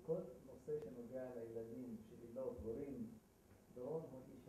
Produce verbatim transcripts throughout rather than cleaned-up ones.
בכל נושא שנוגע לילדים, שאלות, הורים, דורון הוא איש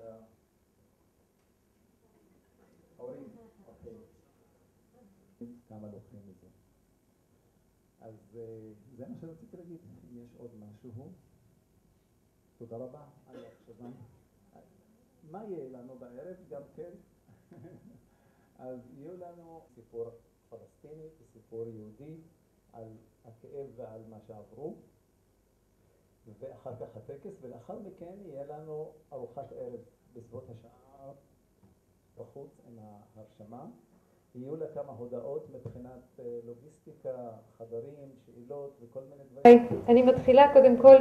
ההורים. אוקיי. כמה לוקחים מזה. אז זה מה שרציתי להגיד. אם יש עוד משהו, תודה רבה על ההקשבה. מה יהיה לנו בערב? גם כן. אז יהיו לנו סיפור פלסטיני וסיפור יהודי על הכאב ועל מה שעברו, ואחר כך הטקס, ולאחר מכן יהיה לנו ארוחת ערב בסביבות השעה בחוץ עם ההרשמה. יהיו לה כמה הודעות מבחינת לוגיסטיקה, חדרים, שאלות וכל מיני דברים. אני מתחילה קודם כל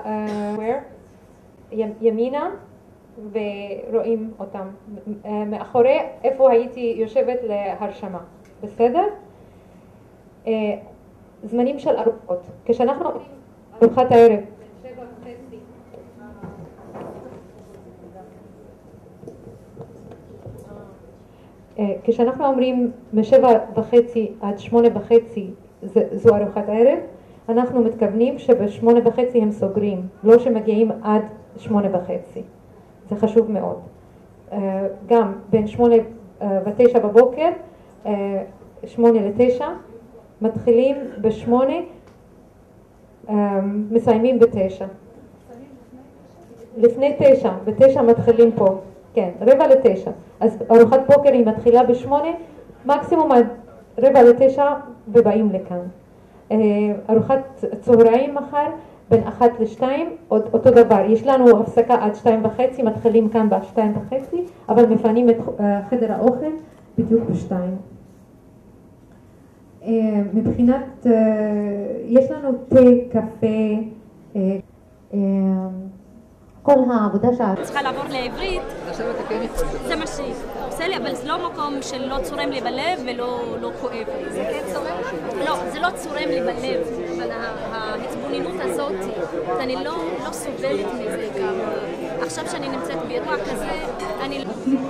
בימינה, ורואים אותם מאחורי איפה הייתי יושבת להרשמה. בסדר? זמנים של ארוחות. כשאנחנו עושים ארוחת הערב, שבע וחצי. כשאנחנו אומרים משבע וחצי עד שמונה וחצי זו ארוחת הערב, אנחנו מתכוונים שבשמונה וחצי הם סוגרים, לא שמגיעים עד שמונה וחצי. זה חשוב מאוד. גם בין שמונה ותשע בבוקר, שמונה לתשע, מתחילים בשמונה, מסיימים בתשע. לפני תשע, בתשע מתחילים פה, כן, רבע לתשע. אז ארוחת בוקר היא מתחילה בשמונה, מקסימום עד רבע לתשע ובאים לכאן. ארוחת צהריים מחר, בין אחת לשתיים, אותו דבר. יש לנו הפסקה עד שתיים וחצי, מתחילים כאן בשתיים וחצי, אבל מפנים את חדר האוכל בדיוק בשתיים. מבחינת, יש לנו תה, קפה, כל העבודה שאת צריכה לעבור לעברית, זה מה שעושה לי, אבל זה לא מקום שלא צורם לי בלב ולא כואב לי. זה כן צורם? לא, זה לא צורם לי בלב, אבל ההתבוננות הזאת, אני לא סובלת מזה גם. עכשיו שאני נמצאת באירוע כזה, אני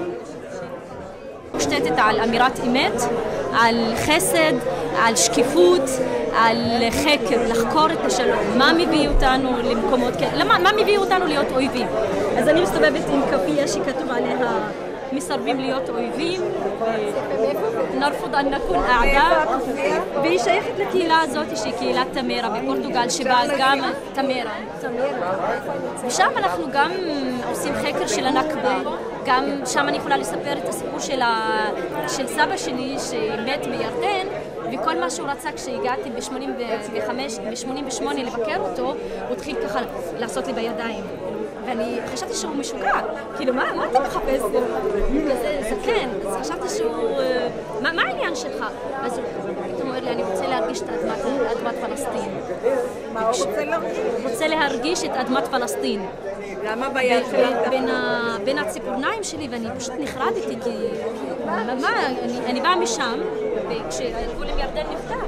מושתתת על אמירת אמת, על חסד, על שקיפות, על חקר, לחקור את השלום. מה מביא אותנו למקומות כאלה? מה מביא אותנו להיות אויבים? אז אני מסתובבת עם כפייה שכתוב עליה מסרבים להיות אויבים, נרפוד אן נקון אעדה, והיא שייכת לקהילה הזאת שהיא קהילת תמרה בפורטוגל, שבה גם תמרה. ושם אנחנו גם עושים חקר של הנכבה, גם שם אני יכולה לספר את הסיפור של סבא שלי שמת בירדן, וכל מה שהוא רצה כשהגעתי ב-שמונים וחמש, ב-שמונים ושמונה לבקר אותו, הוא התחיל ככה לעשות לי בידיים. ואני חשבתי שהוא משוגע, כאילו מה, מה אתה מחפש? כזה זקן, אז חשבתי שהוא, מה, מה העניין שלך? אז הוא אומר לי, אני רוצה להרגיש את אדמת פלסטין. מה הוא רוצה להרגיש? הוא רוצה להרגיש את אדמת פלסטין. למה ביד שלך? בין הציפורניים שלי, ואני פשוט נחרדתי, כי מה, אני באה משם, וכשהגבול עם ירדן נפתח.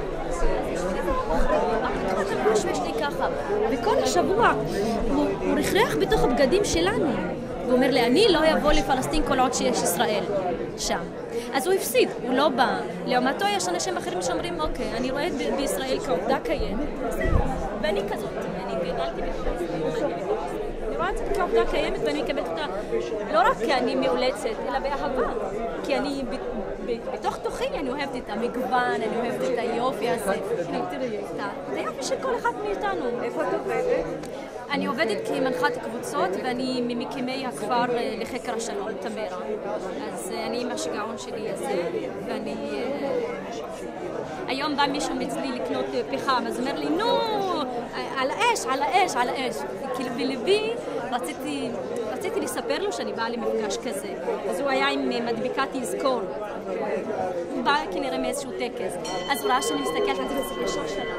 אתה משמש לי ככה, וכל השבוע הוא רכרח בתוך הבגדים שלנו, והוא אומר לי, אני לא אבוא לפלסטין כל עוד שיש ישראל שם. אז הוא הפסיד, הוא לא בא. לעומתו יש אנשים אחרים שאומרים, אוקיי, אני רואה בישראל כעובדה קיימת, ואני כזאת, אני גדלתי בפלסטין, אני רואה את זה כעובדה קיימת ואני מקבלת אותה לא רק כי אני מאולצת, אלא באהבה, כי אני בתוך תוכי אני אוהבת את המגוון, אני אוהבת את היופי הזה, תראי, את היופי של כל אחד מאיתנו. איפה את עובדת? אני עובדת כמנחת קבוצות ואני ממקימי הכפר לחקר השלום, תמרה. אז אני עם השגעון שלי הזה, ואני... היום בא מישהו אצלי לקנות פחם, אז הוא אומר לי, נו, על האש, על האש, על האש. כאילו בלבי רציתי, רציתי לספר לו שאני באה למפגש כזה. אז הוא היה עם מדביקת יזכור. הוא בא כנראה מאיזשהו טקס. אז הוא ראה שאני מסתכלת על זה וזה ישר שלה.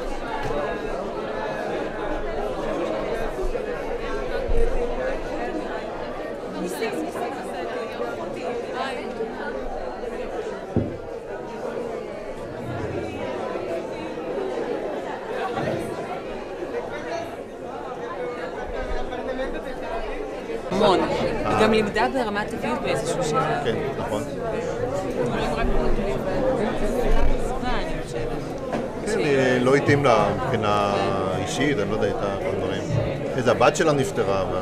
המון. היא גם לימדה ברמת אביב באיזשהו שעה. כן, נכון. כן, לא לא התאים לה מבחינה אישית, אני לא יודע, הייתה כל דברים. איזה הבת שלה נפטרה, אבל...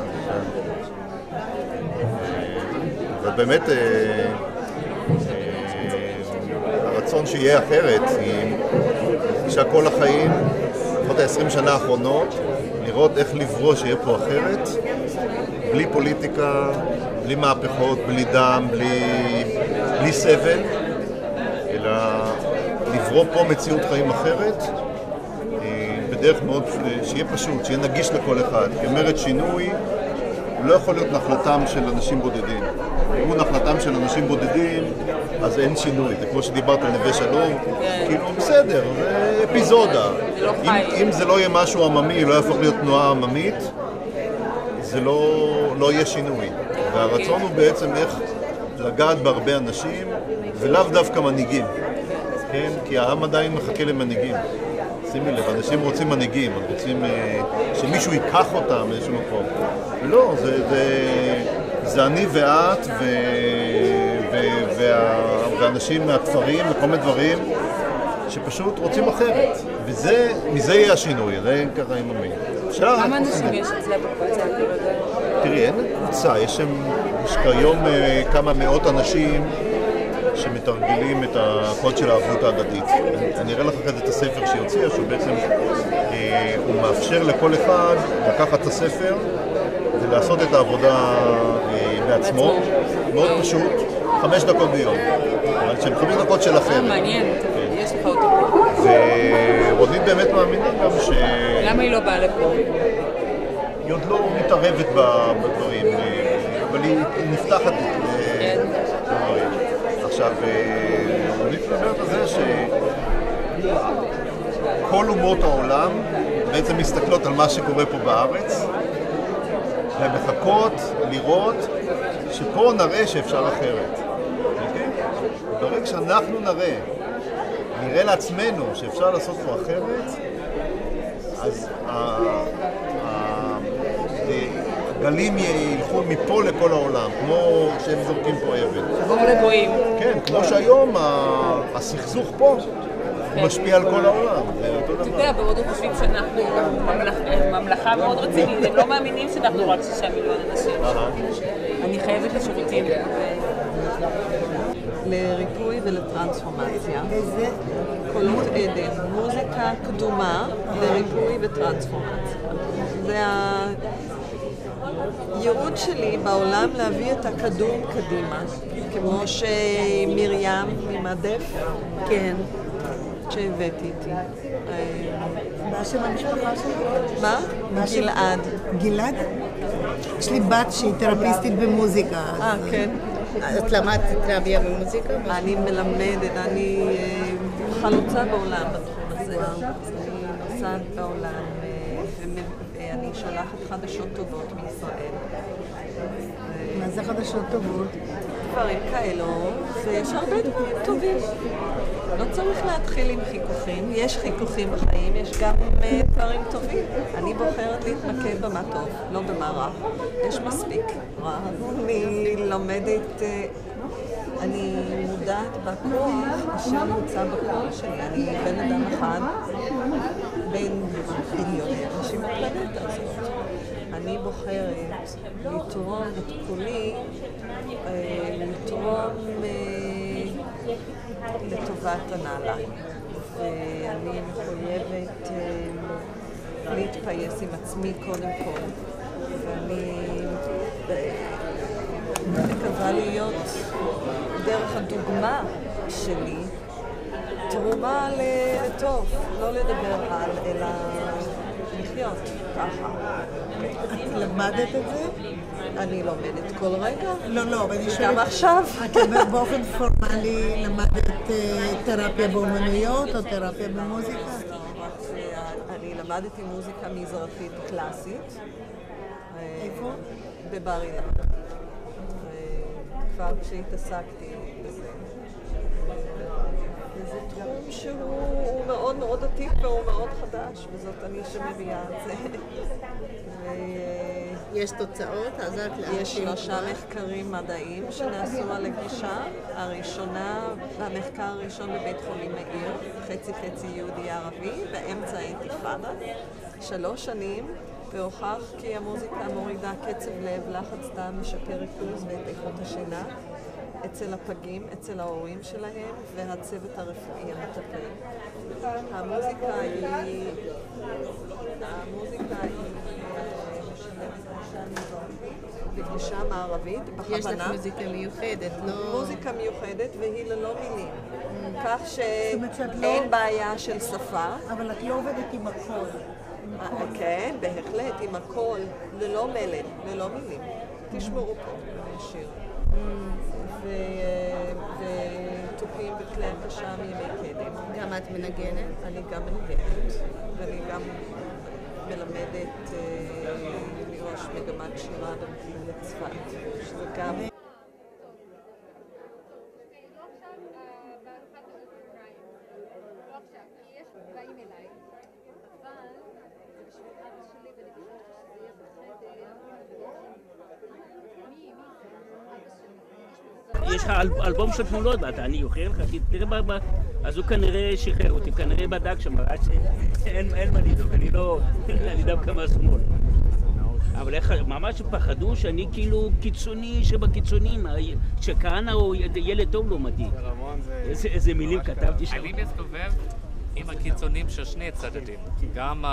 אבל באמת, הרצון שיהיה אחרת, היא אישה כל החיים, לפחות ה-עשרים שנה האחרונות, לראות איך לברוא שיהיה פה אחרת, בלי פוליטיקה, בלי מהפכות, בלי דם, בלי, בלי סבל, אלא לברוא פה מציאות חיים אחרת, בדרך מאוד, שיהיה פשוט, שיהיה נגיש לכל אחד. כי אומרת שינוי, הוא לא יכול להיות נחלתם של אנשים בודדים. אם הוא נחלתם של אנשים בודדים, אז אין שינוי. זה כמו שדיברת על נווה שלום, כאילו בסדר, זה אפיזודה. אם, אם זה לא יהיה משהו עממי, לא יהפוך להיות תנועה עממית, זה לא, לא יהיה שינוי. והרצון הוא בעצם איך לגעת בהרבה אנשים, ולאו דווקא מנהיגים. כן? כי העם עדיין מחכה למנהיגים. שימי לב, אנשים רוצים מנהיגים, רוצים שמישהו ייקח אותם לאיזשהו מקום. לא, זה, זה, זה אני ואת ו, ו, וה, ואנשים מהכפרים וכל מיני דברים שפשוט רוצים אחרת. וזה, מזה יהיה השינוי, זה ככה עם המין. כמה אנשים יש אצלה בקבוצה? תראי, אין קבוצה, יש שם כיום כמה מאות אנשים שמתרגלים את הקוד של הערבות ההדדית. אני אראה לך אחרי זה את הספר שהיא שהוא בעצם, אה, הוא מאפשר לכל אחד לקחת את הספר ולעשות את העבודה אה, בעצמו. מאוד פשוט, חמש דקות ביום. אבל שהן חמש דקות של אחרת. מעניין, יש לך אותו. ורונית באמת מאמינה גם ש... למה היא לא באה לפה? היא עוד לא מתערבת בדברים, אבל היא נפתחת לדברים. עכשיו, אני מדברת על זה שכל אומות העולם בעצם מסתכלות על מה שקורה פה בארץ ומחכות לראות שפה נראה שאפשר אחרת. ברגע שאנחנו נראה, נראה לעצמנו שאפשר לעשות פה אחרת, אז הגלים ילכו מפה לכל העולם, כמו שהם זורקים פה אבן. כמו לגויים. כן, כמו שהיום הסכסוך פה משפיע על כל העולם. אתה יודע, בהודו חושבים שאנחנו ממלכה מאוד רצינית, הם לא מאמינים שאנחנו רק שישה מיליון אנשים. אני חייבת לשירותים. לריפוי ולטרנספורמציה. קולות עדן, מוזיקה קדומה לריפוי וטרנספורמציה. זה הייעוד שלי בעולם להביא את הקדום קדימה, כמו שמרים ממדף, כן, שהבאתי איתי. מה שם המשפחה שלי? מה? גלעד. גלעד? יש לי בת שהיא תרפיסטית במוזיקה. אה, כן. את למדת תרפיה במוזיקה? אני מלמדת, אני חלוצה בעולם בתחום הזה. אני נוסעת בעולם ואני שולחת חדשות טובות מישראל. מה זה חדשות טובות? דברים כאלו, ויש הרבה דברים טובים. לא צריך להתחיל עם חיכוכים, יש חיכוכים בחיים, יש גם דברים טובים. אני בוחרת להתמקד במה טוב, לא במה רע. יש מספיק רע. אני לומדת, אני מודעת בכוח אשר נמצא בקול שלי. אני בן אדם אחד, בין מיליוני אנשים בפלנטה הזאת. אני בוחרת לתרום את קולי, לתרום לטובת הנעלה. ואני מחויבת להתפייס עם עצמי קודם כל. ואני מקווה להיות דרך הדוגמה שלי תרומה לטוב, לא לדבר על, אלא לחיות ככה. את למדת את זה? אני לומדת כל רגע. לא, לא, אבל אני שואלת... גם עכשיו. את באופן פורמלי למדת תרפיה באומנויות או תרפיה במוזיקה? אני למדתי מוזיקה מזרחית קלאסית. איפה? בבר אילן. כבר כשהתעסקתי בזה. וזה תחום שהוא מאוד מאוד עתיק והוא מאוד חדש, וזאת אני שמביאה את זה. יש תוצאות? עזרת לאנשים? יש שלושה מחקרים מדעיים שנעשו על הגישה. הראשונה, המחקר הראשון בבית חולים מאיר, חצי חצי יהודי ערבי, באמצע האינתיפאדה. שלוש שנים, והוכח כי המוזיקה מורידה קצב לב, לחץ דם, משפר ריכוז ואת איכות השינה אצל הפגים, אצל ההורים שלהם והצוות הרפואי המטפל. המוזיקה היא... המוזיקה היא... בגישה מערבית, בכוונה. יש לך מוזיקה מיוחדת, לא... מוזיקה מיוחדת והיא ללא מילים. כך שאין בעיה של שפה. אבל את לא עובדת עם הקול. כן, בהחלט, עם הקול, ללא מלל, ללא מילים. תשמעו פה, שיר. ותופים בכלי הקשה מימי קדם. גם את מנגנת? אני גם מנגנת, ואני גם מלמדת ראש מגמת שירה במכללת צפת, שזה גם... יש לך אלבום של תמונות, אני אוכל לך, תראה, אז הוא כנראה שחרר אותי, כנראה בדק שם, אין מה לדאוג, אני לא, אני דווקא מהשמאל. אבל ממש פחדו שאני כאילו קיצוני שבקיצונים, שכהנא הוא ילד טוב לעומתי. איזה מילים כתבתי שם. אני מסתובב עם הקיצונים של שני צדדים, גם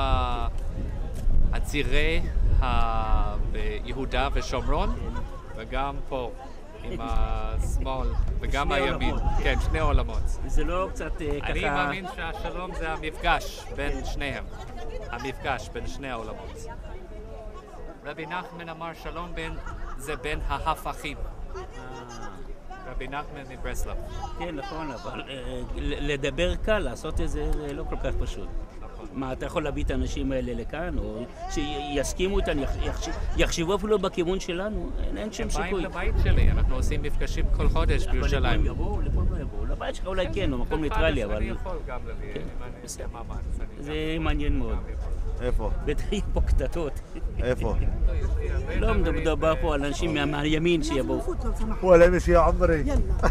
הצירי ביהודה ושומרון, וגם פה. עם השמאל וגם הימין. כן, שני עולמות. זה לא קצת ככה... אני מאמין שהשלום זה המפגש בין שניהם. המפגש בין שני העולמות. רבי נחמן אמר שלום זה בין ההפכים. רבי נחמן מברסלב. כן, נכון, אבל לדבר קל, לעשות את זה לא כל כך פשוט. מה, אתה יכול להביא את האנשים האלה לכאן, או שיסכימו איתן, יחשבו אפילו בכיוון שלנו, אין שום סיכוי. הם באים לבית שלי, אנחנו עושים מפגשים כל חודש בירושלים. אבל לפה יבואו, לפה לא יבואו, לבית שלך אולי כן, במקום ניטרלי, אבל... אני יכול גם להביא, אם אני עושה מאמץ. זה מעניין מאוד. איפה? בטח יהיו פה קטטות. איפה? לא מדובר פה על אנשים מהימין שיבואו. וואלה, מי יא עמרי.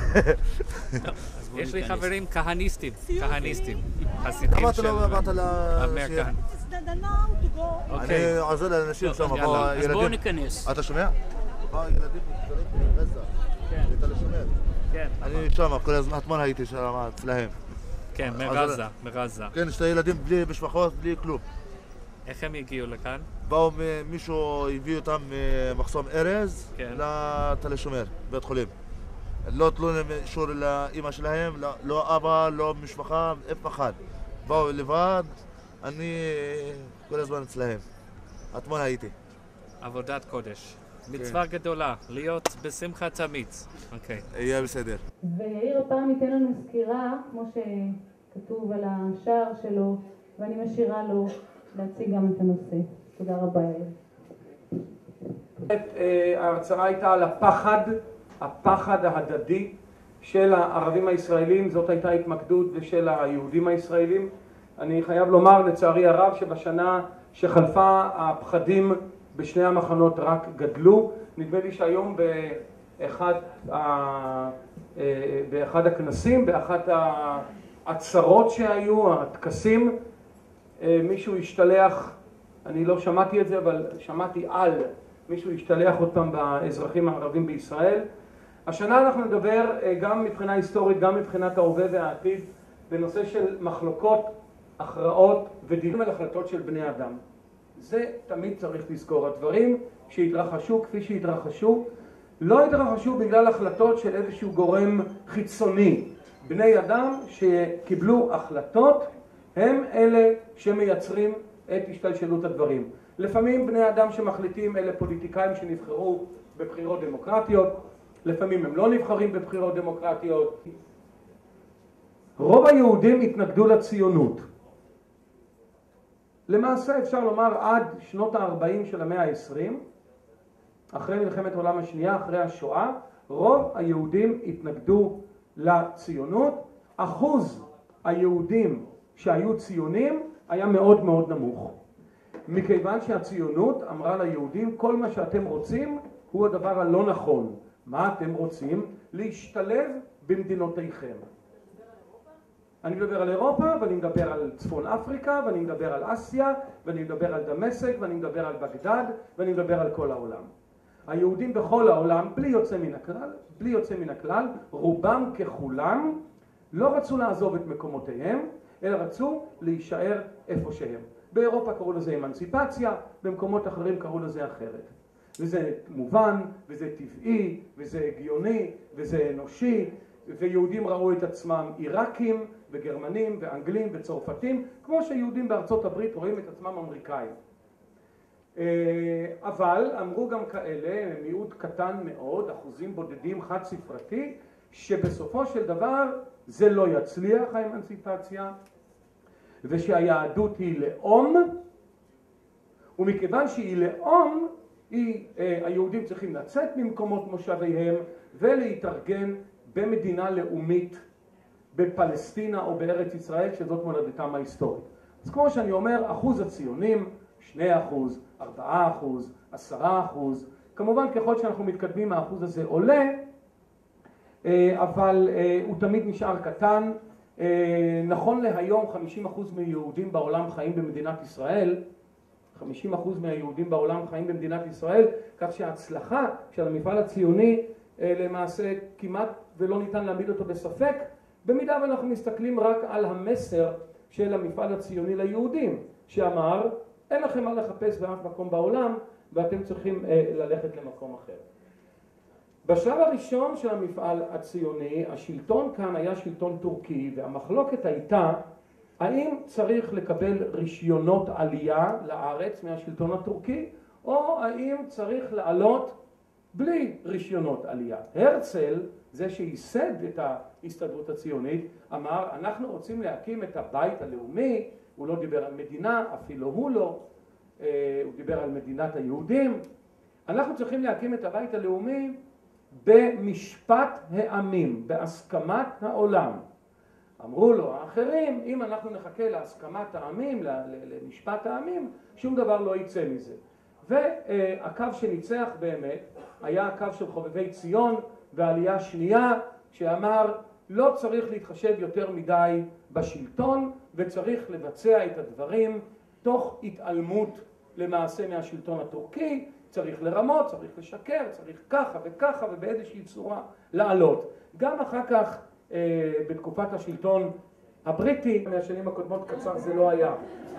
יש לי חברים כהניסטים, כהניסטים. למה אתה לא באת לאמריקה? אני עוזר לאנשים שם, אז בואו ניכנס. אתה שומע? ילדים מפגרים בעזה, לתל השומר. אני שם, כל הזמן, אתמול הייתי שם אצלהם. כן, מרזה, מרזה. כן, שתי ילדים בלי משפחות, בלי כלום. איך הם הגיעו לכאן? באו, מישהו הביא אותם ממחסום ארז לתל השומר, בית חולים. לא תלו להם אישור לאמא שלהם, לא אבא, לא משפחה, אף אחד. באו לבד, אני כל הזמן אצלהם. אתמול הייתי. עבודת קודש. מצווה גדולה, להיות בשמחה תמיד. אוקיי. יהיה בסדר. ויאיר הפעם ייתן לנו סקירה, כמו שכתוב על השער שלו, ואני משאירה לו להציג גם את הנושא. תודה רבה, יאיר. ההרצאה הייתה על הפחד, הפחד ההדדי של הערבים הישראלים, זאת הייתה התמקדות, ושל היהודים הישראלים. אני חייב לומר לצערי הרב שבשנה שחלפה הפחדים בשני המחנות רק גדלו. נדמה לי שהיום באחד, באחד הכנסים, באחת העצרות שהיו, הטקסים, מישהו השתלח, אני לא שמעתי את זה, אבל שמעתי על מישהו השתלח עוד פעם באזרחים הערבים בישראל. השנה אנחנו נדבר גם מבחינה היסטורית, גם מבחינת ההווה והעתיד, בנושא של מחלוקות, הכרעות ודיונים על החלטות של בני אדם. זה תמיד צריך לזכור. הדברים שהתרחשו כפי שהתרחשו, לא התרחשו בגלל החלטות של איזשהו גורם חיצוני. בני אדם שקיבלו החלטות הם אלה שמייצרים את השתלשלות הדברים. לפעמים בני אדם שמחליטים אלה פוליטיקאים שנבחרו בבחירות דמוקרטיות, לפעמים הם לא נבחרים בבחירות דמוקרטיות. רוב היהודים התנגדו לציונות. למעשה אפשר לומר עד שנות ה-ארבעים של המאה ה-עשרים, אחרי מלחמת העולם השנייה, אחרי השואה, רוב היהודים התנגדו לציונות. אחוז היהודים שהיו ציונים היה מאוד מאוד נמוך. מכיוון שהציונות אמרה ליהודים, כל מה שאתם רוצים הוא הדבר הלא נכון. מה אתם רוצים? להשתלב במדינותיכם. אני מדבר על אירופה, ואני מדבר על צפון אפריקה, ואני מדבר על אסיה, ואני מדבר על דמשק, ואני מדבר על בגדד, ואני מדבר על כל העולם. היהודים בכל העולם, בלי יוצא מן הכלל, בלי יוצא מן הכלל, רובם ככולם לא רצו לעזוב את מקומותיהם, אלא רצו להישאר איפה שהם. באירופה קראו לזה אמנציפציה, במקומות אחרים קראו לזה אחרת. וזה מובן, וזה טבעי, וזה הגיוני, וזה אנושי, ויהודים ראו את עצמם עיראקים, וגרמנים, ואנגלים, וצרפתים, כמו שיהודים בארצות הברית רואים את עצמם אמריקאים. אבל אמרו גם כאלה, מיעוט קטן מאוד, אחוזים בודדים חד ספרתי, שבסופו של דבר זה לא יצליח האמנציפציה, ושהיהדות היא לאום, ומכיוון שהיא לאום, היא, היהודים צריכים לצאת ממקומות מושביהם ולהתארגן במדינה לאומית בפלסטינה או בארץ ישראל, שזאת מולדתם ההיסטורית. אז כמו שאני אומר, אחוז הציונים, שני אחוז, ארבעה אחוז, עשרה אחוז, כמובן ככל שאנחנו מתקדמים האחוז הזה עולה, אבל הוא תמיד נשאר קטן. נכון להיום חמישים אחוז מיהודים בעולם חיים במדינת ישראל, חמישים אחוז מהיהודים בעולם חיים במדינת ישראל, כך שההצלחה של המפעל הציוני למעשה כמעט ולא ניתן להעמיד אותו בספק, במידה ואנחנו מסתכלים רק על המסר של המפעל הציוני ליהודים, שאמר, אין לכם מה לחפש באף מקום בעולם, ואתם צריכים ללכת למקום אחר. בשלב הראשון של המפעל הציוני, השלטון כאן היה שלטון טורקי, והמחלוקת הייתה, האם צריך לקבל רישיונות עלייה לארץ מהשלטון הטורקי, או האם צריך לעלות בלי רישיונות עלייה. הרצל, זה שייסד את ההסתדרות הציונית, אמר, אנחנו רוצים להקים את הבית הלאומי, הוא לא דיבר על מדינה, אפילו הוא לא, הוא דיבר על מדינת היהודים. אנחנו צריכים להקים את הבית הלאומי במשפט העמים, בהסכמת העולם. אמרו לו האחרים, אם אנחנו נחכה להסכמת העמים, למשפט העמים, שום דבר לא יצא מזה. והקו שניצח באמת היה הקו של חובבי ציון והעלייה שנייה, שאמר לא צריך להתחשב יותר מדי בשלטון וצריך לבצע את הדברים תוך התעלמות למעשה מהשלטון הטורקי, צריך לרמות, צריך לשקר, צריך ככה וככה ובאיזושהי צורה לעלות. גם אחר כך אה, בתקופת השלטון הבריטי, מהשנים הקודמות קצר זה לא היה.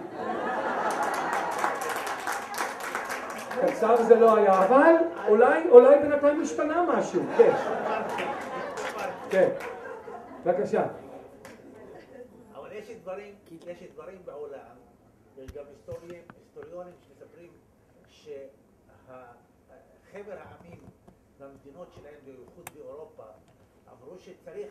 קצר זה לא היה, אבל אולי, אולי בינתיים השתנה משהו, כן. כן, בבקשה. אבל יש דברים, יש דברים בעולם, יש גם היסטוריונים, היסטוריונים שמספרים שחבר העמים במדינות שלהם, בייחוד באירופה, אמרו שצריך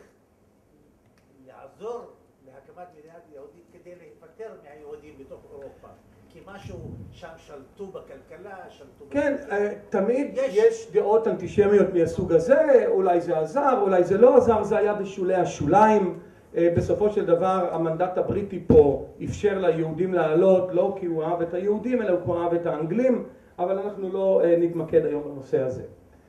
לעזור להקמת מדינת יהודית כדי להיפטר מהיהודים בתוך אירופה. כי משהו שם שלטו בכלכלה, שלטו... כן, תמיד יש דעות אנטישמיות מהסוג הזה, אולי זה עזר, אולי זה לא עזר, זה היה בשולי השוליים. בסופו של דבר המנדט הבריטי פה אפשר ליהודים לעלות, לא כי הוא אהב את היהודים, אלא הוא אהב את האנגלים, אבל אנחנו לא נתמקד היום בנושא הזה.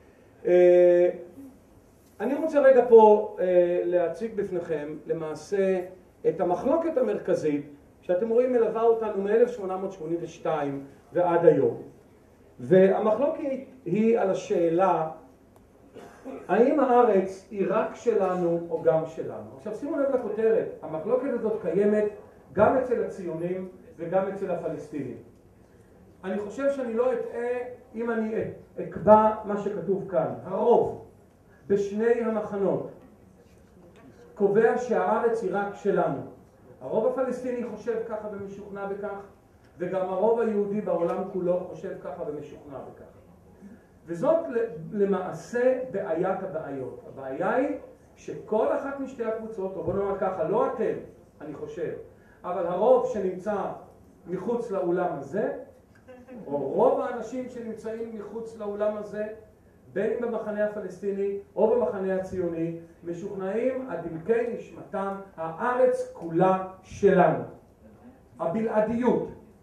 אני רוצה רגע פה להציג בפניכם למעשה את המחלוקת המרכזית, שאתם רואים מלווה אותנו מ-אלף שמונה מאות שמונים ושתיים ועד היום. והמחלוקת היא על השאלה, האם הארץ היא רק שלנו או גם שלנו? עכשיו שימו לב לכותרת, המחלוקת הזאת קיימת גם אצל הציונים וגם אצל הפלסטינים. אני חושב שאני לא אטעה אם אני אקבע מה שכתוב כאן. הרוב בשני המחנות קובע שהארץ היא רק שלנו. הרוב הפלסטיני חושב ככה ומשוכנע בכך, וגם הרוב היהודי בעולם כולו חושב ככה ומשוכנע בכך. וזאת למעשה בעיית הבעיות. הבעיה היא שכל אחת משתי הקבוצות, או בוא נאמר ככה, לא אתם, אני חושב, אבל הרוב שנמצא מחוץ לאולם הזה, או רוב האנשים שנמצאים מחוץ לאולם הזה, בין אם במחנה הפלסטיני או במחנה הציוני, משוכנעים עד עמקי נשמתם, הארץ כולה שלנו. הבלעדיות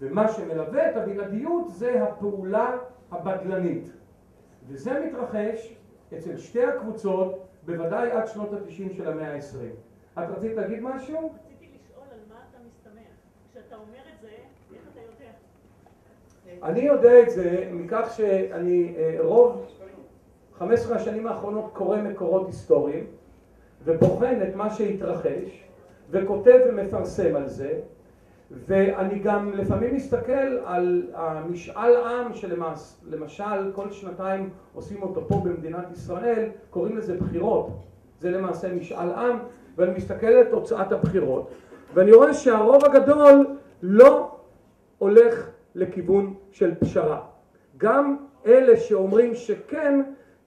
ומה שמלווה את הבלעדיות זה הפעולה הבדלנית. וזה מתרחש אצל שתי הקבוצות, בוודאי עד שנות ה-תשעים של המאה ה-עשרים. את רצית להגיד משהו? רציתי לשאול על מה אתה מסתמך. כשאתה אומר את זה, איך אתה יודע? אני יודע את זה מכך שאני רוב חמש עשרה השנים האחרונות קורא מקורות היסטוריים ובוחן את מה שהתרחש וכותב ומפרסם על זה, ואני גם לפעמים מסתכל על המשאל עם שלמשל כל שנתיים עושים אותו פה במדינת ישראל, קוראים לזה בחירות, זה למעשה משאל עם, ואני מסתכל על תוצאת הבחירות ואני רואה שהרוב הגדול לא הולך לכיוון של פשרה. גם אלה שאומרים שכן,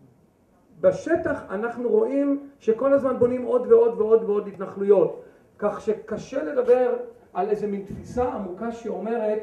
בשטח אנחנו רואים שכל הזמן בונים עוד ועוד ועוד ועוד התנחלויות, כך שקשה לדבר על איזה מין תפיסה עמוקה שאומרת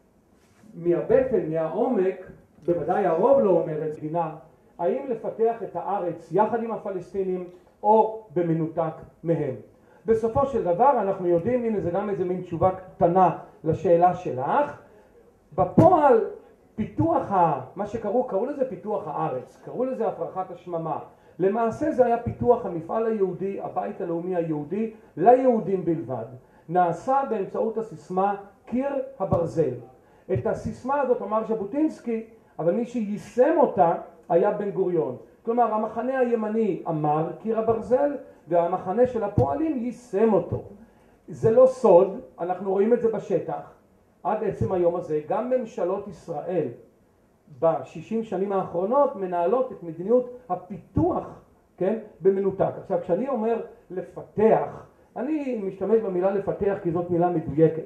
מהבטן, מהעומק, בוודאי הרוב לא אומר את מדינה, האם לפתח את הארץ יחד עם הפלסטינים או במנותק מהם. בסופו של דבר אנחנו יודעים, הנה זה גם איזה מין תשובה קטנה לשאלה שלך, בפועל פיתוח, מה שקראו, קראו לזה פיתוח הארץ, קראו לזה הפרחת השממה. למעשה זה היה פיתוח המפעל היהודי, הבית הלאומי היהודי, ליהודים בלבד. נעשה באמצעות הסיסמה קיר הברזל. את הסיסמה הזאת אמר ז'בוטינסקי, אבל מי שיישם אותה היה בן גוריון. כלומר, המחנה הימני אמר קיר הברזל, והמחנה של הפועלים יישם אותו. זה לא סוד, אנחנו רואים את זה בשטח. עד עצם היום הזה, גם ממשלות ישראל ב-שישים שנים האחרונות מנהלות את מדיניות הפיתוח, כן, במנותק. עכשיו, כשאני אומר לפתח, אני משתמש במילה לפתח כי זאת מילה מדויקת.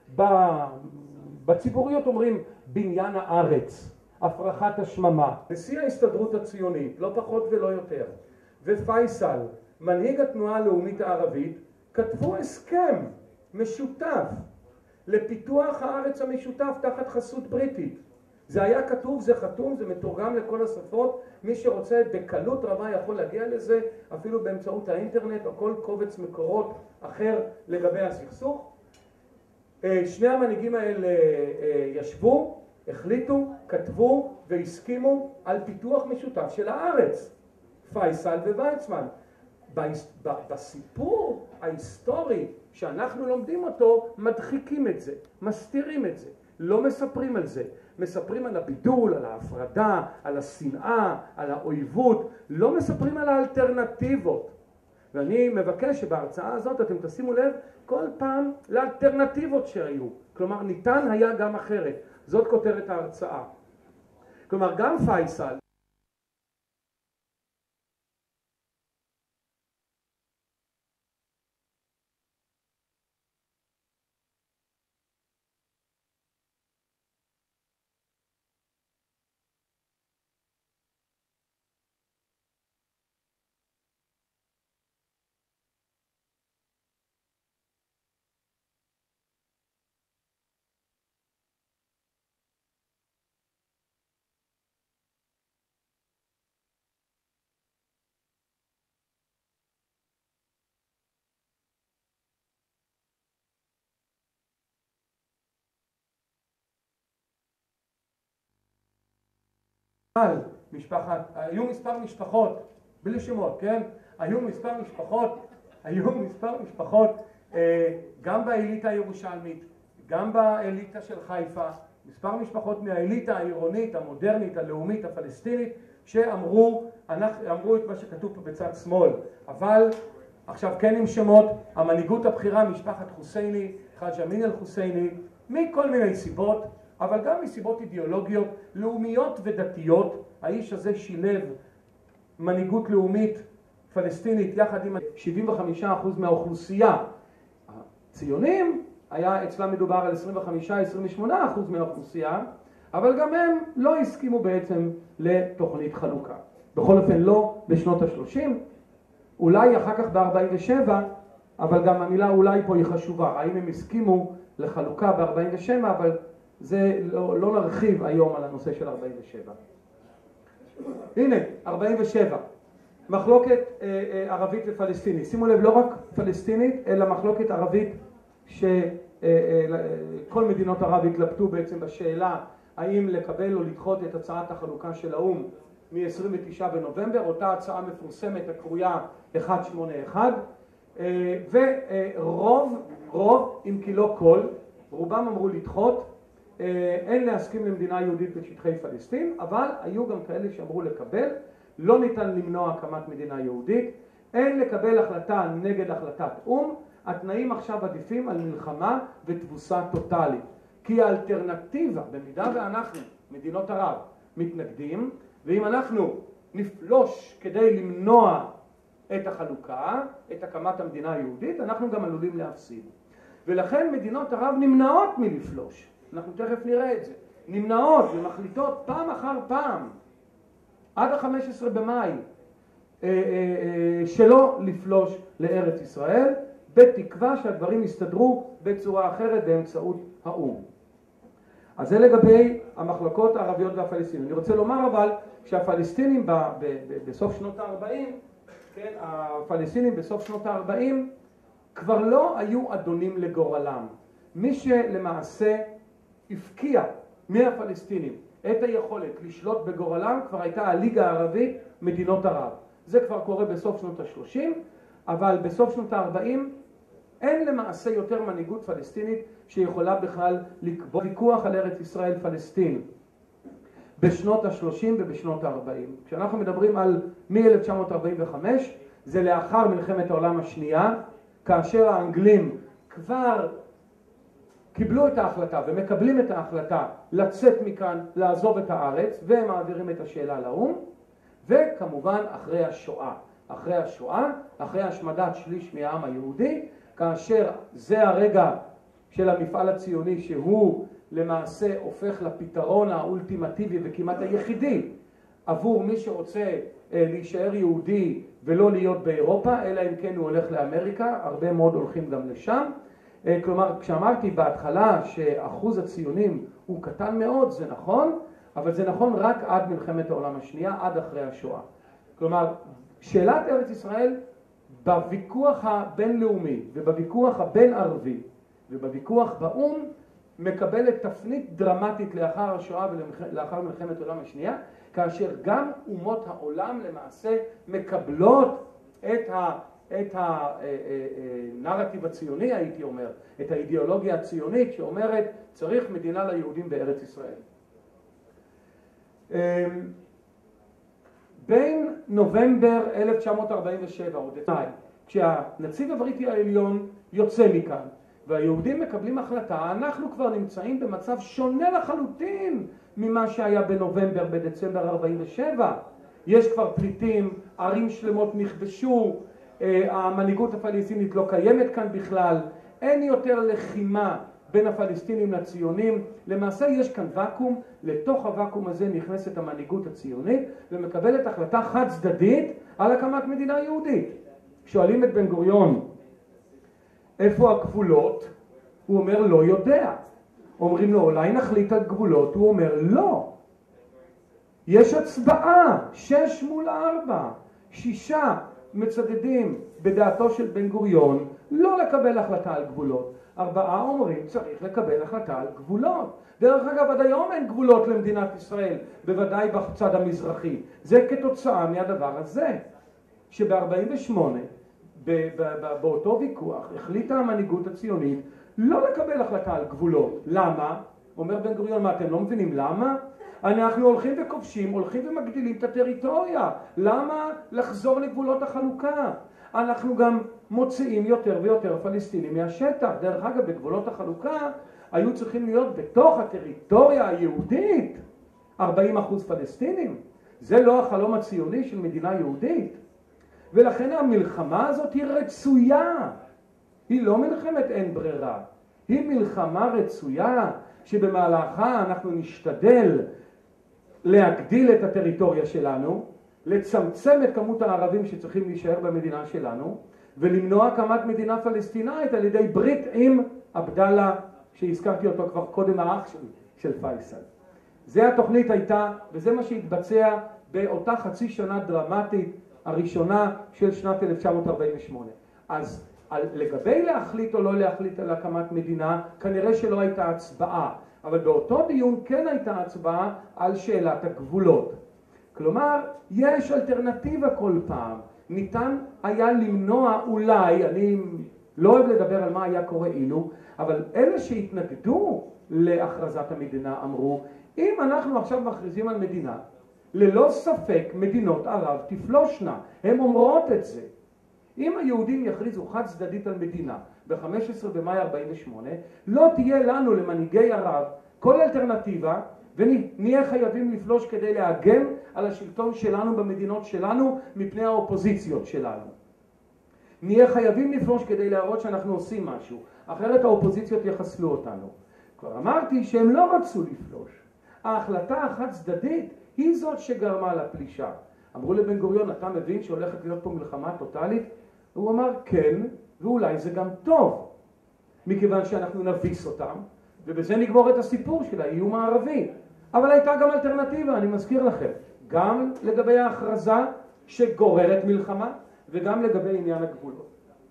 בציבוריות אומרים בניין הארץ, הפרחת השממה. נשיא ההסתדרות הציונית, לא פחות ולא יותר, ופייסל, מנהיג התנועה הלאומית הערבית, כתבו הסכם משותף לפיתוח הארץ המשותף תחת חסות בריטית. זה היה כתוב, זה חתום, זה מתורגם לכל השפות. מי שרוצה בקלות רבה יכול להגיע לזה, אפילו באמצעות האינטרנט או כל קובץ מקורות אחר לגבי הסכסוך. שני המנהיגים האלה ישבו, החליטו, כתבו והסכימו על פיתוח משותף של הארץ. פייסל וויצמן. בסיפור ההיסטורי שאנחנו לומדים אותו, מדחיקים את זה, מסתירים את זה, לא מספרים על זה. מספרים על הבידול, על ההפרדה, על השנאה, על האויבות, לא מספרים על האלטרנטיבות. ואני מבקש שבהרצאה הזאת אתם תשימו לב כל פעם לאלטרנטיבות שהיו. כלומר, ניתן היה גם אחרת. זאת כותרת ההרצאה. כלומר, גם פייסל, משפחת, היו מספר משפחות, בלי שמות, כן? היו מספר משפחות, היו מספר משפחות, גם באליטה הירושלמית, גם באליטה של חיפה, מספר משפחות מהאליטה העירונית, המודרנית, הלאומית, הפלסטינית, שאמרו, אמרו את מה שכתוב פה בצד שמאל, אבל עכשיו כן עם שמות, המנהיגות הבכירה, משפחת חוסייני, חאג' אמין אל-חוסייני, מכל מיני סיבות, אבל גם מסיבות אידיאולוגיות, לאומיות ודתיות. האיש הזה שילב מנהיגות לאומית פלסטינית יחד עם שבעים וחמישה אחוז מהאוכלוסייה. הציונים, היה אצלם מדובר על עשרים וחמישה עד עשרים ושמונה אחוז מהאוכלוסייה, אבל גם הם לא הסכימו בעצם לתוכנית חלוקה. בכל אופן לא בשנות ה-שלושים, אולי אחר כך ב-ארבעים ושבע, אבל גם המילה אולי פה היא חשובה. האם הם הסכימו לחלוקה ב-ארבעים ושבע, אבל זה לא, לא נרחיב היום על הנושא של ארבעים ושבע. הנה, ארבעים ושבע. מחלוקת אה, אה, ערבית ופלסטינית. שימו לב, לא רק פלסטינית, אלא מחלוקת ערבית ש, כל מדינות ערב התלבטו בעצם בשאלה האם לקבל או לדחות את הצעת החלוקה של האו"ם מ-עשרים ותשעה בנובמבר, אותה הצעה מפורסמת הקרויה אחת שמונה אחת, ורוב, רוב, אם כי לא כל, רובם אמרו לדחות, אין להסכים למדינה יהודית בשטחי פלסטין, אבל היו גם כאלה שאמרו לקבל, לא ניתן למנוע הקמת מדינה יהודית, אין לקבל החלטה נגד החלטת או"ם, התנאים עכשיו עדיפים על מלחמה ותבוסה טוטלית. כי האלטרנטיבה, במידה ואנחנו, מדינות ערב, מתנגדים, ואם אנחנו נפלוש כדי למנוע את החלוקה, את הקמת המדינה היהודית, אנחנו גם עלולים להפסיד. ולכן מדינות ערב נמנעות מלפלוש. אנחנו תכף נראה את זה. נמנעות ומחליטות פעם אחר פעם, עד ה-חמישה עשר במאי, שלא לפלוש לארץ ישראל, בתקווה שהדברים יסתדרו בצורה אחרת באמצעות האו"ם. אז זה לגבי המחלוקות הערביות והפלסטינים. אני רוצה לומר אבל שהפלסטינים ב- ב- ב- בסוף שנות ה-ארבעים, כן, הפלסטינים בסוף שנות ה-ארבעים כבר לא היו אדונים לגורלם. מי שלמעשה הפקיע מהפלסטינים את היכולת לשלוט בגורלם כבר הייתה הליגה הערבית, מדינות ערב. זה כבר קורה בסוף שנות ה-שלושים, אבל בסוף שנות ה-ארבעים אין למעשה יותר מנהיגות פלסטינית שיכולה בכלל לקבוע ויכוח על ארץ ישראל פלסטין בשנות ה-שלושים ובשנות ה-ארבעים. כשאנחנו מדברים על מ-אלף תשע מאות ארבעים וחמש, זה לאחר מלחמת העולם השנייה, כאשר האנגלים כבר קיבלו את ההחלטה ומקבלים את ההחלטה לצאת מכאן, לעזוב את הארץ, והם מעבירים את השאלה לאו"ם, וכמובן אחרי השואה. אחרי השואה, אחרי השמדת שליש מהעם היהודי, כאשר זה הרגע של המפעל הציוני שהוא למעשה הופך לפתרון האולטימטיבי וכמעט היחידי עבור מי שרוצה להישאר יהודי ולא להיות באירופה, אלא אם כן הוא הולך לאמריקה, הרבה מאוד הולכים גם לשם. כלומר, כשאמרתי בהתחלה שאחוז הציונים הוא קטן מאוד, זה נכון, אבל זה נכון רק עד מלחמת העולם השנייה, עד אחרי השואה. כלומר, שאלת ארץ ישראל בוויכוח הבינלאומי ובוויכוח הבין ערבי ובוויכוח באו"ם מקבלת תפנית דרמטית לאחר השואה ולאחר מלחמת העולם השנייה, כאשר גם אומות העולם למעשה מקבלות את ה... את הנרטיב הציוני, הייתי אומר, את האידיאולוגיה הציונית שאומרת צריך מדינה ליהודים בארץ ישראל. בין נובמבר אלף תשע מאות ארבעים ושבע, עוד דצמבר, כשהנציב הבריטי העליון יוצא מכאן והיהודים מקבלים החלטה, אנחנו כבר נמצאים במצב שונה לחלוטין ממה שהיה בנובמבר, בדצמבר ארבעים ושבע. יש כבר פליטים, ערים שלמות נכבשו, המנהיגות הפלסטינית לא קיימת כאן בכלל, אין יותר לחימה בין הפלסטינים לציונים, למעשה יש כאן ואקום, לתוך הוואקום הזה נכנסת המנהיגות הציונית ומקבלת החלטה חד צדדית על הקמת מדינה יהודית. שואלים את בן גוריון איפה הגבולות? הוא אומר לא יודע. אומרים לו אולי נחליט על גבולות? הוא אומר לא. יש הצבעה, שש מול ארבע, שישה מצדדים בדעתו של בן גוריון לא לקבל החלטה על גבולות. ארבעה אומרים צריך לקבל החלטה על גבולות. דרך אגב, עד היום אין גבולות למדינת ישראל, בוודאי בצד המזרחי. זה כתוצאה מהדבר הזה, שב-ארבעים ושמונה, באותו ויכוח, החליטה המנהיגות הציונית לא לקבל החלטה על גבולות. למה? אומר בן גוריון, מה אתם לא מבינים למה? אנחנו הולכים וכובשים, הולכים ומגדילים את הטריטוריה. למה לחזור לגבולות החלוקה? אנחנו גם מוציאים יותר ויותר פלסטינים מהשטח. דרך אגב, בגבולות החלוקה היו צריכים להיות בתוך הטריטוריה היהודית ארבעים אחוז פלסטינים. זה לא החלום הציוני של מדינה יהודית. ולכן המלחמה הזאת היא רצויה. היא לא מלחמת אין ברירה. היא מלחמה רצויה שבמהלכה אנחנו נשתדל להגדיל את הטריטוריה שלנו, לצמצם את כמות הערבים שצריכים להישאר במדינה שלנו, ולמנוע הקמת מדינה פלסטינאית על ידי ברית עם עבדאללה, שהזכרתי אותו כבר קודם, האח של, של פייסל. זה התוכנית הייתה, וזה מה שהתבצע באותה חצי שנה דרמטית הראשונה של שנת אלף תשע מאות ארבעים ושמונה. אז על, לגבי להחליט או לא להחליט על הקמת מדינה, כנראה שלא הייתה הצבעה, אבל באותו דיון כן הייתה הצבעה על שאלת הגבולות. כלומר, יש אלטרנטיבה כל פעם. ניתן היה למנוע אולי, אני לא אוהב לדבר על מה היה קורה אילו, אבל אלה שהתנגדו להכרזת המדינה אמרו, אם אנחנו עכשיו מכריזים על מדינה, ללא ספק מדינות ערב תפלושנה, הן אומרות את זה. אם היהודים יכריזו חד צדדית על מדינה ב-חמישה עשר במאי ארבעים ושמונה, לא תהיה לנו למנהיגי ערב כל אלטרנטיבה, ונהיה חייבים לפלוש כדי להגן על השלטון שלנו במדינות שלנו מפני האופוזיציות שלנו. נהיה חייבים לפלוש כדי להראות שאנחנו עושים משהו, אחרת האופוזיציות יחסלו אותנו. כבר אמרתי שהם לא רצו לפלוש. ההחלטה החד צדדית היא זאת שגרמה לפלישה. אמרו לבן גוריון, אתה מבין שהולכת להיות פה מלחמה טוטלית? הוא אמר כן, ואולי זה גם טוב, מכיוון שאנחנו נביס אותם, ובזה נגמור את הסיפור של האיום הערבי. אבל הייתה גם אלטרנטיבה, אני מזכיר לכם, גם לגבי ההכרזה שגוררת מלחמה, וגם לגבי עניין הגבולות.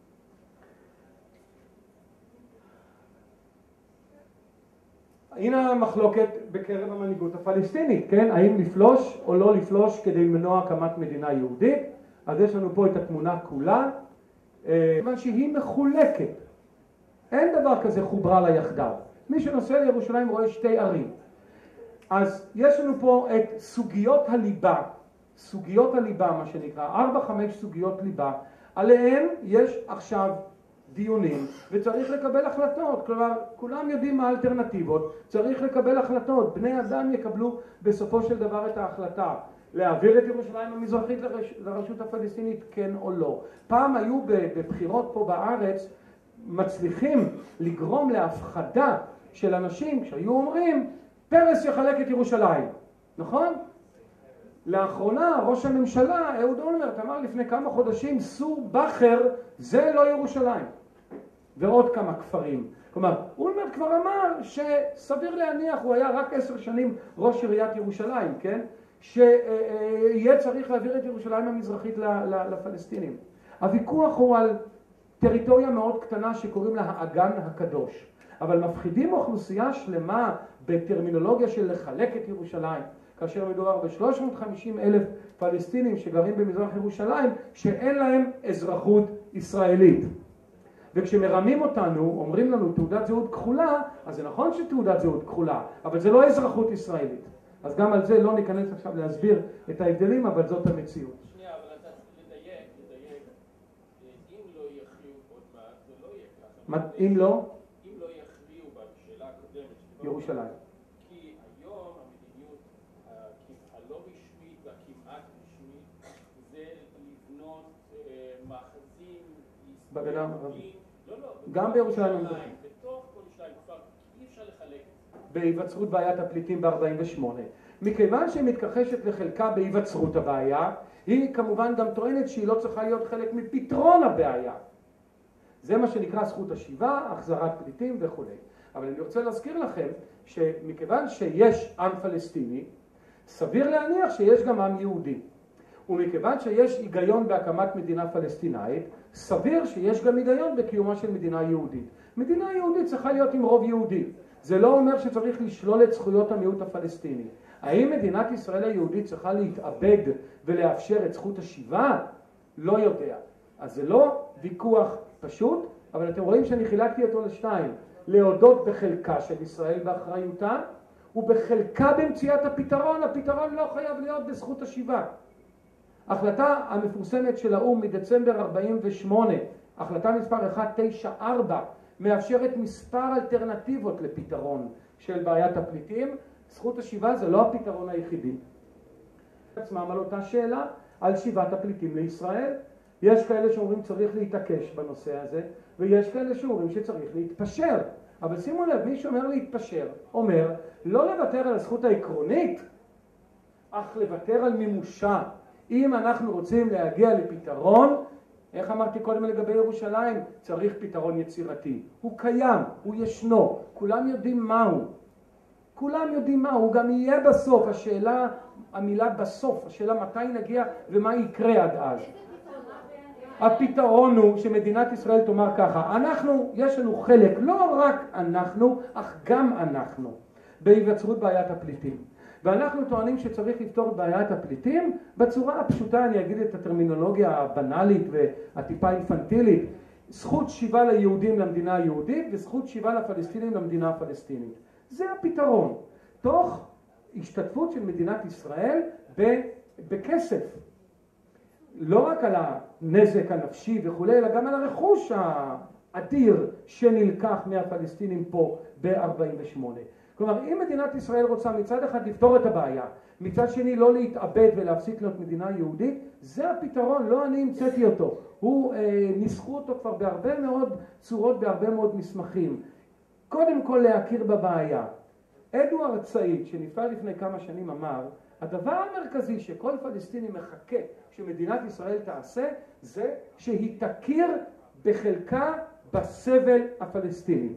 הנה המחלוקת בקרב המנהיגות הפלסטינית, כן? האם לפלוש או לא לפלוש כדי למנוע הקמת מדינה יהודית? אז יש לנו פה את התמונה כולה, כיוון שהיא מחולקת. אין דבר כזה חוברה לה יחדיו. מי שנוסע לירושלים רואה שתי ערים. אז יש לנו פה את סוגיות הליבה, סוגיות הליבה מה שנקרא, ארבע חמש סוגיות ליבה, עליהן יש עכשיו דיונים וצריך לקבל החלטות. כלומר, כולם יודעים מה האלטרנטיבות, צריך לקבל החלטות. בני אדם יקבלו בסופו של דבר את ההחלטה. להעביר את ירושלים המזרחית לרש... לרשות הפלסטינית, כן או לא. פעם היו בבחירות פה בארץ מצליחים לגרום להפחדה של אנשים שהיו אומרים פרס יחלק את ירושלים, נכון? לאחרונה ראש הממשלה אהוד אולמרט אמר לפני כמה חודשים סור בחר זה לא ירושלים, ועוד כמה כפרים. כלומר, אולמרט כבר אמר שסביר להניח, הוא היה רק עשר שנים ראש עיריית ירושלים, כן? שיהיה צריך להעביר את ירושלים המזרחית לפלסטינים. הוויכוח הוא על טריטוריה מאוד קטנה שקוראים לה האגן הקדוש, אבל מפחידים אוכלוסייה שלמה בטרמינולוגיה של לחלק את ירושלים, כאשר מדובר ב-שלוש מאות וחמישים אלף פלסטינים שגרים במזרח ירושלים שאין להם אזרחות ישראלית. וכשמרמים אותנו, אומרים לנו תעודת זהות כחולה, אז זה נכון שתעודת זהות כחולה, אבל זה לא אזרחות ישראלית. אז גם על זה לא ניכנס עכשיו להסביר את ההבדלים, אבל זאת המציאות. שנייה, אבל אתה לדייק, לדייק, אם לא יכריעו עוד מעט, זה לא יהיה ככה. אם לא? אם לא יכריעו בשאלה הקודמת. ירושלים. כי היום המדיניות הלא רשמית והכמעט רשמית זה לבנות מאחזים בגדה המערבית. לא, לא. גם בירושלים המזרחית. בתוך כל ירושלים כבר אי אפשר לחלק. בהיווצרות בעיית הפליטים ב-ארבעים ושמונה. מכיוון שהיא מתכחשת לחלקה בהיווצרות הבעיה, היא כמובן גם טוענת שהיא לא צריכה להיות חלק מפתרון הבעיה. זה מה שנקרא זכות השיבה, החזרת פליטים וכו'. אבל אני רוצה להזכיר לכם שמכיוון שיש עם פלסטיני, סביר להניח שיש גם עם יהודי. ומכיוון שיש היגיון בהקמת מדינה פלסטינאית, סביר שיש גם היגיון בקיומה של מדינה יהודית. מדינה יהודית צריכה להיות עם רוב יהודי. זה לא אומר שצריך לשלול את זכויות המיעוט הפלסטיני. האם מדינת ישראל היהודית צריכה להתאבד ולאפשר את זכות השיבה? לא יודע. אז זה לא ויכוח פשוט, אבל אתם רואים שאני חילקתי אותו לשתיים. להודות בחלקה של ישראל באחריותה, ובחלקה במציאת הפתרון. הפתרון לא חייב להיות בזכות השיבה. החלטה המפורסמת של האו"ם מדצמבר ארבעים ושמונה, החלטה מספר אחת תשע ארבע, מאפשרת מספר אלטרנטיבות לפתרון של בעיית הפליטים. זכות השיבה זה לא הפתרון היחידי. עצמם על אותה שאלה, על שיבת הפליטים לישראל. יש כאלה שאומרים צריך להתעקש בנושא הזה, ויש כאלה שאומרים שצריך להתפשר. אבל שימו לב, מי שאומר להתפשר, אומר לא לוותר על הזכות העקרונית, אך לוותר על מימושה. אם אנחנו רוצים להגיע לפתרון, איך אמרתי קודם לגבי ירושלים, צריך פתרון יצירתי. הוא קיים, הוא ישנו, כולם יודעים מהו. כולם יודעים מהו, הוא גם יהיה בסוף. השאלה, המילה בסוף, השאלה מתי נגיע ומה יקרה עד אז. הפתרון הוא שמדינת ישראל תאמר ככה, אנחנו, יש לנו חלק, לא רק אנחנו, אך גם אנחנו, בהיווצרות בעיית הפליטים. ואנחנו טוענים שצריך לפתור את בעיית הפליטים בצורה הפשוטה, אני אגיד את הטרמינולוגיה הבנאלית והטיפה אינפנטילית, זכות שיבה ליהודים למדינה היהודית וזכות שיבה לפלסטינים למדינה הפלסטינית. זה הפתרון, תוך השתתפות של מדינת ישראל בכסף. לא רק על הנזק הנפשי וכו', אלא גם על הרכוש האדיר שנלקח מהפלסטינים פה ב-ארבעים ושמונה. כלומר, אם מדינת ישראל רוצה מצד אחד לפתור את הבעיה, מצד שני לא להתאבד ולהפסיק להיות מדינה יהודית, זה הפתרון, לא אני המצאתי אותו. הוא, אה, ניסחו אותו כבר בהרבה מאוד צורות, בהרבה מאוד מסמכים. קודם כל להכיר בבעיה. אדוארד סעיד, שנפטר לפני כמה שנים, אמר, הדבר המרכזי שכל פלסטיני מחכה שמדינת ישראל תעשה, זה שהיא תכיר בחלקה בסבל הפלסטיני.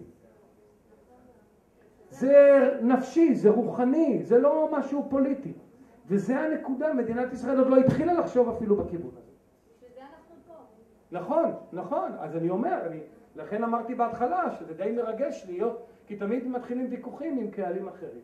זה נפשי, זה רוחני, זה לא משהו פוליטי. וזה הנקודה, מדינת ישראל עוד לא התחילה לחשוב אפילו בכיוון הזה. שזה אנחנו פה. נכון, נכון. אז אני אומר, אני, לכן אמרתי בהתחלה שזה די מרגש להיות, כי תמיד מתחילים ויכוחים עם קהלים אחרים.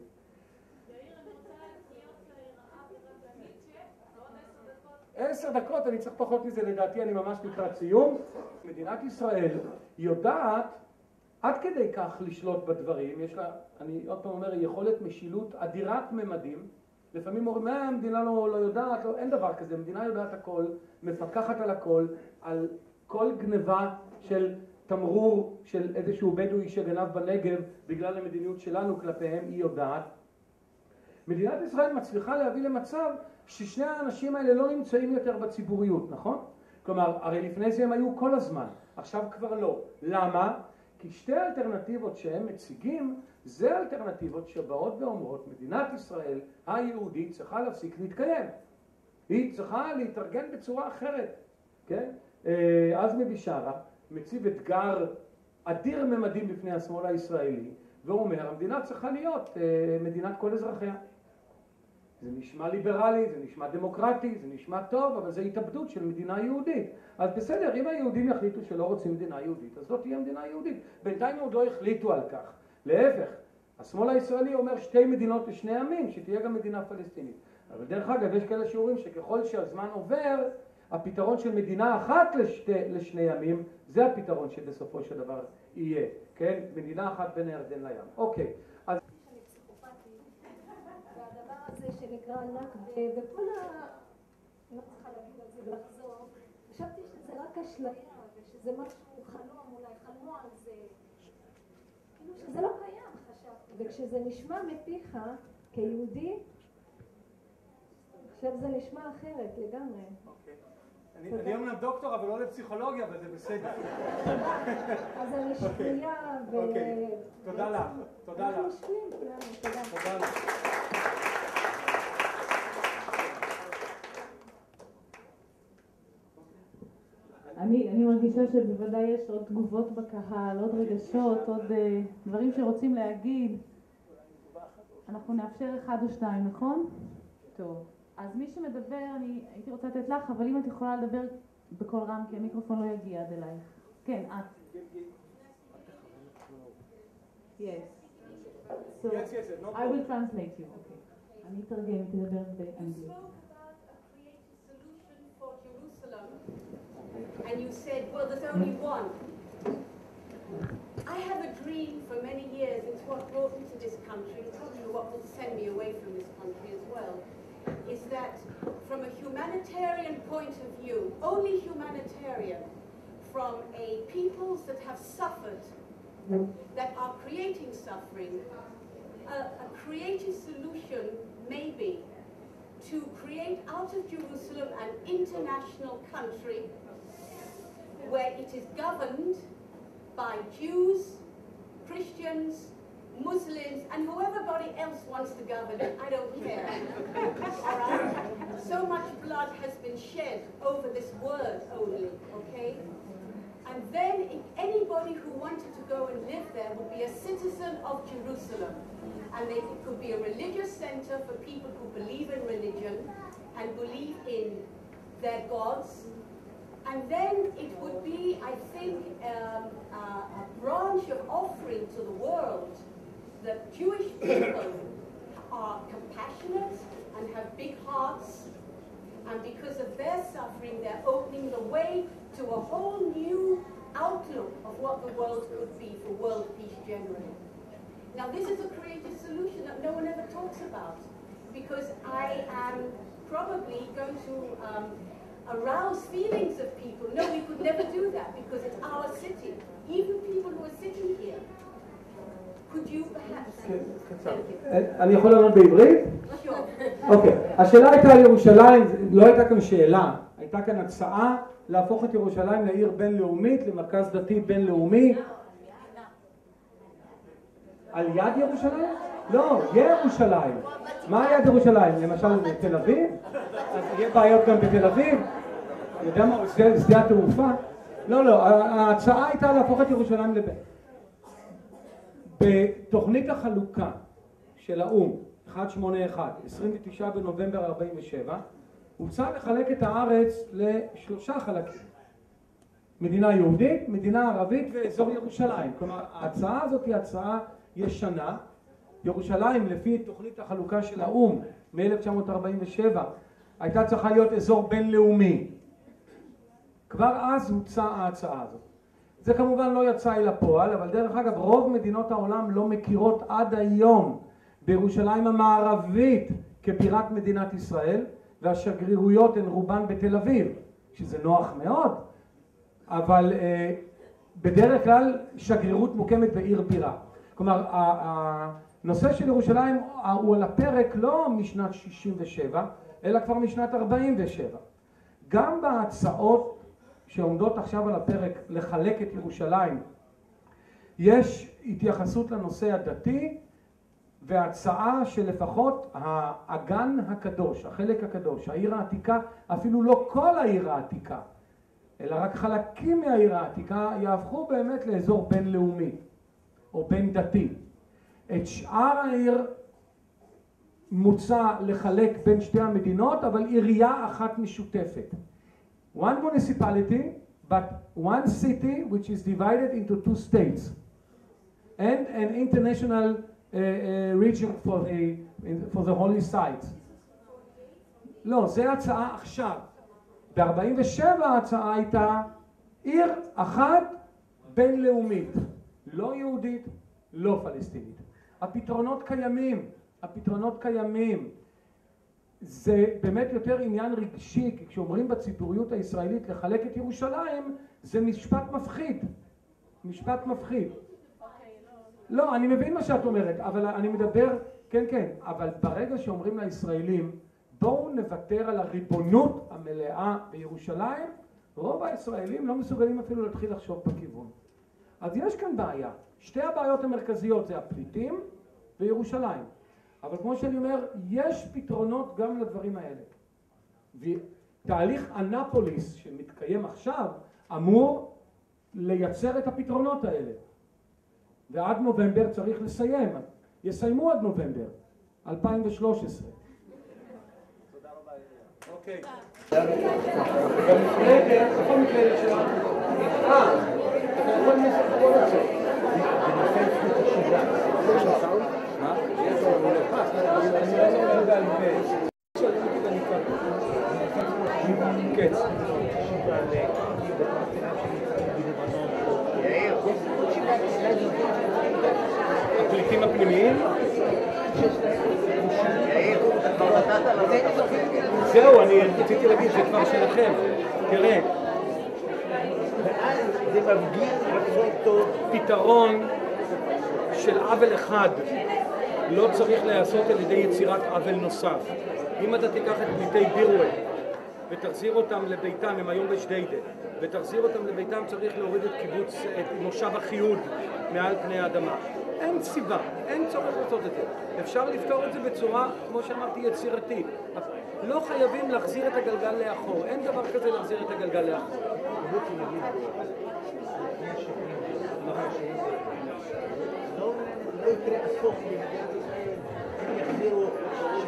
עשר דקות, אני צריך פחות מזה לדעתי, אני ממש לקראת סיום. מדינת ישראל יודעת עד כדי כך לשלוט בדברים, יש לה, אני עוד פעם אומר, יכולת משילות אדירת ממדים. לפעמים אומרים, מה המדינה לא, לא יודעת, לא, אין דבר כזה, המדינה יודעת הכל, מפקחת על הכל, על כל גניבה של תמרור של איזשהו בדואי שגנב בנגב בגלל המדיניות שלנו כלפיהם, היא יודעת. מדינת ישראל מצליחה להביא למצב ששני האנשים האלה לא נמצאים יותר בציבוריות, נכון? כלומר, הרי לפני זה הם היו כל הזמן, עכשיו כבר לא. למה? כי שתי האלטרנטיבות שהם מציגים, זה אלטרנטיבות שבאות ואומרות, מדינת ישראל היהודית צריכה להפסיק להתקיים. היא צריכה להתארגן בצורה אחרת, כן? עזמי בשארה מציב אתגר אדיר ממדים בפני השמאל הישראלי, ואומר, המדינה צריכה להיות מדינת כל אזרחיה. זה נשמע ליברלי, זה נשמע דמוקרטי, זה נשמע טוב, אבל זה התאבדות של מדינה יהודית. אז בסדר, אם היהודים יחליטו שלא רוצים מדינה יהודית, אז לא תהיה מדינה יהודית. בינתיים עוד לא החליטו על כך. להפך, השמאל הישראלי אומר שתי מדינות לשני עמים, שתהיה גם מדינה פלסטינית. אבל דרך אגב, יש כאלה שאומרים שככל שהזמן עובר, הפתרון של מדינה אחת לשתי, לשני עמים, זה הפתרון שבסופו של דבר יהיה. כן? מדינה אחת בין הירדן לים. אוקיי. אז זה שנקרא נכבה, וכל ה... לא צריכה להגיד על זה ולחזור, חשבתי שזה רק אשליה, ושזה משהו חלום, אולי חלמו על זה, כאילו שזה לא קיים, חשבתי, וכשזה נשמע מפיך כיהודי, עכשיו זה נשמע אחרת לגמרי. אני אומנם דוקטור, אבל לא לפסיכולוגיה, אבל זה בסדר. אז אני שנייה, ו... תודה לך, תודה לך. אנחנו שנייה, תודה. תודה לך. אני, אני מרגישה שבוודאי יש עוד תגובות בקהל, עוד רגשות, עוד uh, דברים שרוצים להגיד. אנחנו נאפשר אחד או שתיים, נכון? טוב. אז מי שמדבר, אני הייתי רוצה לתת לך, אבל אם את יכולה לדבר בקול רם, כי המיקרופון לא יגיע עד אלייך. כן, את. Yes. So, yes, yes, no I will translate you. Okay. אני אתרגם, תדבר באנגלית. And you said, well, there's only one. I have a dream for many years. It's what brought me to this country. It's probably what will send me away from this country as well. Is that from a humanitarian point of view, only humanitarian, from a peoples that have suffered, that are creating suffering, a, a creative solution may be to create out of Jerusalem an international country where it is governed by Jews, Christians, Muslims, and whoeverybody else wants to govern it. I don't care. All right? So much blood has been shed over this word only, okay? And then if anybody who wanted to go and live there would be a citizen of Jerusalem. And they, it could be a religious center for people who believe in religion and believe in their gods, And then it would be, I think, um, a, a branch of offering to the world that Jewish people are compassionate and have big hearts, and because of their suffering, they're opening the way to a whole new outlook of what the world could be for world peace generally. Now, this is a creative solution that no one ever talks about, because I am probably going to um, arouse feelings of people. No, we could never do that because it's our city. Even people who are sitting here. Could you perhaps... אני יכול לענות בעברית? אוקיי, השאלה הייתה על ירושלים, לא הייתה כאן שאלה, הייתה כאן הצעה להפוך את ירושלים לעיר בינלאומית, למרכז דתי בינלאומי. על יד ירושלים? לא, ירושלים. מה יד ירושלים? למשל בתל אביב? אז יהיה בעיות גם בתל אביב? יודע מה, שדה התעופה? לא, לא, ההצעה הייתה להפוך את ירושלים לבית. בתוכנית החלוקה של האו"ם, אחת שמונה אחת, עשרים ותשעה בנובמבר ארבעים ושבע, הוצע לחלק את הארץ לשלושה חלקים. מדינה יהודית, מדינה ערבית ואזור ירושלים. כלומר, ההצעה הזאת היא הצעה ישנה. ירושלים, לפי תוכנית החלוקה של האו"ם מ-אלף תשע מאות ארבעים ושבע, הייתה צריכה להיות אזור בינלאומי. כבר אז הוצעה ההצעה הזאת. זה כמובן לא יצא אל הפועל, אבל דרך אגב, רוב מדינות העולם לא מכירות עד היום בירושלים המערבית כבירת מדינת ישראל, והשגרירויות הן רובן בתל אביב, שזה נוח מאוד, אבל אה, בדרך כלל שגרירות מוקמת בעיר בירה. כלומר, הנושא של ירושלים הוא על הפרק לא משנת שישים ושבע, אלא כבר משנת ארבעים ושבע. גם בהצעות שעומדות עכשיו על הפרק לחלק את ירושלים, יש התייחסות לנושא הדתי, והצעה שלפחות האגן הקדוש, החלק הקדוש, העיר העתיקה, אפילו לא כל העיר העתיקה, אלא רק חלקים מהעיר העתיקה, יהפכו באמת לאזור בינלאומי או בין דתי. את שאר העיר מוצע לחלק בין שתי המדינות, אבל עירייה אחת משותפת. One municipality, but one city which is divided into two states, and an international uh, uh, region for the, for the holy sites. לא, זה הצעה עכשיו. ב-ארבעים ושבע ההצעה הייתה עיר אחת בינלאומית, לא יהודית, לא פלסטינית. הפתרונות קיימים, הפתרונות קיימים. זה באמת יותר עניין רגשי, כי כשאומרים בציבוריות הישראלית לחלק את ירושלים, זה משפט מפחיד. משפט מפחיד. לא, אני מבין מה שאת אומרת, אבל אני מדבר, כן, כן, אבל ברגע שאומרים לישראלים, בואו נוותר על הריבונות המלאה בירושלים, רוב הישראלים לא מסוגלים אפילו להתחיל לחשוב בכיוון. אז יש כאן בעיה. שתי הבעיות המרכזיות זה הפליטים וירושלים. אבל כמו שאני אומר, יש פתרונות גם לדברים האלה. ותהליך אנפוליס שמתקיים עכשיו אמור לייצר את הפתרונות האלה. ועד נובמבר צריך לסיים. יסיימו עד נובמבר אלפיים ושלוש עשרה. תודה רבה. אוקיי. במקלדת, איפה המקלדת שלנו? אה, אתה יכול לנסות כל את זה. בנושא זכות השיבה. יש לך סאונד? מה? יש לך מולך. אני לא יודע בעל פה. שואלים אותי ואני כבר. קץ. הפליטים הפנימיים? זהו, אני רציתי להגיד, זה כבר שלכם. תראה. זה מפגין רצון טוב. פתרון של עוול אחד לא צריך להיעשות על ידי יצירת עוול נוסף. אם אתה תיקח את פליטי בירווה ותחזיר אותם לביתם, הם היום בשדיידה, ותחזיר אותם לביתם, צריך להוריד את קיבוץ, את מושב החיוד מעל פני האדמה. אין סיבה, אין צורך לעשות את זה. אפשר לפתור את זה בצורה, כמו שאמרתי, יצירתית. לא חייבים להחזיר את הגלגל לאחור. אין דבר כזה להחזיר את הגלגל לאחור.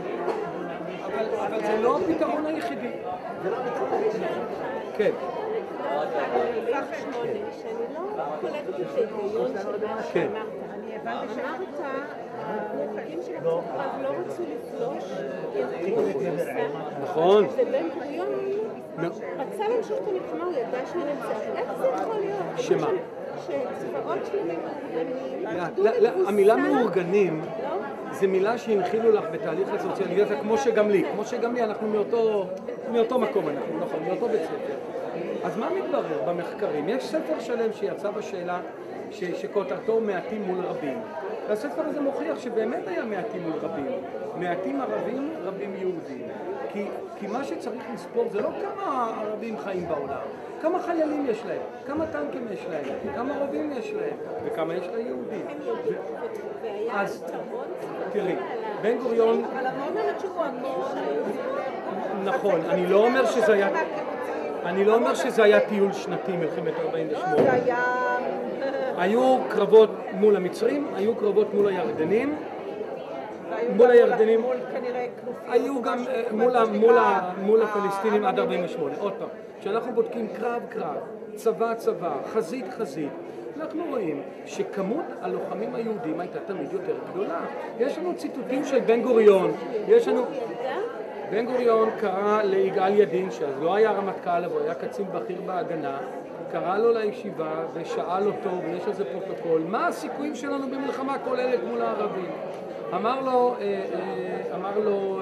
אבל זה לא הפתרון היחידי. זה לא הפתרון היחידי. כן. פח שמונה, שאני לא קולטת את ההיגיון של מה שאמרת. אמרת, המפלגים של ארצות ערב לא רצו לפלוש, כי הם חיכו לתבוסה. נכון. ובן גוריון רצה להמשיך את המלחמה, הוא ידע שהוא נמצא. איך זה יכול להיות? שמה? שצבאות שלמים מאורגנים, המילה מאורגנים זה מילה שהנחילו לך בתהליך הסוציאליזציה, כמו שגם לי, כמו שגם לי, אנחנו מאותו, מאותו מקום, אנחנו נכון, מאותו בית ספר. אז מה מתברר במחקרים? יש ספר שלם שיצא בשאלה ש, שכותרתו מעטים מול רבים. והספר הזה מוכיח שבאמת היה מעטים מול רבים. מעטים ערבים, רבים יהודים. כי, כי מה שצריך לספור זה לא כמה ערבים חיים בעולם, כמה חיילים יש להם, כמה טנקים יש להם, כמה רובים יש להם, וכמה יש ליהודים. אז תראי, בן גוריון... אבל המון הנצ'ו המון... נכון, אני לא אומר שזה היה... אני לא אומר שזה היה טיול שנתי מלחמת ארבעים ושמונה. זה היה... היו קרבות מול המצרים, היו קרבות מול הירדנים. מול הירדנים, היו גם מול הפלסטינים עד ארבעים ושמונה. עוד פעם, כשאנחנו בודקים קרב קרב, צבא צבא, חזית חזית, אנחנו רואים שכמות הלוחמים היהודים הייתה תמיד יותר גדולה. יש לנו ציטוטים של בן גוריון, יש לנו... בן גוריון קרא ליגאל ידין, שאז לא היה רמטכ"ל, אבל היה קצין בכיר בהגנה, קרא לו לישיבה ושאל אותו, ויש על זה פרוטוקול, מה הסיכויים שלנו במלחמה כוללת מול הערבים? אמר לו, אמר לו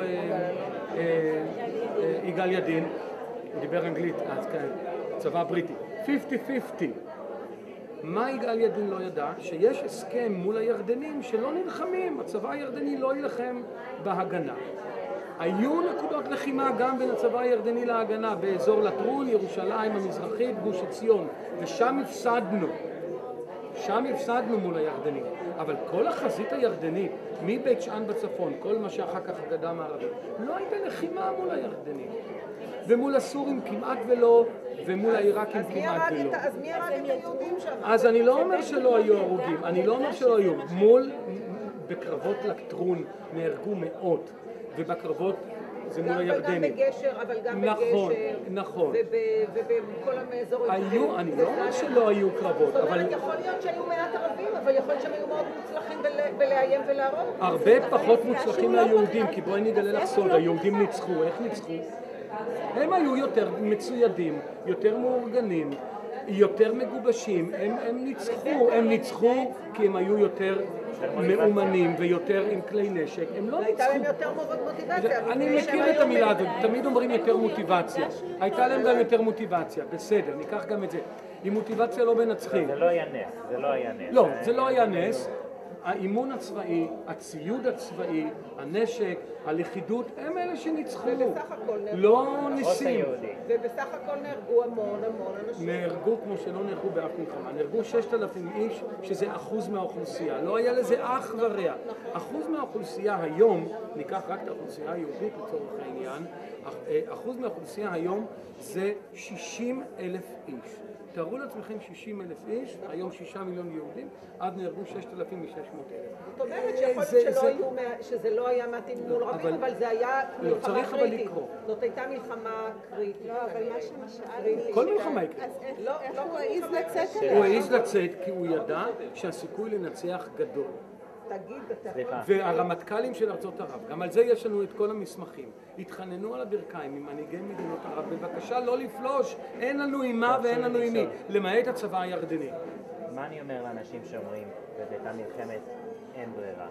יגאל ידין, הוא דיבר אנגלית, אז כן, צבא בריטי, חמישים חמישים. מה יגאל ידין לא ידע? שיש הסכם מול הירדנים שלא נלחמים, הצבא הירדני לא ילחם בהגנה. היו נקודות לחימה גם בין הצבא הירדני להגנה, באזור לטרון, ירושלים המזרחית, גוש עציון, ושם הפסדנו. שם הפסדנו מול הירדנים, אבל כל החזית הירדנית, מבית שאן בצפון, כל מה שאחר כך הגדה המערבית, לא הייתה לחימה מול הירדנים. ומול הסורים כמעט ולא, ומול העיראקים כמעט ולא. אז מי הרג את היהודים שם? אז אני לא אומר שלא היו הרוגים, אני לא אומר שלא היו. מול, בקרבות לטרון נהרגו מאות, ובקרבות זה מול הירדנים. גם בגשר, אבל גם בגשר. נכון, נכון. ובכל האזורים. היו, אני לא אומר שלא היו קרבות, אבל... זאת אומרת, יכול להיות שהיו מעט ערבים, אבל יכול להיות שהם היו מאוד מוצלחים בלאיים ולהרוג. הרבה פחות מוצלחים ליהודים, כי בואי נגלה לך סוד, היהודים ניצחו, איך ניצחו? הם היו יותר מצוידים, יותר מאורגנים, יותר מגובשים, הם, הם ניצחו, הם ניצחו כי הם היו יותר מאומנים ויותר עם כלי נשק, הם לא ניצחו. הייתה להם יותר מוטיבציה. אני מכיר את המילה הזאת, תמיד אומרים יותר מוטיבציה. הייתה להם גם יותר מוטיבציה, בסדר, ניקח גם את זה. עם מוטיבציה לא מנצחים. זה לא היה נס, זה לא היה נס. לא, זה לא היה נס. האימון הצבאי, הציוד הצבאי, הנשק, הלכידות, הם אלה שניצחו. ובסך הכל נהרגו. לא ניסים. ובסך הכל נהרגו המון המון אנשים. נהרגו כמו שלא נהרגו באף מלחמה. נהרגו ששת אלפים איש, שזה אחוז מהאוכלוסייה. לא היה לזה אח ורע. אחוז מהאוכלוסייה היום, ניקח רק את האוכלוסייה היהודית לצורך העניין, אחוז מהאוכלוסייה היום זה שישים אלף איש. תארו לעצמכם שישים אלף איש, היום שישה מיליון יהודים, עד נהרגו ששת אלפים ושש מאות אלף. זאת אומרת שיכול להיות שזה לא היה מתאים מול רבים, אבל זה היה מלחמה קריטית. זאת הייתה מלחמה קריטית. לא, אבל מה שמשאל... כל מלחמה היא קריטית. אז איך הוא העיז לצאת אליה? הוא העיז לצאת כי הוא ידע שהסיכוי לנצח גדול. והרמטכ"לים של ארצות ערב, גם על זה יש לנו את כל המסמכים, התחננו על הברכיים עם מנהיגי מדינות ערב, בבקשה לא לפלוש, אין לנו עם מה ואין לנו עם מי, למעט הצבא הירדני. מה אני אומר לאנשים שאומרים, ובאותה מלחמת אין ברירה?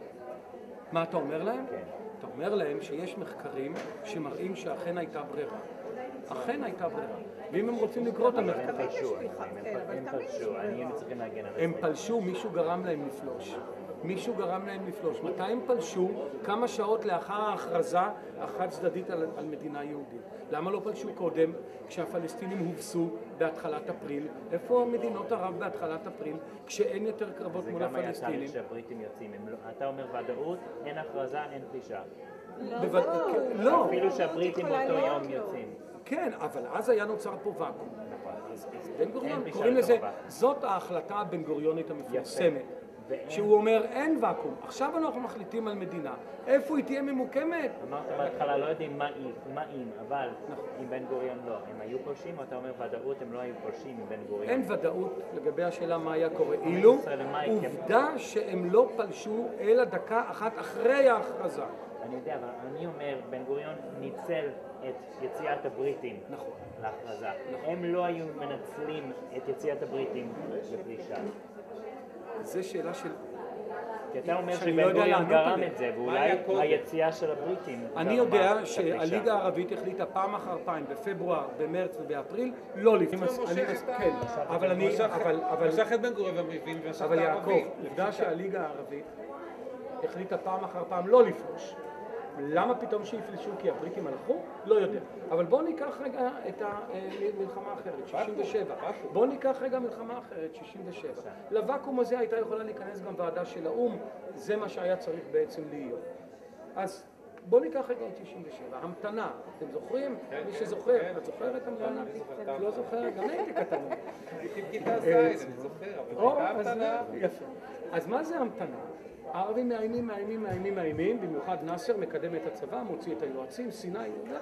מה אתה אומר להם? כן. אתה אומר להם שיש מחקרים שמראים שאכן הייתה ברירה. אכן הייתה ברירה. ואם הם רוצים לקרוא את המחקרים... הם פלשו, הם פלשו, הם צריכים להגן על זה. הם פלשו, מישהו גרם להם לפלוש. מישהו גרם להם לפלוש. מתי הם פלשו? כמה שעות לאחר ההכרזה החד צדדית על, על מדינה יהודית. למה לא פלשו קודם כשהפלסטינים הובסו בהתחלת אפריל? איפה מדינות ערב בהתחלת אפריל כשאין יותר קרבות מול הפלסטינים? זה גם היה תהליך שהבריטים יוצאים. אתה אומר ודאות, אין הכרזה, אין פלישה. לא. אפילו שהבריטים באותו יום יוצאים. כן, אבל אז היה נוצר פה ואקום. אז בן גוריון קוראים לזה, זאת ההחלטה הבן גוריונית המפורסמת. שהוא אומר אין ואקום, עכשיו אנחנו מחליטים על מדינה, איפה היא תהיה ממוקמת? אמרת בהתחלה לא יודעים מה אם, אבל עם בן גוריון לא, הם היו פולשים או אתה אומר ודאות הם לא היו פולשים עם בן גוריון? אין ודאות לגבי השאלה מה היה קורה, אילו עובדה שהם לא פלשו אלא דקה אחת אחרי ההכרזה. אני יודע, אבל אני אומר, בן גוריון ניצל את יציאת הבריטים להכרזה. הם לא היו מנצלים את יציאת הבריטים לפלישה. זו שאלה של... כי אתה אומר שבן גוריון גרם את זה, ואולי היציאה של הבריטים... אני יודע שהליגה הערבית החליטה פעם אחר פעם, בפברואר, במרץ ובאפריל, לא לפרוש. כן, אבל אני... משך את בן גוריון ומבין ושך את אבל יעקב, עובדה שהליגה הערבית החליטה פעם אחר פעם לא לפרוש. למה פתאום שיפלשו? כי הבריטים הלכו? לא יודע. אבל בואו ניקח רגע את המלחמה האחרת, שישים ושבע. בואו ניקח רגע מלחמה אחרת, שישים ושבע. לוואקום הזה הייתה יכולה להיכנס גם ועדה של האום, זה מה שהיה צריך בעצם להיות. אז בואו ניקח רגע את שישים ושבע. המתנה, אתם זוכרים? מי שזוכר, את זוכרת המתנה? את לא זוכרת? גם הייתי קטן. הייתי בכיתה ז', אני זוכר, אבל הייתה המתנה. יפה. אז מה זה המתנה? הערבים מאיימים, מאיימים, מאיימים, מאיימים, במיוחד נאסר מקדם את הצבא, מוציא את היועצים, סיני, יהודה.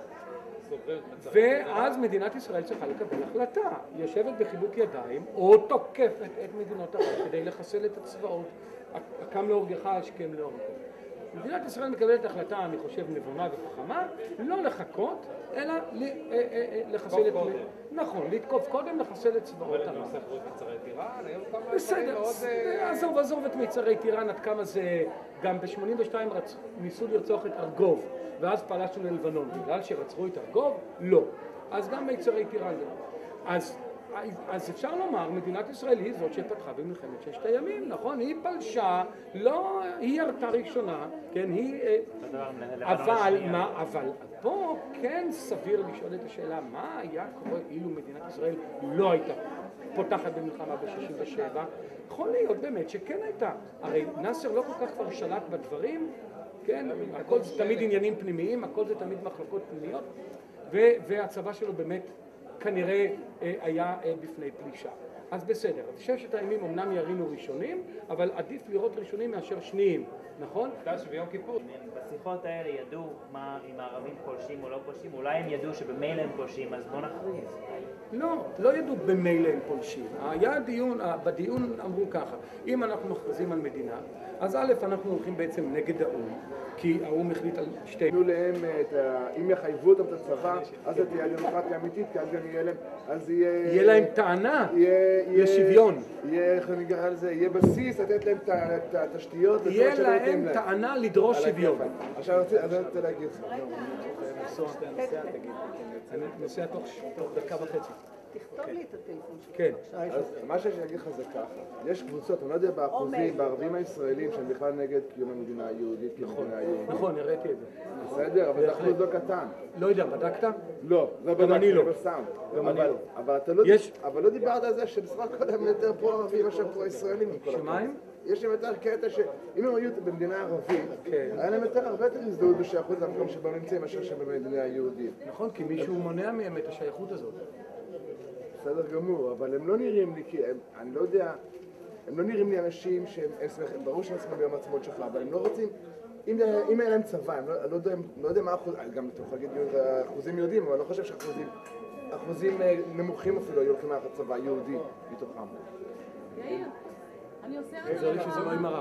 ואז מדינת ישראל צריכה לקבל החלטה, יושבת בחיבוק ידיים, או תוקפת את מדינות ערב כדי לחסל את הצבאות, הקם להורגך, השכם להורגך. מדינת ישראל מקבלת החלטה, אני חושב, נבונה וחכמה, לא לחכות, אלא לחסל את... נכון, לתקוף קודם, לחסל את צבאות ערב. אבל הם מספרו את מצרי טיראן, היו כמה... בסדר, עזוב, עזוב את מצרי טיראן, עד כמה זה... גם ב-שמונים ושתיים ניסו לרצוח את ארגוב, ואז פלשנו ללבנון. בגלל שרצחו את ארגוב? לא. אז גם מצרי טיראן לא. אז... אז אפשר לומר, מדינת ישראל היא זאת שפתחה במלחמת ששת הימים, נכון? היא פלשה, לא, היא ירתה ראשונה, כן, היא... אבל, מה, אבל פה כן סביר לשאול את השאלה, מה היה קורה אילו מדינת ישראל לא הייתה פותחת במלחמה ב-שישים ושבע? יכול להיות באמת שכן הייתה. הרי נאסר לא כל כך כבר שלט בדברים, כן? הכל זה תמיד עניינים פנימיים, הכל זה תמיד מחלוקות פנימיות, והצבא שלו באמת כנראה היה בפני פלישה. אז בסדר, ששת הימים אמנם ירינו ראשונים, אבל עדיף לראות ראשונים מאשר שניים, נכון? תש ויום כיפור. בשיחות האלה ידעו מה אם הערבים פולשים או לא פולשים, אולי הם ידעו שבמילא הם פולשים, אז בוא נכריז. לא, לא ידעו במילא הם פולשים. היה דיון, בדיון אמרו ככה, אם אנחנו מכריזים על מדינה, אז א', אנחנו הולכים בעצם נגד האום, כי האום החליט על שתי... תנו להם, אם יחייבו אותם את הצבא, אז זה תהיה דמוקרטיה אמיתית, כי אז גם יהיה להם, אז יהיה... יהיה להם טענה לשוויון. יהיה, איך אני אקרא לזה, יהיה בסיס, לתת להם את התשתיות. יהיה להם טענה לדרוש שוויון. עכשיו אני רוצה להגיד לך. אני נוסע תוך דקה וחצי. תכתוב לי את הטלפון שלך. כן. אז מה שאני אגיד לך זה ככה, יש קבוצות, אני לא יודע באחוזים, בערבים הישראלים שהם בכלל נגד קיום המדינה היהודית כמדינה יהודית. נכון, הראיתי את זה. בסדר, אבל זה אחוז לא קטן. לא יודע, בדקת? לא, לא בדקתי, לא בסאונד. אבל לא דיברת על זה שבסך הכל הם יותר פרו-ערבים מאשר פרו-ישראלים. שמה הם? יש להם יותר קטע שאם הם היו במדינה ערבית, היה להם יותר הרבה יותר הזדהות בשייכות למקום שבו נמצאים מאשר שהם במדינה היהודית. נכון, כי מישהו מונע מהם את השייכות הזאת. בסדר גמור, אבל הם לא נראים לי, כי הם, אני לא יודע, הם לא נראים לי אנשים שהם, ברור שהם שמחים ביום העצמאות שלך, אבל הם לא רוצים, אם, אם היה להם צבא, הם לא, לא, יודע, לא יודע מה אחוז, גם אתה יכול להגיד אחוזים יהודים, אבל אני לא חושב שאחוזים, אחוזים נמוכים אפילו היו הולכים לאחד צבא יהודי מתוכם. יאיר, אני עושה את זה. זה שזה לא ימרח.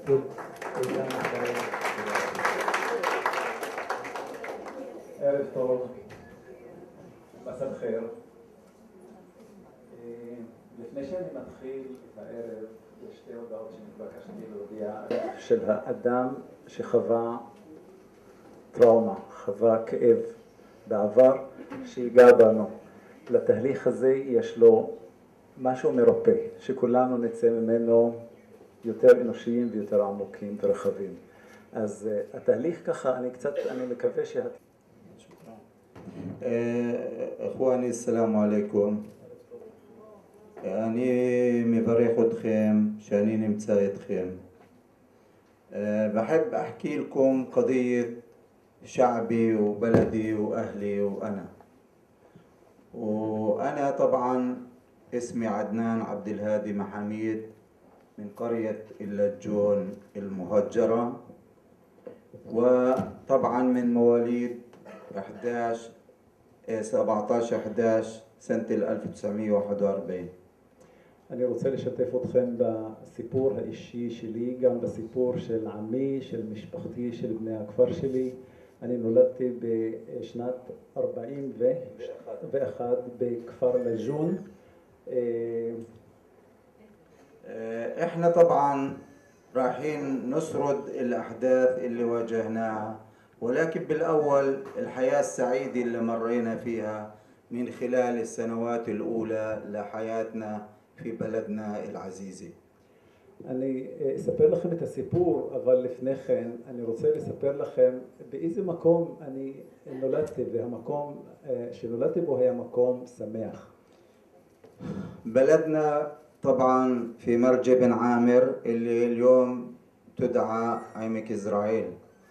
ערב טוב, מסע חיר. לפני שאני מתחיל את הערב, יש שתי הודעות שנתבקשתי להודיע של האדם שחווה טראומה, חווה כאב בעבר, שיגע בנו. לתהליך הזה יש לו משהו מרפא, שכולנו נצא ממנו יותר אנושיים ויותר עמוקים ורחבים. אז uh, התהליך ככה, אני קצת, אני מקווה שה... אחואני, סלאם עליכום. אני מברך אתכם שאני נמצא איתכם. بحب أحكي لكم قضية شعبي وبلدي وأهلي وأنا. وأنا طبعا اسمي عدنان عبد الهادي محاميد من قرية اللجون المهجرة، وطبعا من مواليد أحد عشر سبعة عشر أحد عشر سنة ألف وتسعمائة وواحد وأربعين. אני רוצה לשתף אתכם בסיפור האישי שלי, גם בסיפור של עמי, של משפחתי, של בני הכפר שלי. אני נולדתי בשנת ארבעים ואחת בכפר לג'ון. احنا طبعا رايحين نسرد الأحداث اللي واجهناها، ولكن بالأول الحياة السعيدة اللي مرينا فيها من خلال السنوات الأولى لحياتنا في بلدنا العزيزة. אני אספר לכם את הסיפור, אבל לפני כן אני רוצה לספר לכם באיזה מקום אני נולדתי, והמקום שנולדתי בו היה מקום שמח. بلدنا طبعا في مرج بن عامر اللي اليوم تدعى عمك إسرائيل.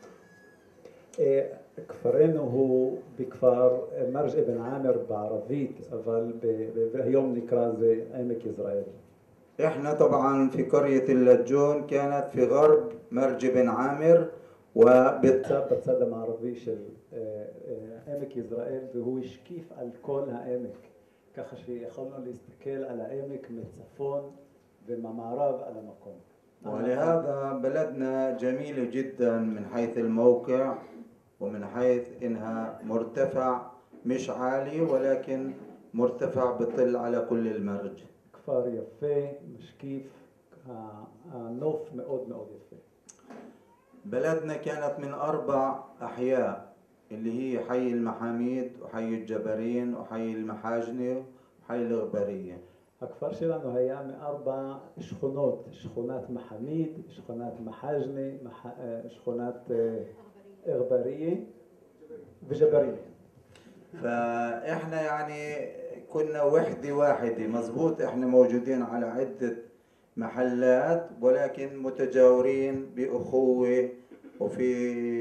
כפרנו הוא בכפר מרג' אבן עאמר בערבית, אבל היום נקרא זה עמק יזרעאל. احنا طبعا في قرية اللجون كانت في غرب مرج بن عامر ובצד המערבי של עמק יזרעאל, והוא השקיף על כל העמק, ככה שיכולנו להסתכל על העמק מצפון וממערב על המקום. ولهذا بلدنا جميلة جدا من حيث الموقع ومن حيث انها مرتفع مش عالي ولكن مرتفع بطل على كل المرج. כפר יפה, משקיף, הנוף מאוד מאוד יפה. بلدنا كانت من أربع أحياء اللي هي حي المحاميد وحي الجبرين وحي المحاجنة وحي الغبرية. הכפר שלנו היה מארבע שכונות, שכונת מחמיד, שכונת מחאג'נה, שכונת غبرية وجبرية. فإحنا يعني كنا وحدة واحدة مزبوط، إحنا موجودين على عدة محلات ولكن متجاورين بأخوة وفي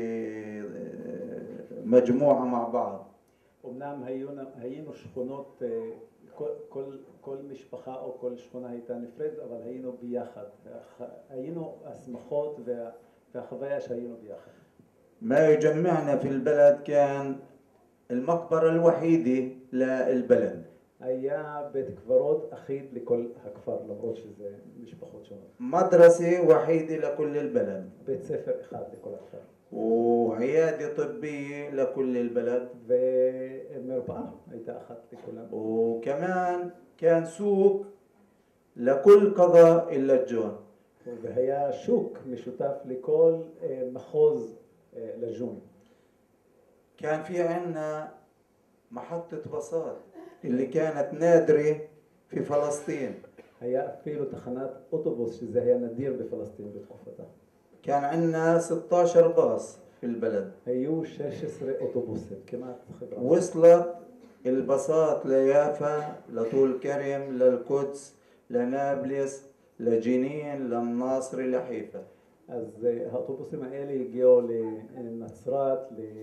مجموعة مع بعض. אמנם היינו שכונות, כל כל משפחה או כל שכונה הייתה נפרדת, אבל היינו ביחד. היינו השמחות והחוויה שהיינו ביחד. ما يجمعنا في البلد كان المقبرة الوحيدة للبلد. היה בית קברות אחיד לכל הכפר, למרות שזה משפחות שונות. مدرسة وحيدة لكل البلد. בית ספר אחד לכל הכפר. وعيادة طبية لكل البلد. ומרפאה הייתה אחת לכולם. وكمان كان سوق لكل قضاء اللجون. והיה שוק משותף לכל מחוז לג'ון. كان في عنا محطة باصات اللي كانت نادرة في فلسطين. היה אפילו תחנת אוטובוס שזה היה נדיר בפלסטין בתקופתה. كان عنا ستة عشر باص في البلد. היו שש עשרה אוטובוסים, כמעט חברה. وصلت الباصات ليافا لطول كرم للقدس لنابلس لجنين للناصر لحيفا. אז האוטובוסים האלה הגיעו לנצרת,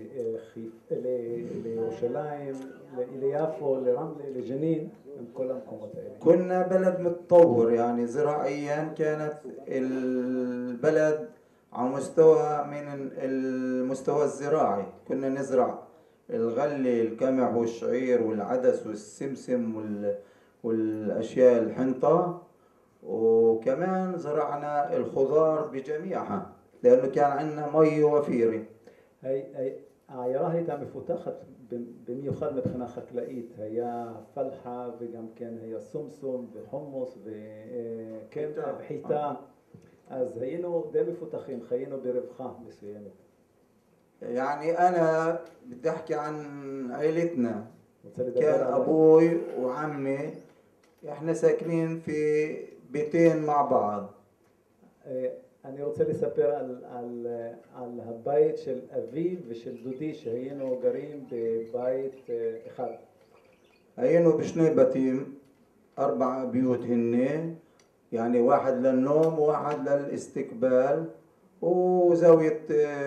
לירושלים, ליפו, לרמלה, לג'נין, עם כל המקומות האלה. كنا بلد متطور يعني زراعيا، كانت البلد على مستوى من المستوى الزراعي، كنا نزرع الغلة القمح والشعير والعدس والسمسم والاشياء الحنطة، وكمان زرعنا الخضار بجميعها لأنه كان عندنا مي وفيرة. هي هي העיירה הייתה מפותחת במיוחד מבחינה חקלאית, היה פלחה וגם כן היה סומסום וחומוס וכן וחיטה, אז היינו די מפותחים, חיינו ברווחה מסוימת. يعني أنا بدي أحكي عن عائلتنا، كان أبوي وعمي إحنا ساكنين في بيتين مع بعض. אני רוצה לספר על, על, על הבית של אבי ושל דודי שהיינו גרים בבית אחד. היינו בשני בתים, أربع بيوت هن، يعني واحد للنوم وواحد للاستقبال وزاوية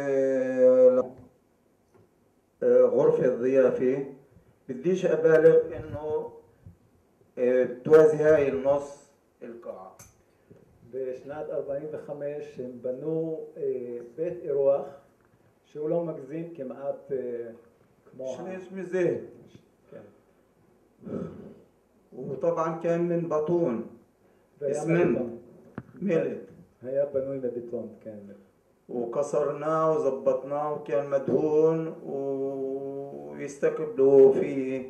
غرفة الضيافة. بديش أبالغ إنه توازي هاي النص القاعة. בשנת ארבעים וחמש הם בנו בית אירוח שהוא לא מגזים כמעט כמו... שליש מזה. وطبعا كان من بطون اسمنت ملت. היה בנוי מבטון, כן. وكسرناه وظبطناه وكان مدهون ويستقبلوا فيه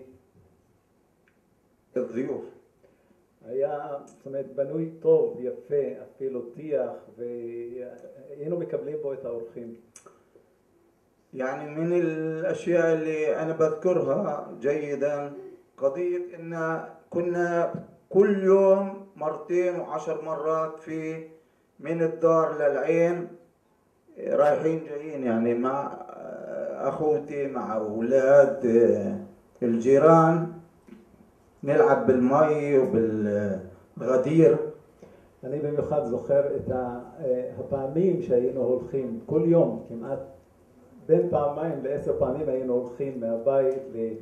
الضيوف. היה, זאת אומרת, בנוי טוב, יפה, אפילו טיח, והיינו מקבלים בו את האורחים. يعني من الأشياء اللي أنا بذكرها جيدا قضية إن كنا كل يوم مرتين وعشر مرات في من الدار للعين رايحين جايين، يعني مع أخوتي مع أولاد الجيران نلعب بالمي وبالغدير. אני במיוחד זוכר את הפעמים שהיינו הולכים כל יום, כמעט בין פעמיים לעשר פעמים היינו הולכים מהבית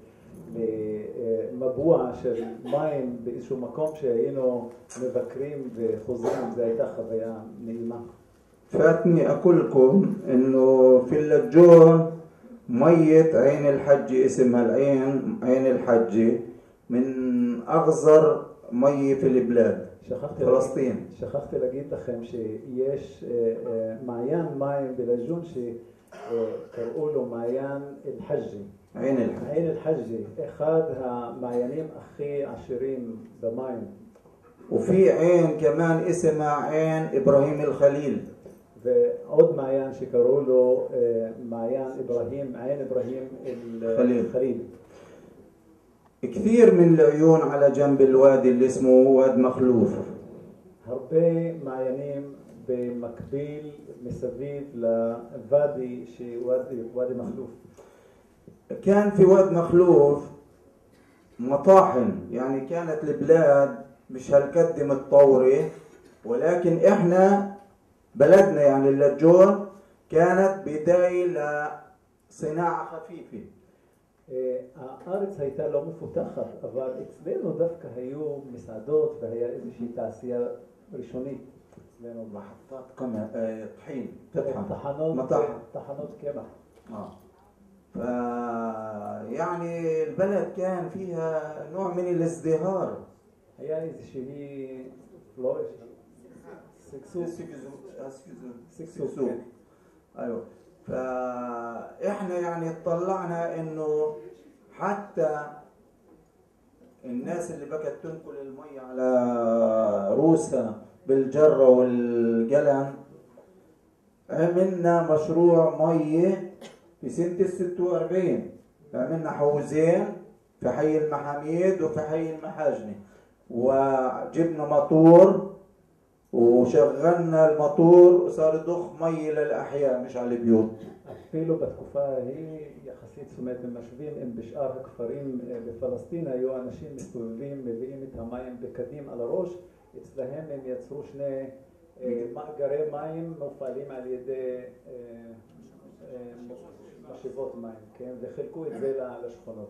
למבוע של מים באיזשהו מקום שהיינו מבקרים וחוזרים. זו הייתה חוויה נעימה. فاتني أقول لكم إنه في اللجون مية عين الحجة، اسمها العين عين الحجة، من أغزر مية في البلاد فلسطين. שכחתי להגיד לכם שיש מעיין מים בלג'ון שקראו לו מעיין אל-חג'י. עין אל-חג'י. עין אל-חג'י, אחד המעיינים הכי עשירים במים. وفي عين كمان اسمها عين إبراهيم الخليل. ועוד מעיין שקראו לו מעיין إبراهيم، عين إبراهيم الخليل. كثير من العيون على جنب الوادي اللي اسمه واد مخلوف. הרבה מעיינים במקביל מסביב לוואדי שוואדי מחלוף. كان في واد مخلوف مطاحن، يعني كانت البلاد مش هالقد متطورة، ولكن احنا بلدنا يعني اللجون كانت بداية لصناعة خفيفة. הארץ הייתה לא מפותחת, אבל אצלנו דווקא היו מסעדות והיה איזושהי תעשייה ראשונית. אצלנו מחטת טחין, תחנות, תחנות קמח. ف يعني البلد كان فيها نوع من الازدهار. היה איזושהי פלורש. سكسوك. سكسوك. ايوه. فاحنا يعني اطلعنا انه حتى الناس اللي بقت تنقل المي على روسها بالجرة والقلم، عملنا مشروع مية في سنة الستة وأربعين، عملنا حوزين في حي المحاميد وفي حي المحاجنة، وجبنا مطور وشغلنا الموتور وصار يضخ مي للأحياء مش على البيوت. אפילו בתקופה ההיא יחסית, זאת אומרת, הם משווים עם בשאר הכפרים בפלסטין, היו אנשים מסתובבים, מביאים את המים בקדים על הראש, אצלהם הם יצרו שני מאגרי מים מופעלים על ידי משאבות מים, כן? וחילקו את זה לשכונות.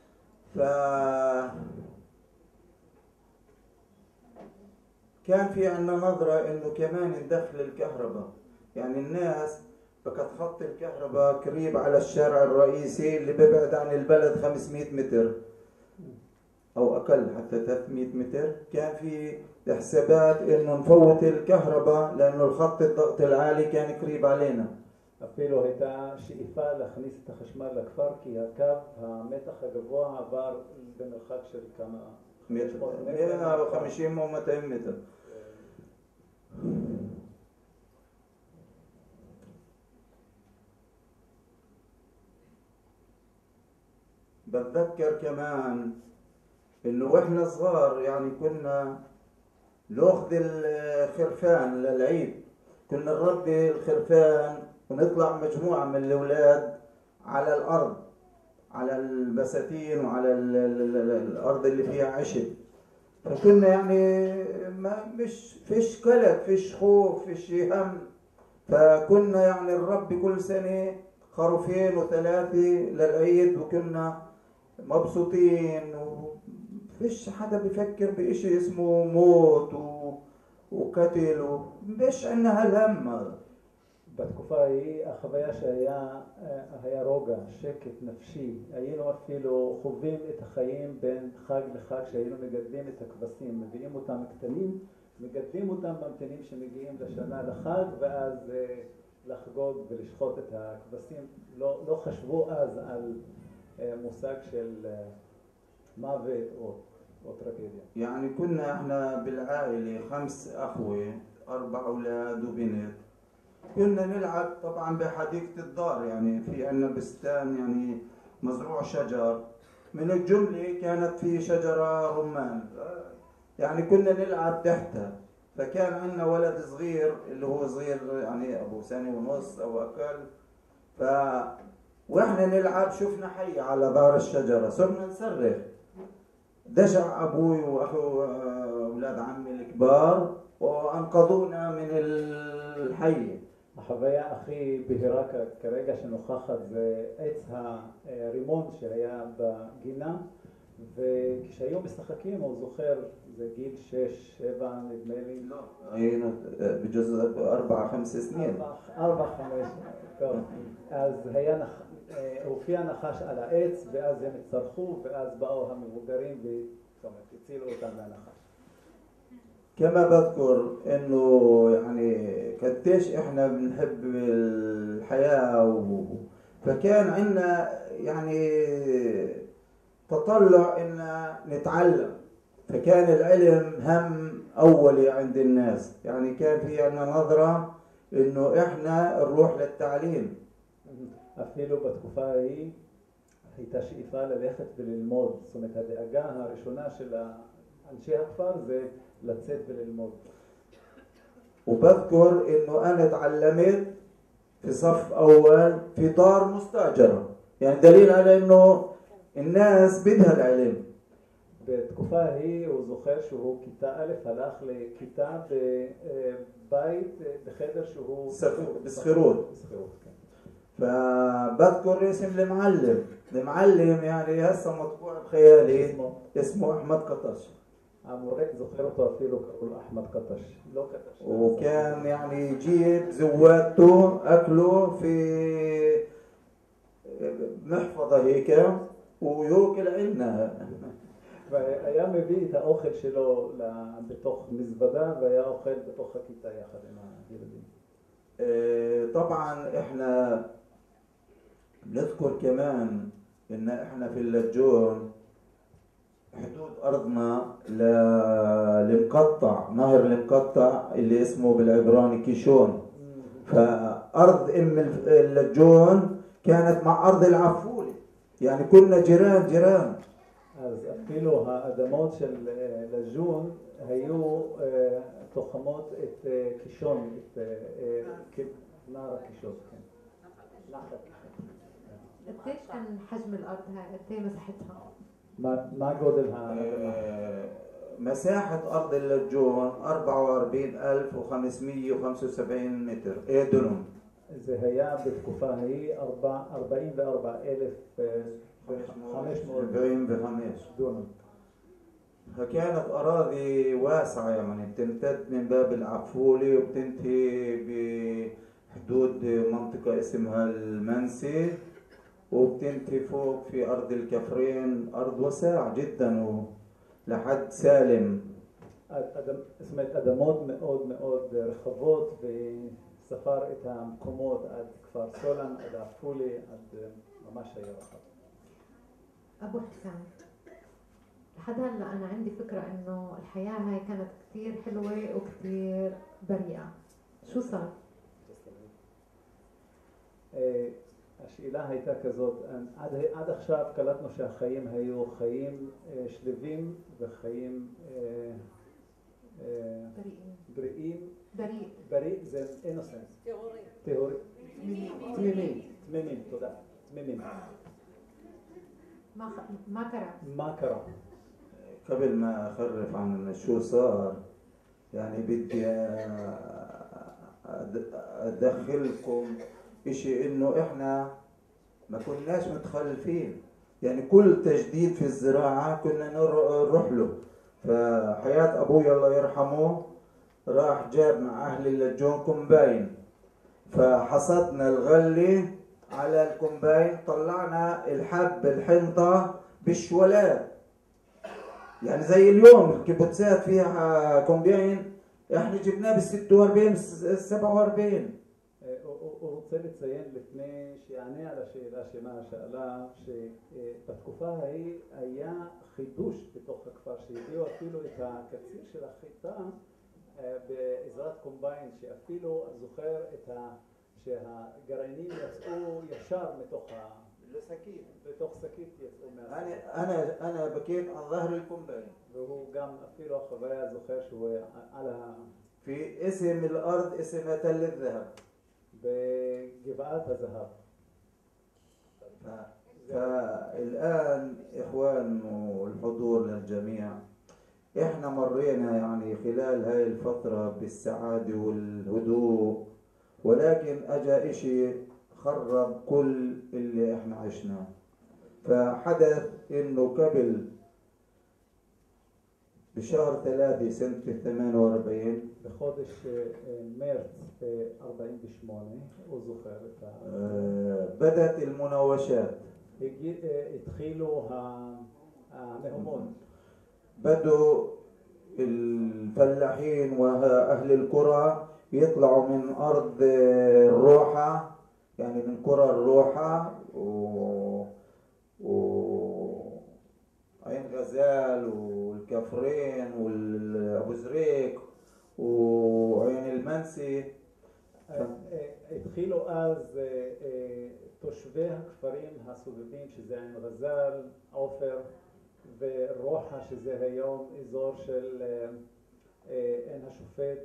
كان في عندنا نظرة إنه كمان ندخل الكهرباء، يعني الناس بقت خط الكهرباء قريب على الشارع الرئيسي اللي ببعد عن البلد خمسمئة متر. أو أقل حتى ثلاثمئة متر. كان في حسابات إنه نفوت الكهرباء لأنه الخط الضغط العالي كان قريب علينا. אפילו הייתה שאיפה להכניס את החשמל לכפר כי הקו, המתח הגבוה עבר במרחק של כמה... مئة وخمسين או מאתיים מטר. بتذكر كمان انه واحنا صغار يعني كنا ناخذ الخرفان للعيد، كنا نربي الخرفان ونطلع مجموعة من الأولاد على الأرض، على البساتين وعلى ال ال ال الأرض اللي فيها عشب. فكنا يعني ما مش فيش قلق، فيش خوف، فيش هم. فكنا يعني نربي كل سنة خروفين وثلاثة للعيد وكنا مبسوطين وفيش حدا بيفكر بإشي اسمه موت و... وقتل ومش عنا هالهم هذا. בתקופה ההיא החוויה שהיה היה רוגע, שקט נפשי. היינו אפילו חווים את החיים בין חג לחג שהיינו מגדלים את הכבשים, מביאים אותם קטנים, מגדלים אותם ממתינים שמגיעים לשנה לחג ואז לחגוג ולשחוט את הכבשים. לא, לא חשבו אז על מושג של מוות או, או טרגדיה. يعني كنا احنا بالعائلة خمس أخوة، أربع أولاد وبنت. كنا نلعب طبعا بحديقة الدار، يعني في عندنا بستان يعني مزروع شجر، من الجملة كانت في شجرة رمان، يعني كنا نلعب تحتها. فكان عندنا ولد صغير اللي هو صغير يعني أبو سنة ونص أو أقل، ف واحنا نلعب شفنا حي على دار الشجرة، صرنا نصرخ. دشع أبوي وأخو أولاد عمي الكبار وأنقذونا من الحي. החוויה הכי בהירה כרגע שנוכחת זה עץ הרימון שהיה בגינה, וכשהיו משחקים הוא זוכר, זה גיל שש, שבע נדמה לי. לא, היינו בג'וז ארבע, חמש סנין. ארבע, חמש, טוב. אז היה נח... הופיע נחש על העץ ואז הם הצטרחו ואז באו המבוגרים והצילו אותם מהנחש. كما بذكر انه يعني قديش احنا بنحب الحياة و... فكان عندنا يعني تطلع ان نتعلم، فكان العلم هم اولي عند الناس، يعني كان في عندنا نظرة انه احنا نروح للتعليم. אפילו בתקופה ההיא הייתה שאיפה ללכת וללמוד, זאת אומרת הדאגה הראשונה של אנשי הכפר זה לצאת וללמוד. وبذكر انه انا تعلمت في صف اول في دار مستاجرة، يعني دليل على انه الناس بدها العلم. בתקופה ההיא הוא זוכר שהוא כיתה א' הלך לכיתה בבית בחדר שהוא בסחירות. فبذكر اسم المعلم، المعلم يعني هسه مطبوع بخيالي اسمه احمد قطش. המורה זוכר אותו אפילו קראו לו אחמד קטש, לא קטש. وكان يعني يجيب زواته اكله في محفظة هيك ويوكل عنا. והיה מביא את האוכל שלו בתוך מזוודה והיה אוכל בתוך הכיתה יחד עם הילדים. طبعا احنا نذكر كمان ان احنا في اللجون حدود ارضنا للمقطع، نهر المقطع اللي اسمه بالعبراني كيشون. فارض ام اللجون كانت مع ارض العفولة، يعني كنا جيران جيران. אז אפילו האדמות של לג'ון היו תוחמות את קישון, את נהר הקישון. נחל קישון. قديش كان حجم الأرض هاي؟ قد ايه مساحتها؟ מה גודל האדמה? مساحة أرض اللجون أربعة وأربعين ألف وخمسمئة وخمسة وسبعين متر، إيه دونم. זה היה בתקופה ההיא ארבעים וארבעה אלף וחמש מאות דונם. فكانت أراضي واسعة، يعني بتمتد من باب العفولة وبتنتهي بحدود منطقة اسمها المنسي وبتنتهي فوق في أرض الكفرين، أرض واسعة جدا لحد سالم. אדמ, זאת אומרת, אדמות מאוד מאוד רחבות, וספר את המקומות עד כפר סולן, עד עפולה, עד ממש היה רחב. أبو حسام لحد هلا أنا عندي فكرة إنه الحياة هاي كانت كتير حلوة وكتير بريئة. شو صار؟ השאלה הייתה כזאת, עד, עד עכשיו קלטנו שהחיים היו חיים שלווים וחיים בריאים. בריא. בריא זה אינוסנס. טהורים. טהורים. תמימים. תמימים, תודה. תמימים. ما ما كره ما كره قبل ما أخرف عن شو صار يعني بدي أدخلكم إشي إنه إحنا ما كناش متخلفين، يعني كل تجديد في الزراعة كنا نروح له. فحياة أبوي الله يرحمه راح جاب مع أهل اللجون كومباين، فحصدنا الغلة على الكومباين، طلعنا الحب الحنطة بالشولات، يعني زي اليوم الكيبوتسات فيها كومباين احنا جبناه بال ستة وأربعين سبعة وأربعين. הוא רוצה לציין לפני שיענה על השאלה שמה שאלה, שבתקופה ההיא היה חידוש בתוך הכפר, שהביאו אפילו את הקציר של החיטה בעזרת קומביין, שאפילו זוכר את ה... שהגרעינים יצאו ישר מתוך ה... לסכית. בתוך שקית יצאו מהסכית. أنا أنا أنا بكيت على ظهر الكومباين. והוא גם אפילו החוויה זוכר שהוא על ה... في اسم الأرض اسمها تل الذهب. בגבעת הזהב. فالآن إخوان والحضور للجميع، إحنا مرينا يعني خلال هاي الفترة بالسعادة والهدوء، ولكن أجا إشي خرب كل اللي إحنا عشناه. فحدث إنه قبل بشهر ثلاثة سنة ثمانية وأربعين בחודש מרץ أربعين وثمانية הוא זוכר את ה... بدأت المناوشات. התחילו המהומות. بدوا الفلاحين وأهل القرى يطلعوا من أرض الروحة، يعني من قرى الروحة و... و... عين غزال والكفرين والأبو زريق وعين المنسي. התחילו אז תושבי הכפרים הסובבים, שזה עין גזל, עופר ורוחה, שזה היום אזור של עין השופט.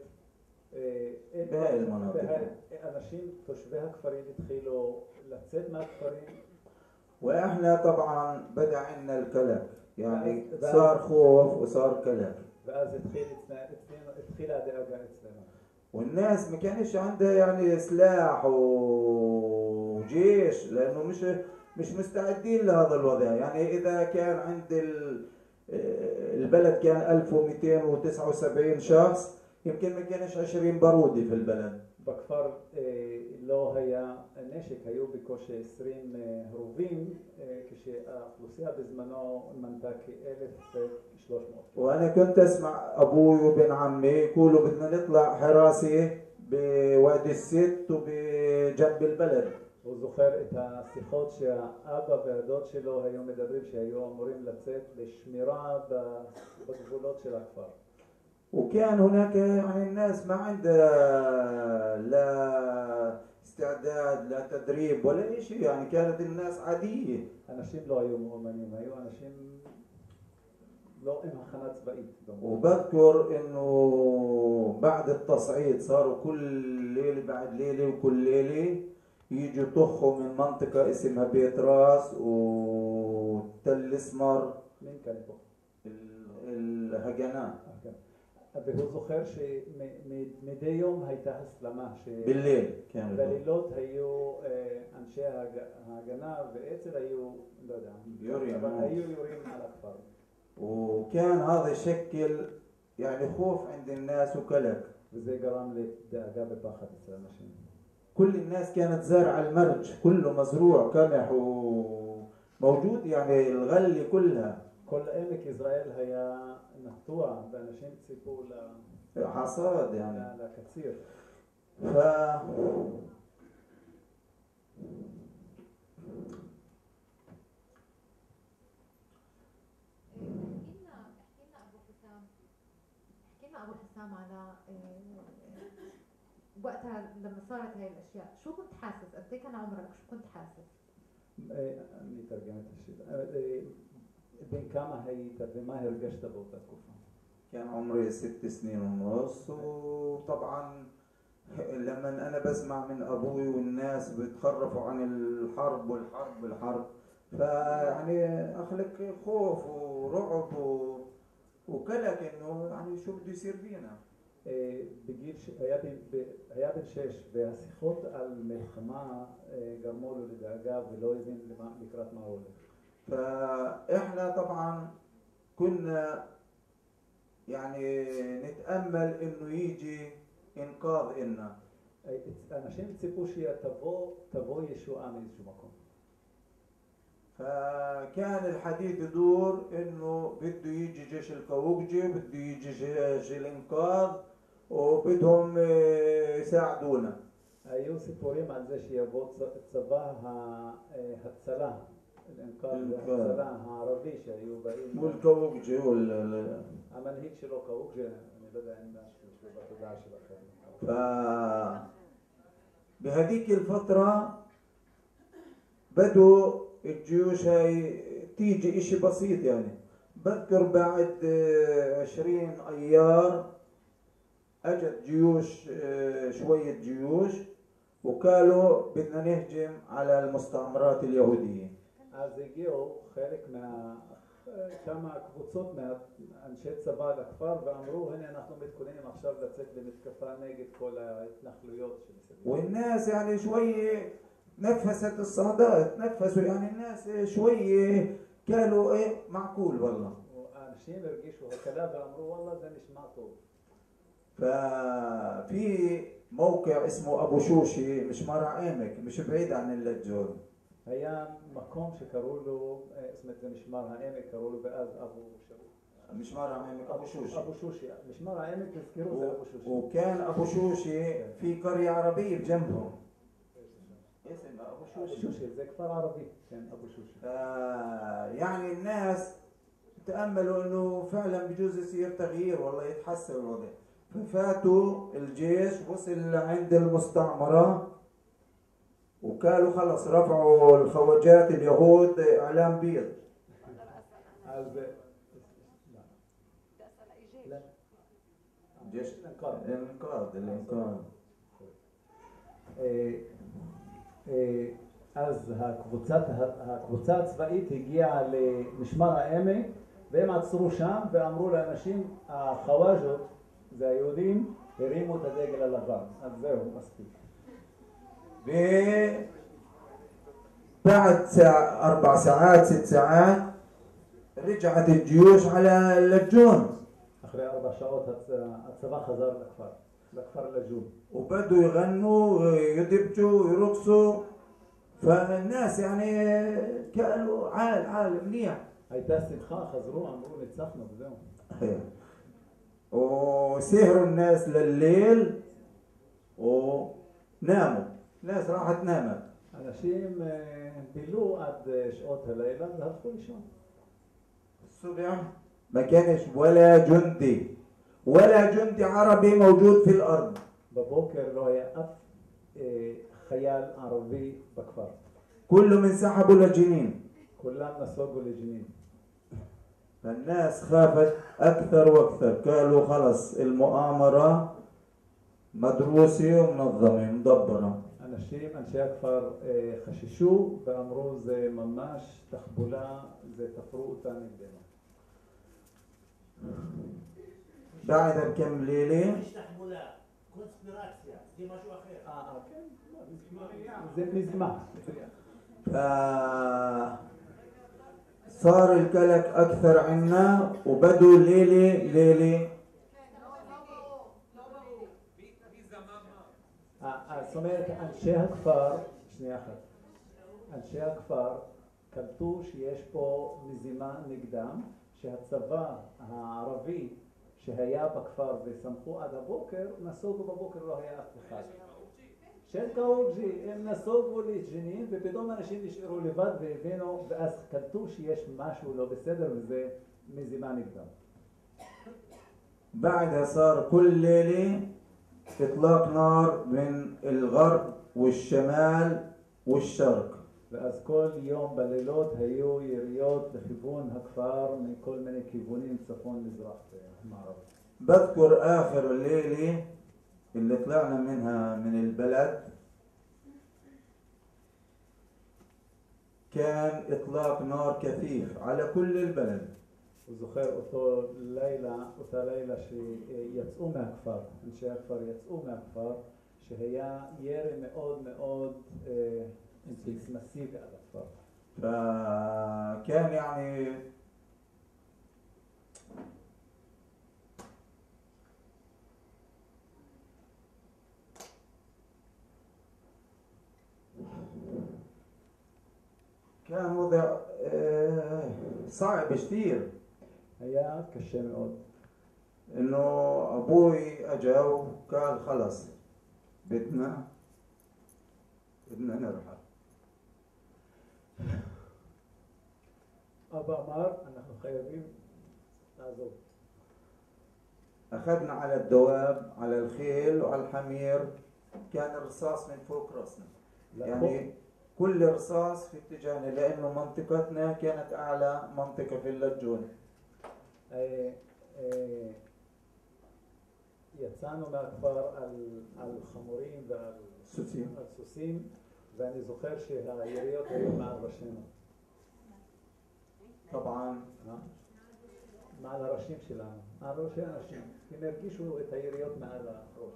אנשים, תושבי הכפרים התחילו לצאת מהכפרים. واحنا طبعا بدأ عندنا الكلك، يعني صار خوف وصار كلك. ואז התחילה הדאגה אצלנו. والناس ما كانش عندها يعني سلاح وجيش، لانه مش مش مستعدين لهذا الوضع. يعني اذا كان عند البلد كان ألف ومئتين وتسعة وسبعين شخص، يمكن ما كانش عشرين بارودي في البلد. בכפר לא היה נשק, היו בקושי עשרים הרובים, כשהאוכלוסייה בזמנו מנתה כ-אלף ושלוש מאות. وانا كنت اسمع ابوي وابن عمي يقولوا بدنا نطلع حراسه بوادي الست وبجنب البلد. הוא זוכר את השיחות שהאבא והדוד שלו היו מדברים שהיו אמורים לצאת לשמירה בגבולות של הכפר. وكان هناك يعني الناس ما عندها لا استعداد لا تدريب ولا شيء، يعني كانت الناس عادية. אנשים לא היו מאומנים, היו אנשים לא עם הכנה צבאית. وبذكر انه بعد التصعيد صاروا كل ليلة بعد ليلة وكل ليلة يجوا طخوا من منطقة اسمها بيت راس وتل اسمر. مين كان פה? الهجنة. והוא זוכר שמדי יום הייתה הסלמה, בליל, כן. בלילות היו אנשי ההגנה ואצל היו, לא יודע, יורים, אבל היו יורים על הכפר. وكان هذا شكل يعني خوف عند الناس وقلق. וזה גרם לדאגה ופחד אצל אנשים. كل الناس كانت زارعة المرج، كله مزروع قمح وموجود، يعني الغلة كلها. כל עמק יזרעאל היה נטוע ואנשים ציפו حصاد يعني לקציר. ف أبو حسام على وقتها لما صارت هاي الأشياء شو كنت حاسس؟ قد إيه كان عمرك؟ شو كنت حاسس؟ אני אתרגם את השאלה. בן כמה היית ומה הרגשת באותה תקופה? كان عمري ست سنين ونص وطبعا لما أنا بسمع من أبوي والناس بيتخرفوا عن الحرب والحرب والحرب فيعني أخلق خوف ورعب و... وكلك إنه يعني شو بده يصير فينا. בגיל היה בן שש והשיחות על מלחמה גרמו לו לדאגה ולא הבין לקראת מה הולך. فإحنا طبعا كنا يعني نتأمل إنه يجي إنقاذ إلنا. אנשים ציפו שתבוא ישועה מאיזשהו מקום. فكان الحديث يدور إنه بده يجي جيش الكاوكجي بده يجي جيش الإنقاذ وبدهم يساعدونا. היו סיפורים על זה שיבוא צבא ההצלה, ההצלה הערבי שהיו באים. والكاوكجي وال המנהיג שלו קאוקג'י, אני לא יודע אם משהו בתודעה שלכם. فبهذيك الفترة بدوا الجيوش هاي تيجي اشي بسيط يعني. بذكر بعد عشرين ايار اجت جيوش شوية جيوش وقالوا بدنا نهجم على المستعمرات اليهودية. אז הגיעו חלק מה... כמה קבוצות מאנשי צבא לכפר ואמרו הנה אנחנו מתכוננים עכשיו לצאת למתקפה נגד כל ההתנחלויות שמסביב. والناس يعني شوية نفست الصعدات نفسوا يعني الناس شوية قالوا ايه معقول والله. האנשים הרגישו הקלה ואמרו والله זה נשמע טוב. ففي موقع اسمه أبو شوشي مش مرة عامك مش بعيد عن اللجون. היה מקום שקראו לו, זאת אומרת זה משמר העמק, קראו לו ואז אבו שושי. משמר העמק אבו שושי. אבו שושי, משמר העמק הזכירו זה אבו שושי. وكان أبو شوشي في قرية عربية بجنبهم. اسم أبو شوشي. شوشي זה כפר عربي, כן, אבو شوشي. يعني الناس تأملوا إنه فعلا بجوز يصير تغيير والله يتحسن الوضع. ففاتوا الجيش وصل عند المستعمرة وقالوا خلص رفعوا الخواجات اليهود اعلام بيض. جيش الانقاذ الانقاذ الانقاذ. אז הקבוצה הצבאית הגיעה למשמר העמק והם עצרו שם ואמרו לאנשים החוואג'ות זה היהודים הרימו את הדגל הלבן. אז זהו מספיק. بعد ساعة أربع ساعات ست ساعات رجعت الجيوش على اللجون. אחרי ארבע שעות הצבא חזר לכפר, לכפר לג'ון. وبدوا يغنوا يدبجوا يرقصوا فالناس يعني قالوا عال عال منيح. הייתה שמחה, חזרו, אמרו ניצחנו וזהו. وسهروا الناس لليل وناموا. الناس راحت نامت. אנשים בילו עד שעות הלילה והלכו לישון. الصبح ما كانش ولا جندي ولا جندي عربي موجود في الأرض. בבוקר לא היה אף חייל ערבי בכפר. كلهم انسحبوا لجنين. כולם נסוגו לג'נין. فالناس خافت أكثر وأكثر. قالوا خلص المؤامرة مدروسة ومنظمة مدبرة. אנשים, אנשי הכפר חששו ואמרו זה ממש תחבולה, זה תפרו אותה נגדנו. بعد بكم ليلة مش تحملة קונספירציה, זה משהו אחר. אה, כן, זה מזמן. صار القلق أكثر عنا وبدوا ليلة ليلة. זאת אומרת, אנשי הכפר, שנייה אחת, אנשי הכפר קלטו שיש פה מזימה נגדם שהצבא הערבי שהיה בכפר וסמכו עד הבוקר, נסוגו בבוקר לא היה אף אחד. של קאוג'י, הם נסוגו לג'נין ופתאום אנשים נשארו לבד והבינו ואז קלטו שיש משהו לא בסדר וזה מזימה נגדם. بعدها صار كل ليلة إطلاق نار من الغرب والشمال والشرق. ואז כל יום בלילות היו יריות לכיוון הכפר מכל מיני כיוונים, צפון, מזרח ומערב. بذكر آخر الليلة اللي طلعنا منها من البلد كان إطلاق نار كثيف على كل البلد. הוא זוכר אותו לילה, אותה לילה שיצאו מהכפר, אנשי הכפר יצאו מהכפר, שהיה ירי מאוד מאוד אינטנסיבי על הכפר. فكان يعني كان وضع صعب كثير. היה קשה מאוד. انه ابوي اجا وقال خلص بدنا بدنا نرحل. אבא אמר אנחנו חייבים לעזוב. اخذنا على الدواب على الخيل وعلى الحمير، كان الرصاص من فوق راسنا يعني كل رصاص في اتجاهنا لانه منطقتنا كانت اعلى منطقه في اللجون. יצאנו מהכפר על, על חמורים ועל סוסים. על סוסים, ואני זוכר שהיריות היו מעל ראשינו. طبعا מעל הראשים שלנו, מעל ראשי אנשים, כי הם הרגישו את היריות מעל הראש.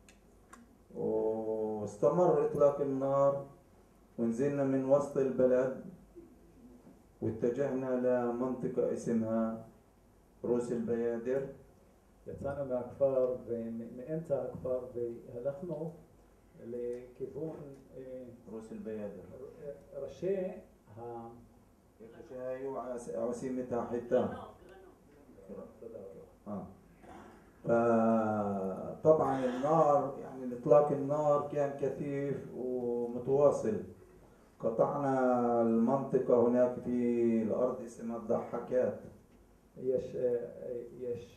واستمر إطلاق النار ونزلنا من وسط البلد واتجهنا لمنطقة اسمها روس البيادر. יצאנו מהכפר ומאמצע הכפר והלכנו לכיוון روس البيادر. ראשי ה... שהיו עוסימתה חיטה. آه. فطبعا النار يعني اطلاق النار كان كثيف ومتواصل. قطعنا المنطقة هناك في الأرض اسمها الضحكات. יש יש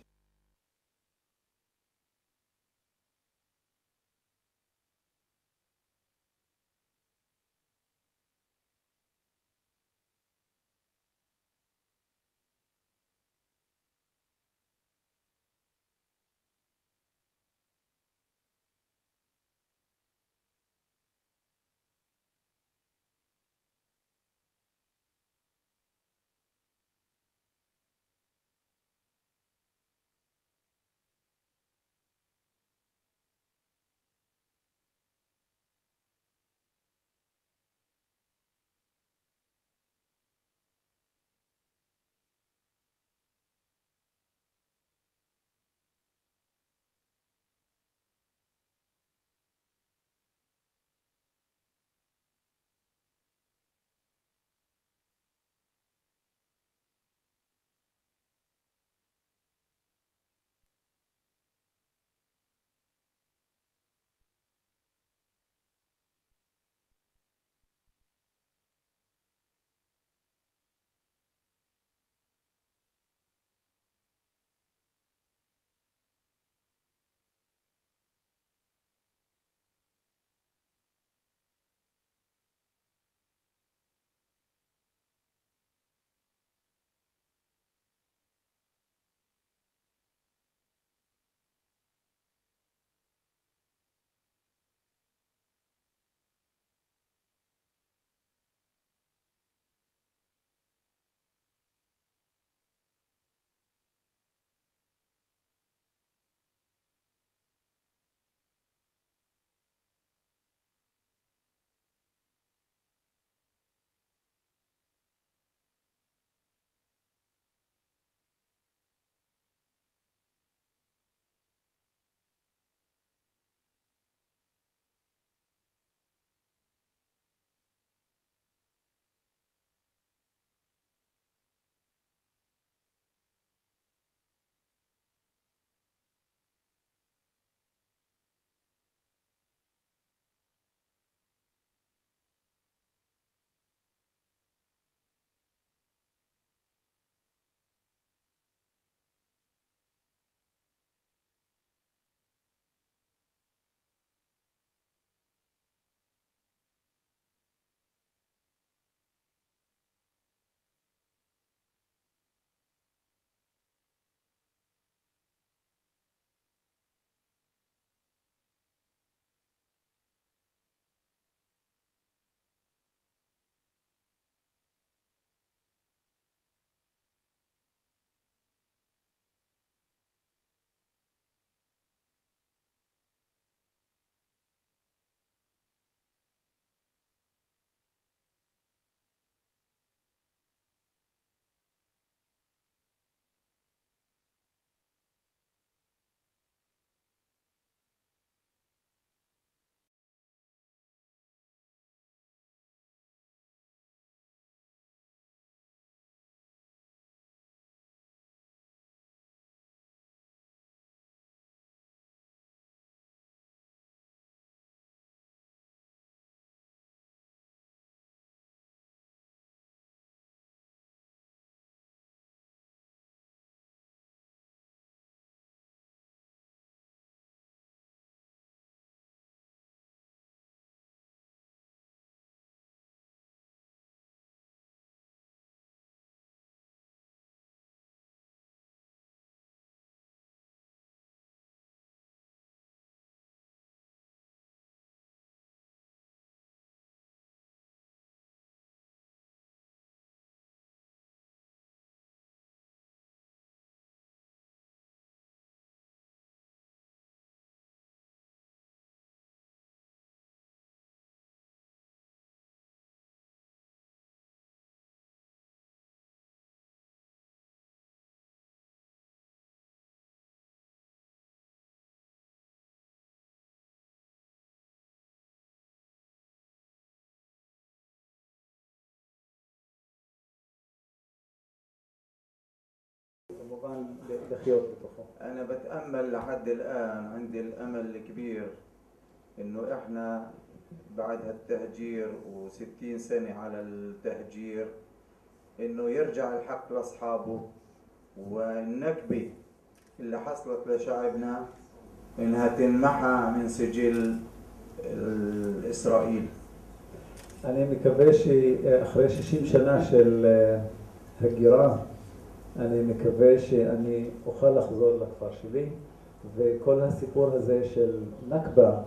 כמובן לחיות בתוכו. أنا بتأمل لحد الآن عندي الأمل الكبير إنه إحنا بعد هالتهجير وستين سنة على التهجير إنه يرجع الحق لأصحابه، والنكبة اللي حصلت لشعبنا إنها تنمحى من سجل إسرائيل. אני מקווה שאחרי שישים שנה של הגירה, אני מקווה שאני אוכל לחזור לכפר שלי, וכל הסיפור הזה של נכבה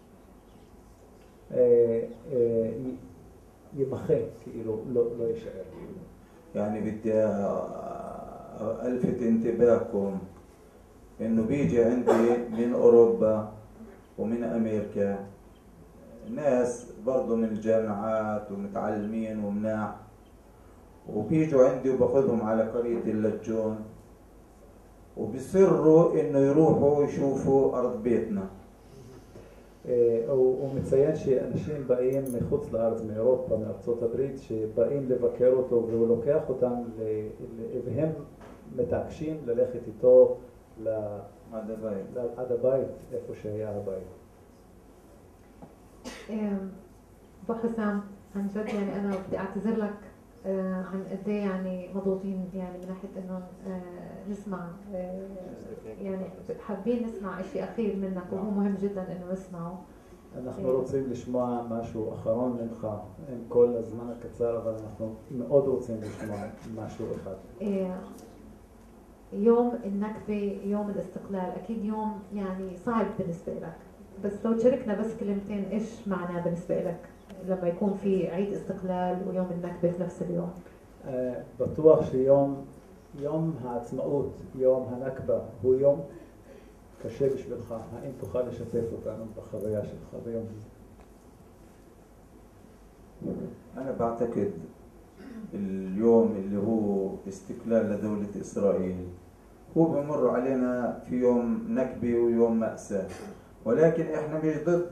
ימחה, כאילו לא יישאר. يعني بدي ألفت انتباهكم إنه بيجي عندي من أوروبا ومن أمريكا ناس برضو من الجامعات ومتعلمين ومناح، وبيجوا عندي وباخذهم على قرية اللجون وبيصروا إنه يروحوا يشوفوا أرض بيتنا. הוא מציין שאנשים באים מחוץ לארץ, מאירופה, מארצות הברית, שבאים לבקר אותו והוא לוקח אותם והם מתעקשים ללכת איתו עד הבית, איפה שהיה הבית. أبو حسام عن جد يعني أنا بدي أعتذر لك عن قد ايه يعني مضغوطين يعني من ناحية إنه نسمع يعني حابين نسمع إشي أخير منك وهو مهم جدا إنه نسمعه. אנחנו רוצים לשמוע משהו אחרון ממך, עם כל הזמן הקצר, אבל אנחנו מאוד רוצים לשמוע משהו אחד. يوم النكبة يوم الاستقلال أكيد يوم يعني صعب بالنسبة لك، بس لو تشاركنا بس كلمتين إيش معناه بالنسبة لك لما يكون في عيد استقلال ويوم النكبة في نفس اليوم. בטוח שיום יום העצמאות, יום הנכבה, הוא יום קשה בשבילך. האם תוכל לשתף אותנו בחוויה שלך ביום הזה? أنا بعتقد اليوم اللي هو استقلال لدولة إسرائيل هو بمر علينا في يوم نكبة ويوم مأساة، ولكن إحنا مش ضد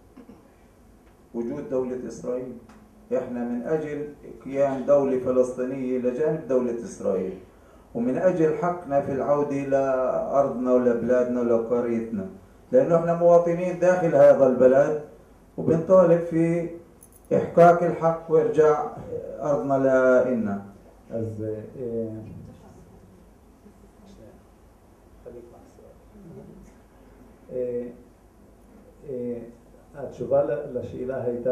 وجود دولة إسرائيل. إحنا من أجل قيام دولة فلسطينية لجانب دولة إسرائيل، ومن أجل حقنا في العودة لأرضنا ولبلادنا ولقريتنا، لأنه إحنا مواطنين داخل هذا البلد وبنطالب في إحقاق الحق وإرجاع أرضنا لإلنا. אז התשובה לשאלה הייתה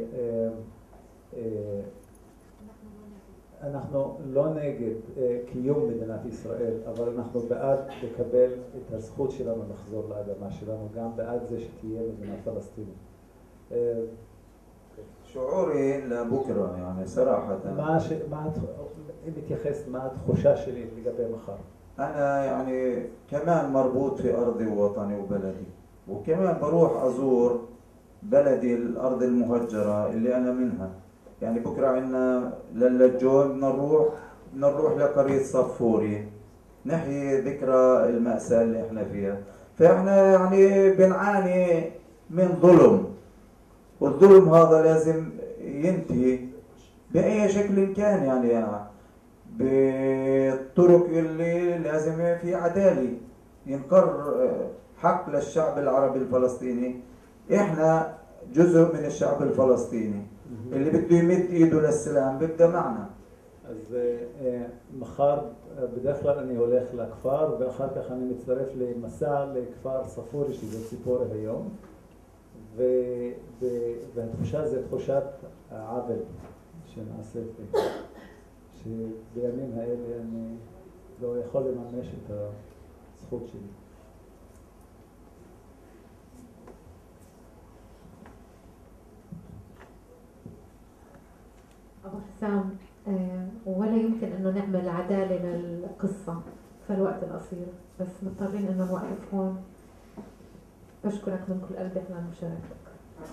שאנחנו לא נגד קיום מדינת ישראל, אבל אנחנו בעד לקבל את הזכות שלנו לחזור לאדמה שלנו, גם בעד זה שתהיה מדינה פלסטינית. شعوري لبكرة يعني صراحة ما ش... ما متيخس ما تخشى شيء לגבי מחר. أنا يعني كمان مربوط في أرضي ووطني وبلدي، وكمان بروح أزور بلدي الأرض المهجرة اللي أنا منها. يعني بكرة عنا للجون بدنا نروح بدنا نروح لقرية صفوري نحيي ذكرى المأساة اللي احنا فيها. فاحنا يعني بنعاني من ظلم، والظلم هذا لازم ينتهي بأي شكل كان، يعني بالطرق اللي لازم في عدالة ينقر حق للشعب العربي الفلسطيني. احنا جزء من الشعب الفلسطيني اللي بده يمد ايده للسلام بيبدا معنا. אז מחר בדרך כלל אני הולך לכפר ואחר כך אני מצטרף למסע לכפר ספורי שזה ציפורי היום, והתחושה זה תחושת העוול שנעשית לי, שבימים האלה אני לא יכול לממש את הזכות שלי. أبو حسام ولا يمكن أنه نعمل عدالة للقصة في الوقت القصير، بس مضطرين أنه نوقف هون. بشكرك من كل قلبي على مشاركتك.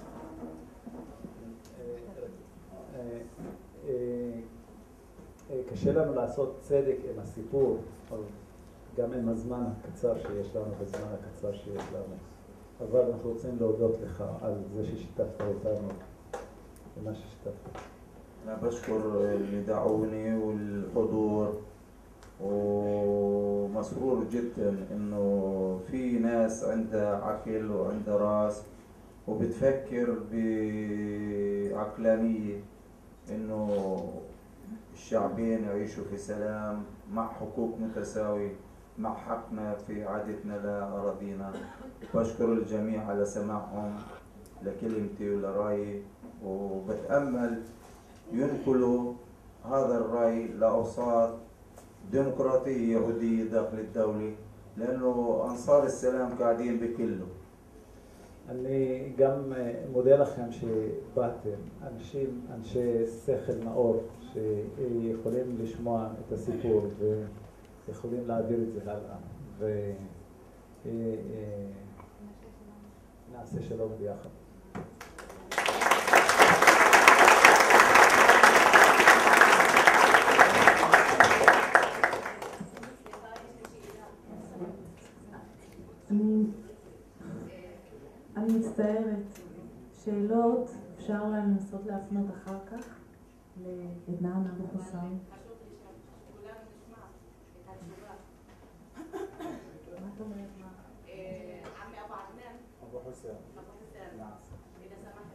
קשה לנו לעשות צדק עם הסיפור, גם עם הזמן הקצר שיש לנו, בזמן הקצר שיש לנו. אבל אנחנו רוצים להודות לך על זה ששיתפת אותנו במה ששיתפת. أنا بشكر اللي دعوني والحضور ومسرور جدا إنه في ناس عندها عقل وعندها راس وبتفكر بعقلانية إنه الشعبين يعيشوا في سلام مع حقوق متساوية مع حقنا في عادتنا لأراضينا. بشكر الجميع على سماعهم لكلمتي ولرأيي، وبتأمل ينقلوا هذا الرأي لأوساط ديمقراطية يهودية داخل الدولة، لأنه أنصار السلام قاعدين بكله. אני גם מודה לכם שבאתם, אנשים, אנשי שכל נאור שיכולים לשמוע את הסיפור ויכולים להעביר את זה הלאה, ונעשה שלום ביחד. אני אני מצטערת. שאלות אפשר לנסות להפנות אחר כך לעדנאן אבו חוסאם. מה את אומרת? עמי אבו עדנאן. אבו חוסאם. أبو حسام إذا سمحت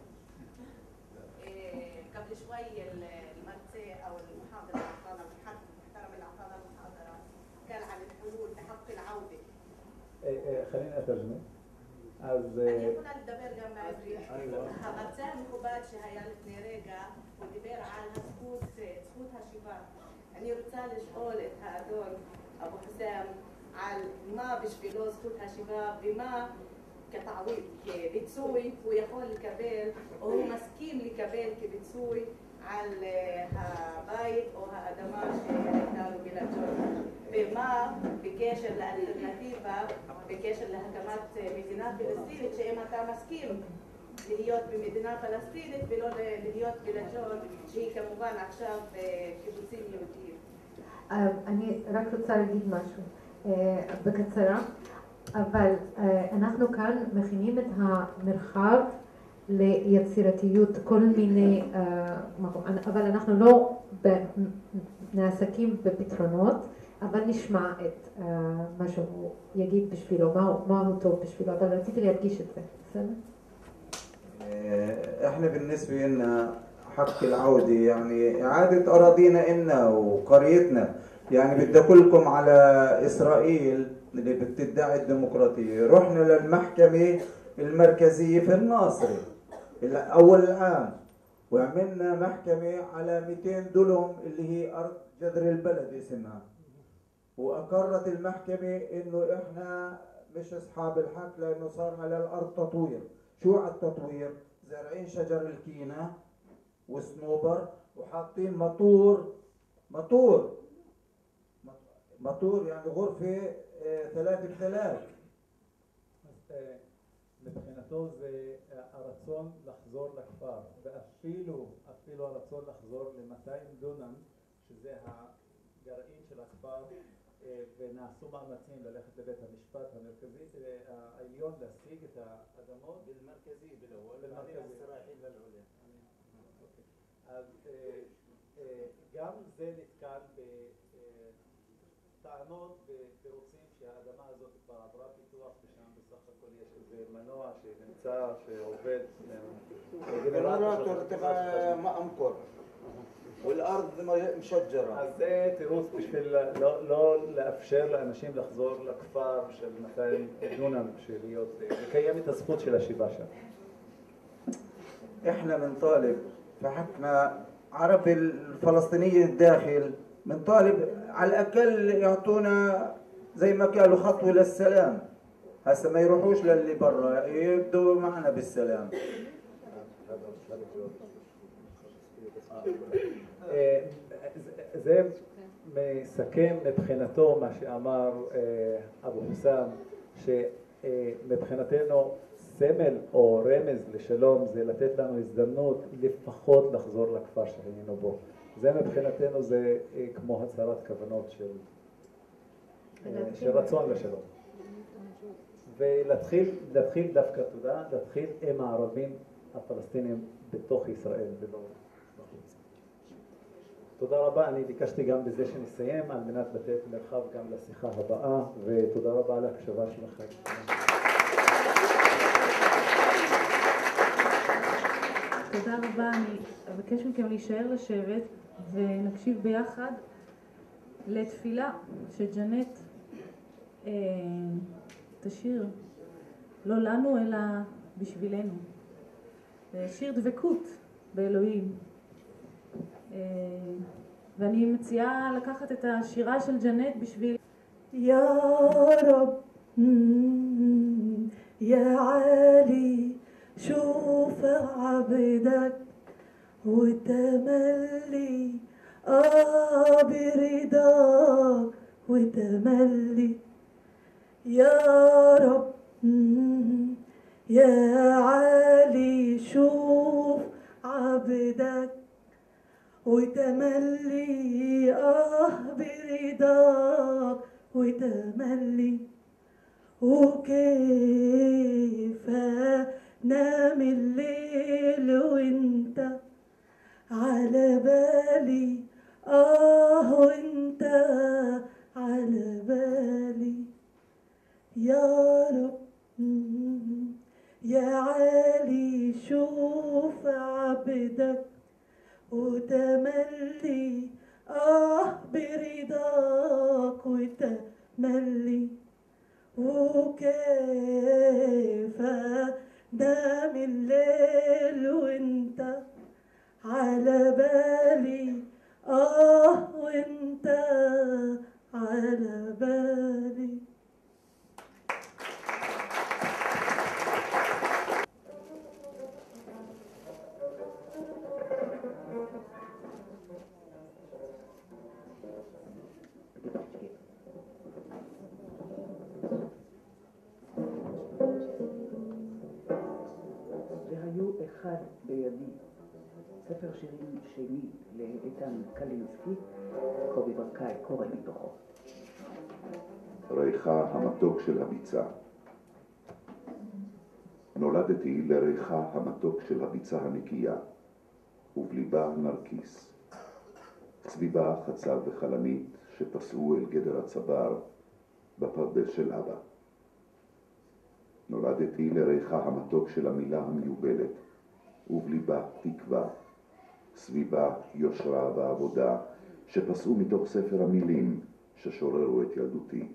قبل شوي المرسي أو المحاضر اللي أعطانا المحترم اللي أعطانا المحاضرة قال عن الحلول بحق العودة. خليني أترجمه. אז... אני יכולה לדבר גם בעברית. המרצה המכובד שהיה לפני רגע, הוא דיבר על הזכות, זכות השיבה. אני רוצה לשאול את האדון אבו חוסאם על מה בשבילו זכות השיבה ומה כתעוויד, כביצוי הוא יכול לקבל או הוא מסכים לקבל כביצוי על הבית או האדמה שהייתה לו בלג'ון, ומה בקשר לאלטרנטיבה, בקשר להקמת מדינה פלסטינית, שאם אתה מסכים להיות במדינה פלסטינית ולא להיות בלג'ון, שהיא כמובן עכשיו קיבוצים יהודיים. אני רק רוצה להגיד משהו בקצרה, אבל אנחנו כאן מכינים את המרחב ליצירתיות, כל מיני, אבל אנחנו לא נעסקים בפתרונות, אבל נשמע את מה שהוא יגיד בשבילו, מה הוא טוב בשבילו, אבל רציתי להדגיש את זה, בסדר? احنا بالنسبة لنا حق العودة يعني إعادة أراضينا إلنا وقريتنا، يعني بدي أقولكم على إسرائيل اللي بتدعي الديمقراطية، رحنا للمحكمة المركزية في الناصري أول العام وعملنا محكمة على مئتين دلم اللي هي أرض جذر البلد اسمها، وأقرت المحكمة إنه إحنا مش أصحاب الحق لأنه صار على الأرض تطوير. شو على التطوير؟ زارعين شجر الكينة وصنوبر وحاطين مطور مطور مطور يعني غرفة ثلاث بثلاث. מבחינתו זה הרצון לחזור לכפר, ואפילו אפילו הרצון לחזור ל-מאתיים דונם, שזה הגרעין של הכפר, ונעשו מאמצים ללכת לבית המשפט המרכזי העליון להשיג את האדמות بالمركزي بالاول بالمركزي السراحيل للعليا. אז גם זה נתקל בטענות ובתירוצים שהאדמה הזאת כבר עברה פיתוח ושם בסך הכל יש איזה מנוע שנמצא שעובד גנרטור תבע מאמקור والأرض مشجرة. אז זה תירוץ בשביל לא לאפשר לאנשים לחזור לכפר של מאתיים דונם, לקיים את הזכות של השיבה שם. احنا بنطالب في حقنا عرب الفلسطينيين الداخل، بنطالب على الأقل يعطونا زي ما قالوا خطوة للسلام، هسه ما يروحوش للي برا، يبدوا معنا بالسلام. זה מסכם מבחינתו מה שאמר אבו חוסאם, שמבחינתנו סמל או רמז לשלום זה לתת לנו הזדמנות לפחות לחזור לכפר שהיינו בו. זה מבחינתנו זה כמו הצהרת כוונות של, של רצון לשלום. ולהתחיל להתחיל דווקא תודה, להתחיל עם הערבים הפלסטינים בתוך ישראל ולא בחוץ. תודה רבה, אני ביקשתי גם בזה שנסיים על מנת לתת מרחב גם לשיחה הבאה, ותודה רבה על ההקשבה שלכם. תודה רבה, אני אבקש מכם להישאר לשבת ונקשיב ביחד לתפילה שג'נט אה, תשיר, לא לנו אלא בשבילנו. שיר דבקות באלוהים. אה, ואני מציעה לקחת את השירה של ג'נט בשביל יא רב יא עלי شوف عبدك وتملي آه برضاك وتملي يا رب يا علي شوف عبدك وتملي آه برضاك وتملي وكيف نام الليل وانت على بالي آه وانت على بالي يا رب يا علي شوف عبدك وتملي آه برضاك وتملي وكيف نام الليل وانت على بالي آه وانت على بالي. והיו אחד בידי, ספר שירים שני לאיתן קלינסקי, קובי ברקאי קורא מתוכו. ריחה המתוק של הביצה. נולדתי לריחה המתוק של הביצה הנקייה, ובליבה נרקיס. סביבה חצב וחלנית שפסעו אל גדר הצבר בפרדס של אבא. נולדתי לריחה המתוק של המילה המיובלת, ובליבה תקווה, סביבה יושרה ועבודה שפסעו מתוך ספר המילים ששוררו את ילדותי.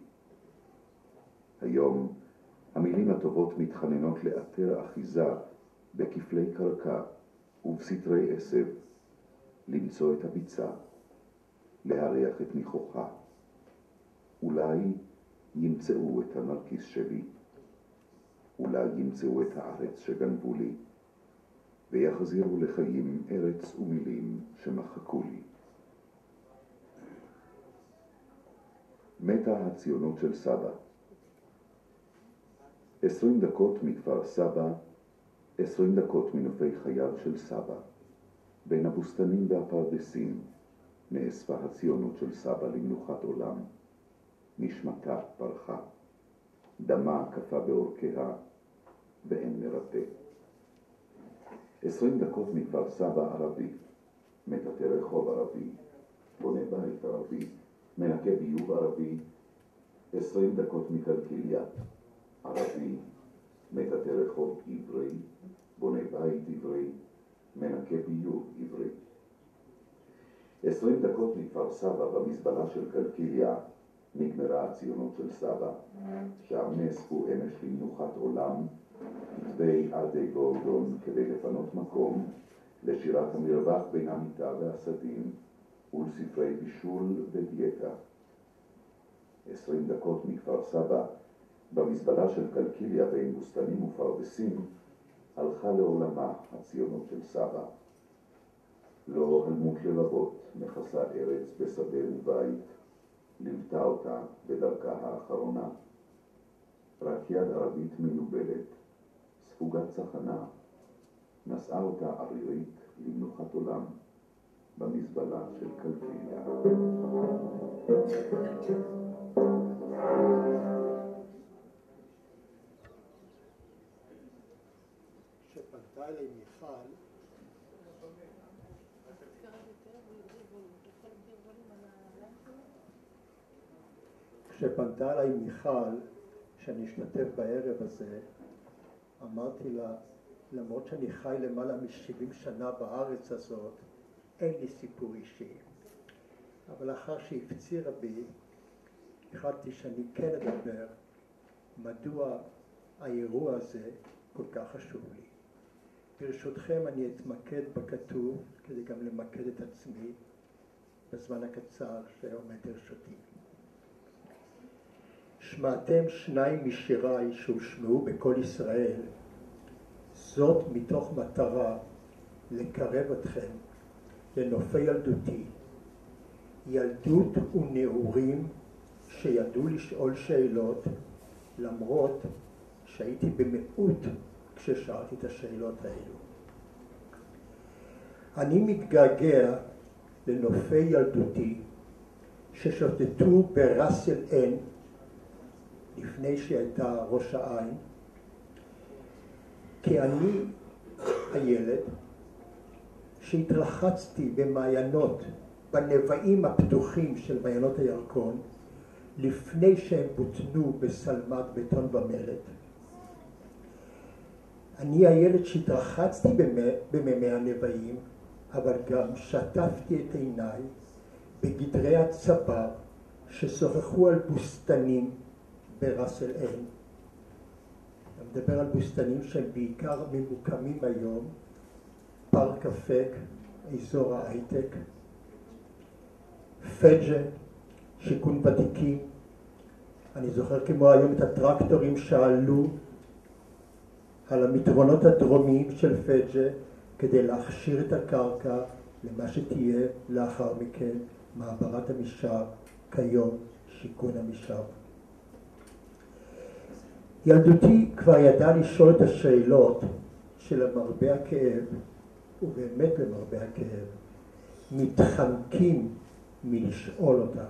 היום המילים הטובות מתחננות לאתר אחיזה בכפלי קרקע ובסתרי עשב, למצוא את הביצה, להריח את ניחוחה. אולי ימצאו את הנרקיס שלי, אולי ימצאו את הארץ שגנבו לי, ויחזירו לחיים ארץ ומילים שמחקו לי. מתה הציונות של סבא. עשרים דקות מכפר סבא, עשרים דקות מנופי חייו של סבא. בין הבוסתנים והפרדסים נאספה הציונות של סבא למנוחת עולם. נשמתה פרחה, דמה קפה באורכיה, ואין מרפא. עשרים דקות מכפר סבא ערבי, מטאטא רחוב ערבי, בונה בית ערבי, מנקה ביוב ערבי. עשרים דקות מקלקיליה, ערבי, מטאטא רחוב עברי, בונה בית עברי, מנקה ביוב עברי. עשרים דקות מכפר סבא במזבלה של קלקיליה, נגמרה הציונות של סבא. שם נאספו אמש למנוחת עולם כתבי עדי גורדון כדי לפנות מקום לשירת המרווח בין המיטה והסדין ולספרי בישול ודיאטה. עשרים דקות מכפר סבא במזבלה של קלקיליה בין בוסתנים ופרדסים הלכה לעולמה הציונות של סבא. לא הלמות לבבות מכסה ארץ בשדה ובית, ליוותה אותה בדרכה האחרונה. רק יד ערבית מנובלת, ספוגת צחנה, נשאה אותה ערירית למנוחת עולם במזבלה של קלקיליה. שפנתה אליי מיכל כשפנתה אליי מיכל שאני אשתתף בערב הזה, אמרתי לה, למרות שאני חי למעלה מ-שבעים שנה בארץ הזאת, אין לי סיפור אישי. אבל לאחר שהפצירה בי, החלטתי שאני כן אדבר מדוע האירוע הזה כל כך חשוב לי. ברשותכם אני אתמקד בכתוב כדי גם למקד את עצמי בזמן הקצר שעומד לרשותי. שמעתם שניים משיריי שהושמעו בכל ישראל, זאת מתוך מטרה לקרב אתכם לנופי ילדותי, ילדות ונעורים שידעו לשאול שאלות למרות שהייתי במיעוט כששאלתי את השאלות האלו. אני מתגעגע לנופי ילדותי ששוטטו בראס אל עין לפני שהייתה ראש העין, כי אני הילד שהתרחצתי במעיינות, בנבעים הפתוחים של מעיינות הירקון, לפני שהם בוטנו בסלמת בטון ומלט. אני הילד שהתרחצתי במימי הנבעים, אבל גם שטפתי את עיניי בגדרי הצבר ששוחחו על בוסתנים בראס אל עין. אני מדבר על בוסתנים שהם בעיקר ממוקמים היום, פארק אפק, אזור ההייטק, פג'ה, שיכון ותיקים. אני זוכר כמו היום את הטרקטורים שעלו על המדרונות הדרומיים של פג'ה כדי להכשיר את הקרקע למה שתהיה לאחר מכן מעברת המשאב, כיום שיכון המשאב. ילדותי כבר ידעה לשאול את השאלות שלמרבה הכאב, ובאמת למרבה הכאב, מתחמקים מלשאול אותם.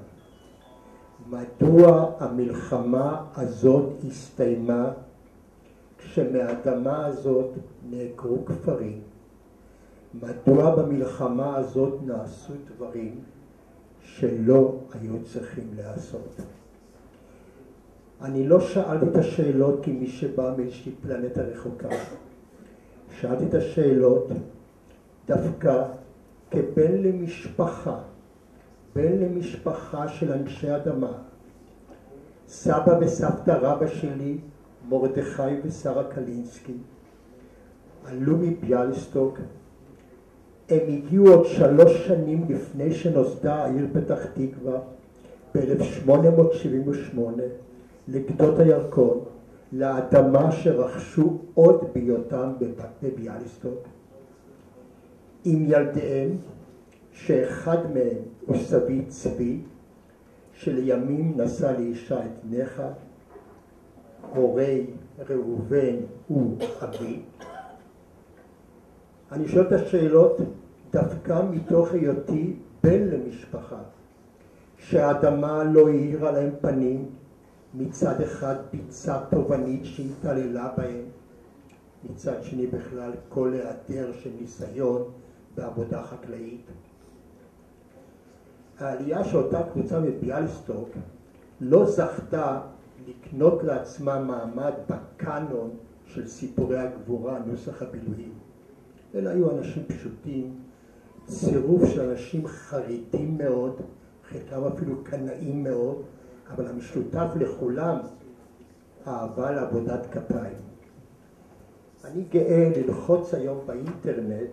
מדוע המלחמה הזאת הסתיימה כשמאדמה הזאת נעקרו כפרים? מדוע במלחמה הזאת נעשו דברים שלא היו צריכים לעשות? אני לא שאלתי את השאלות כמי שבא מאיזושהי פלנטה רחוקה. שאלתי את השאלות דווקא כבן למשפחה, בן למשפחה של אנשי אדמה. סבא וסבתא רבא שלי, מרדכי ושרה קלינסקי, עלו מביאליסטוק. הם הגיעו עוד שלוש שנים לפני שנוסדה העיר פתח תקווה ב-אלף שמונה מאות שבעים ושמונה לגדות הירקון, לאדמה שרכשו עוד בהיותם בביאליסטוק, עם ילדיהם, שאחד מהם הוא סבי צבי, שלימים נשא לאישה את נחה, הורי ראובן הוא אבי. אני שואל את השאלות דווקא מתוך היותי בן למשפחה, שהאדמה לא האירה להם פנים, מצד אחד ביצה תובנית שהתעללה בהם, מצד שני בכלל כל היעדר של ניסיון בעבודה חקלאית. העלייה שאותה קבוצה מביאליסטוק לא זכתה לקנות לעצמה מעמד בקאנון של סיפורי הגבורה, נוסח הבילויים, אלא היו אנשים פשוטים, צירוף של אנשים חרידים מאוד, חלקם אפילו קנאים מאוד, אבל המשותף לכולם אהבה לעבודת כפיים. אני גאה ללחוץ היום באינטרנט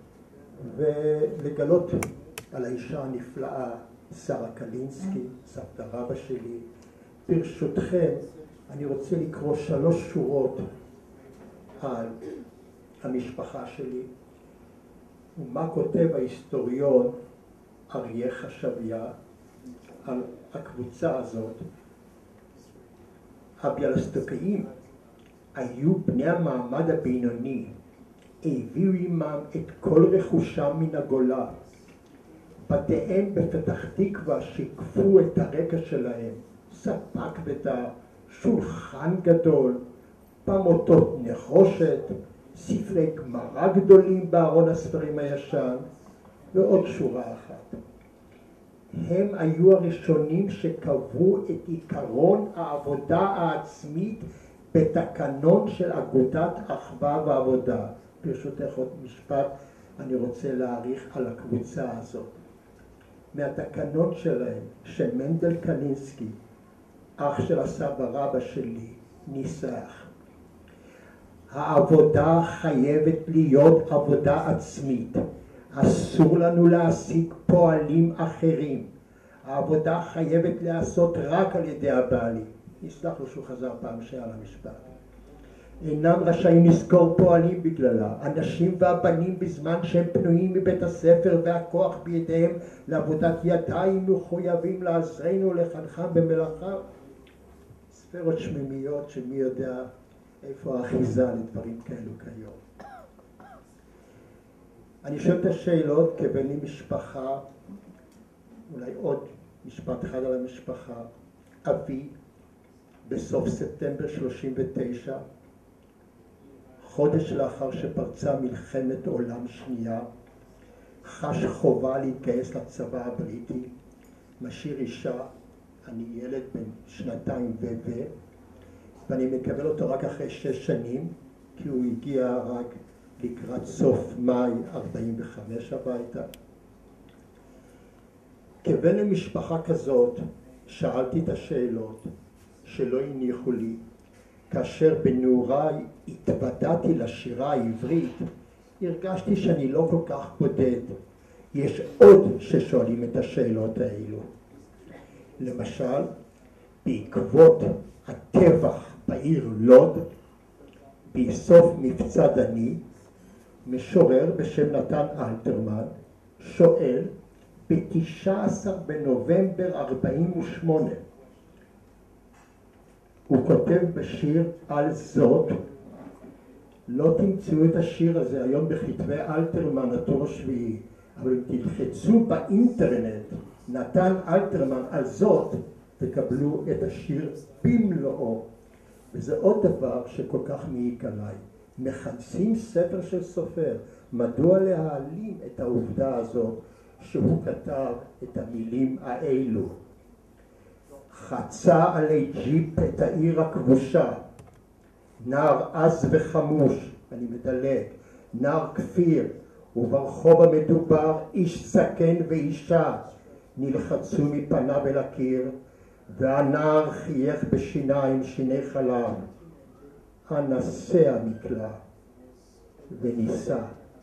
ולגלות על האישה הנפלאה שרה קלינסקי, סבתא רבא שלי. ברשותכם אני רוצה לקרוא שלוש שורות על המשפחה שלי ומה כותב ההיסטוריון אריה חשביה על הקבוצה הזאת. הביאליסטוקאים היו בני המעמד הבינוני, הביאו עמם את כל רכושם מן הגולה. בתיהם בפתח תקווה שיקפו את הרקע שלהם, ספק ביתה, שולחן גדול, פמוטות נחושת, ספרי גמרא גדולים בארון הספרים הישן, ועוד שורה אחת. הם היו הראשונים שקבעו את עיקרון העבודה העצמית בתקנון של אגודת אחווה ועבודה. ברשותך עוד משפט, אני רוצה להעריך על הקבוצה הזאת. מהתקנון שלהם, שמנדל קנינסקי, אח של הסבא רבא שלי, ניסח. העבודה חייבת להיות עבודה עצמית. אסור לנו להעסיק פועלים אחרים. העבודה חייבת להיעשות רק על ידי הבעלים. נסלח לו שהוא חזר פעם שעל המשפט. אינם רשאים לזכור פועלים בגללה. אנשים והבנים בזמן שהם פנויים מבית הספר והכוח בידיהם לעבודת ידיים מחויבים לעזרנו לחנכם במלאכה. ספרות שמימיות שמי יודע איפה האחיזה לדברים כאלו כיום. אני שואל את השאלות כבן עם משפחה, אולי עוד משפט אחד על המשפחה. אבי בסוף ספטמבר שלושים ותשע, חודש לאחר שפרצה מלחמת עולם שנייה, חש חובה להתגייס לצבא הבריטי, משאיר אישה, אני ילד בן שנתיים ו... ואני מקבל אותו רק אחרי שש שנים, כי הוא הגיע רק לקראת סוף מאי ארבעים וחמש הביתה. כבן למשפחה כזאת, שאלתי את השאלות שלא הניחו לי. כאשר בנעוריי התוודעתי לשירה העברית, הרגשתי שאני לא כל כך בודד. יש עוד ששואלים את השאלות האלו. למשל, בעקבות הטבח בעיר לוד, בסוף מבצע דני, משורר בשם נתן אלתרמן שואל ב-תשעה עשר בנובמבר ארבעים ושמונה, הוא כותב בשיר על זאת, לא תמצאו את השיר הזה היום בכתבי אלתרמן הטור השביעי, אבל אם תלחצו באינטרנט נתן אלתרמן על זאת, תקבלו את השיר במלואו. וזה עוד דבר שכל כך מעיק עליי. מכנסים ספר של סופר, מדוע להעלים את העובדה הזאת שהוא כתב את המילים האלו? חצה עלי ג'יפ את העיר הכבושה, נער עז וחמוש, אני מדלג, נער כפיר, וברחוב המדובר איש זקן ואישה נלחצו מפניו אל הקיר, והנער חייך בשיניים שיני חלב. אנסה המקלע וניסה.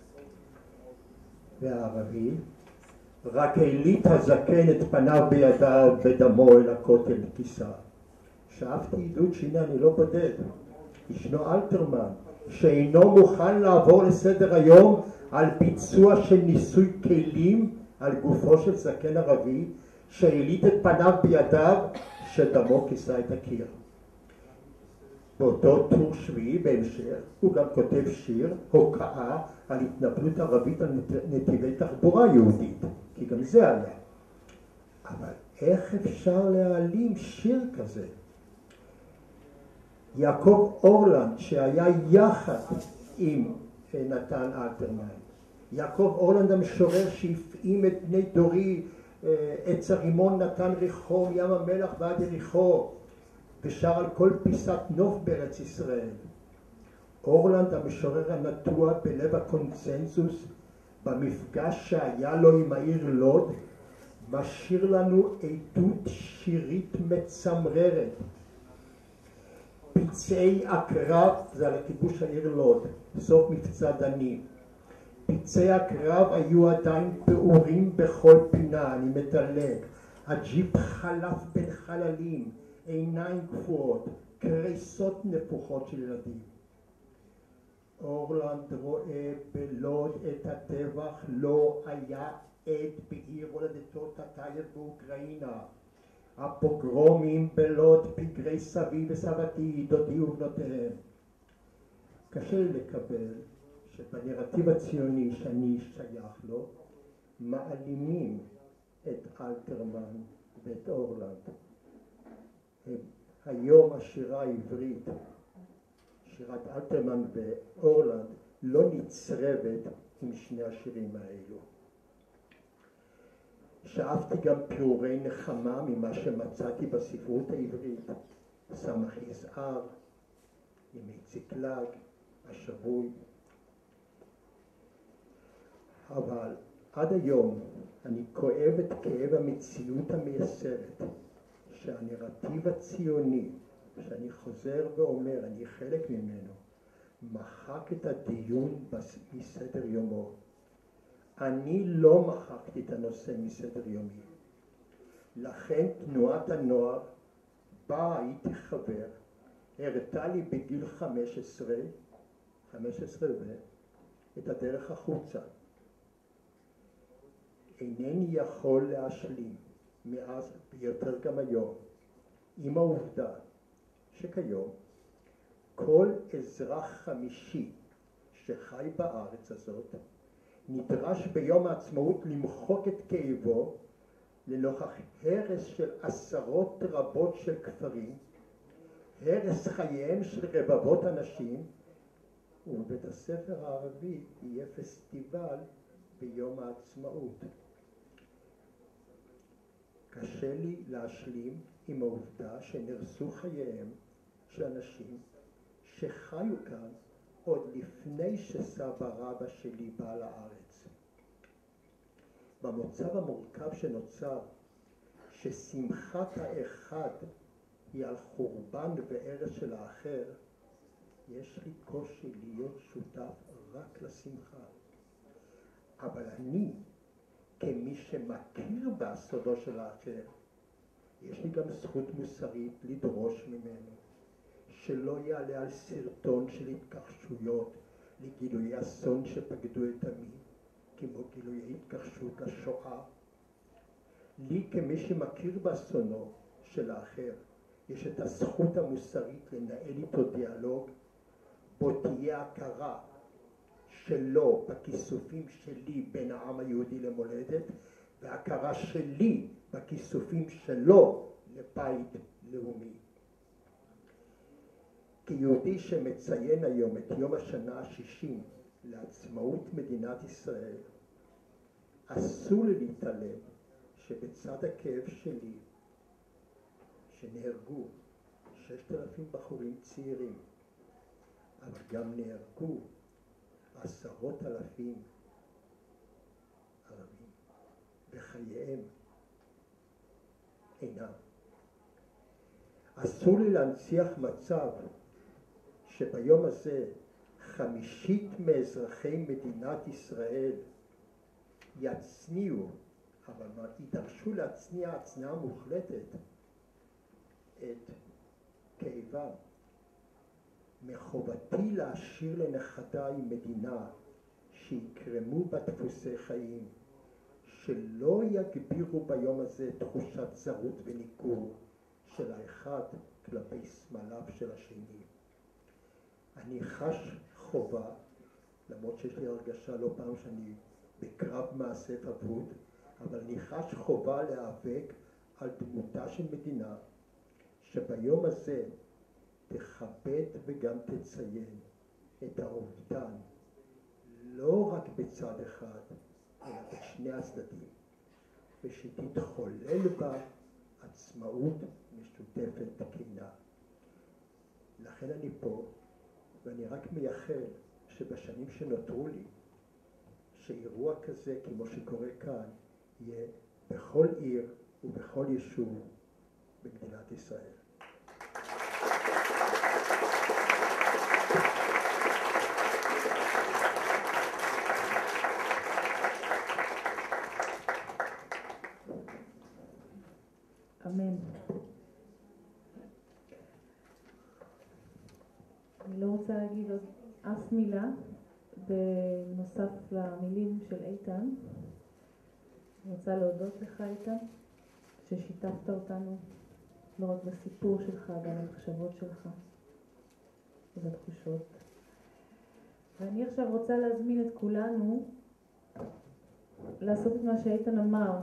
והערבי רק העלית הזקן את פניו בידיו בדמו אל הכותל כיסה. שאפתי עדות שהנה אני לא בודד. ישנו אלתרמן שאינו מוכן לעבור לסדר היום על ביצוע של ניסוי כלים על גופו של זקן ערבי שהעלית את פניו בידיו שדמו כיסה את הקיר. באותו טור שביעי בהמשך הוא גם כותב שיר הוקעה על התנפלות ערבית על נתיבי תחבורה יהודית, כי גם זה עלה. אבל איך אפשר להעלים שיר כזה? יעקב אורלנד שהיה יחד עם נתן אלתרמן, יעקב אורלנד המשורר שהפעים את בני דורי, עץ הרימון נתן ריחו מים המלח ועד יריחו, ושר על כל פיסת נוף בארץ ישראל. אורלנד המשורר הנטוע בלב הקונצנזוס במפגש שהיה לו עם העיר לוד, משאיר לנו עדות שירית מצמררת. פצעי הקרב, זה על הכיבוש העיר לוד, סוף מבצע דני. פצעי הקרב היו עדיין פעורים בכל פינה, אני מדלג. הג'יפ חלף בין חללים, עיניים קפואות, קריסות נפוחות של ילדים. אורלנד רואה בלוד את הטבח, לא היה עד בעיר הולדתו טטייב באוקראינה. הפוגרומים בלוד, פגרי סבי וסבתי, דודי ובנותיהם. קשה לי לקבל שבנרטיב הציוני שאני שייך לו, מעלימים את אלתרמן ואת אורלנד. היום השירה העברית, שירת אלתרמן ואורלנד, לא נצרבת עם שני השירים האלו. שאפתי גם פירורי נחמה ממה שמצאתי בספרות העברית, סמך יזהר, ימי צקלג, השבוי. אבל עד היום אני כואב את כאב המציאות המייסרת, שהנרטיב הציוני, שאני חוזר ואומר, אני חלק ממנו, מחק את הדיון מסדר יומו. אני לא מחקתי את הנושא מסדר יומי. לכן תנועת הנוער, בה הייתי חבר, הראתה לי בגיל חמש עשרה, חמש עשרה ו... את הדרך החוצה. אינני יכול להשלים מאז ויותר גם היום עם העובדה שכיום כל אזרח חמישי שחי בארץ הזאת נדרש ביום העצמאות למחוק את כאבו לנוכח הרס של עשרות רבות של כפרים, הרס חייהם של רבבות אנשים, ובבית הספר הערבי יהיה פסטיבל ביום העצמאות. קשה לי להשלים עם העובדה שנרסו חייהם של אנשים שחיו כאן עוד לפני שסבא רבא שלי בא לארץ. במצב המורכב שנוצר, ששמחת האחד היא על חורבן והרס של האחר, יש לי קושי להיות שותף רק לשמחה. אבל אני, כמי שמכיר באסונו של האחר, יש לי גם זכות מוסרית לדרוש ממנו שלא יעלה על סרטון של התכחשויות לגילויי אסון שפקדו את עמי, כמו גילויי התכחשות לשואה. לי כמי שמכיר באסונו של האחר, יש את הזכות המוסרית לנהל איתו דיאלוג, בו תהיה הכרה שלו בכיסופים שלי בין העם היהודי למולדת, והכרה שלי בכיסופים שלו לבית לאומי. כיהודי שמציין היום את יום השנה השישים לעצמאות מדינת ישראל, אסור לי להתעלם שבצד הכאב שלי, שנהרגו ששת אלפים בחורים צעירים, אבל גם נהרגו עשרות אלפים ערבים, וחייהם אינם. אסור לי להנציח מצב שביום הזה חמישית מאזרחי מדינת ישראל יצניעו, אבל ידרשו להצניע הצנעה מוחלטת את כאבם. מחובתי להשאיר לנכדיי מדינה שיקרמו בה דפוסי חיים, שלא יגבירו ביום הזה תחושת זרות וניכור של האחד כלפי סמליו של השני. אני חש חובה, למרות שיש לי הרגשה לא פעם שאני בקרב מאסף אבוד, אבל אני חש חובה להיאבק על דמותה של מדינה שביום הזה תכבד וגם תציין את האובדן לא רק בצד אחד אלא בשני הצדדים, ושתתחולל בה עצמאות משותפת תקינה. לכן אני פה, ואני רק מייחל שבשנים שנותרו לי שאירוע כזה כמו שקורה כאן יהיה בכל עיר ובכל יישוב במדינת ישראל. אמן. אני לא רוצה להגיד עוד אף מילה בנוסף למילים של איתן. אני רוצה להודות לך איתן ששיתפת אותנו לא רק בסיפור שלך, גם במחשבות שלך ובתחושות. ואני עכשיו רוצה להזמין את כולנו לעשות את מה שאיתן אמר.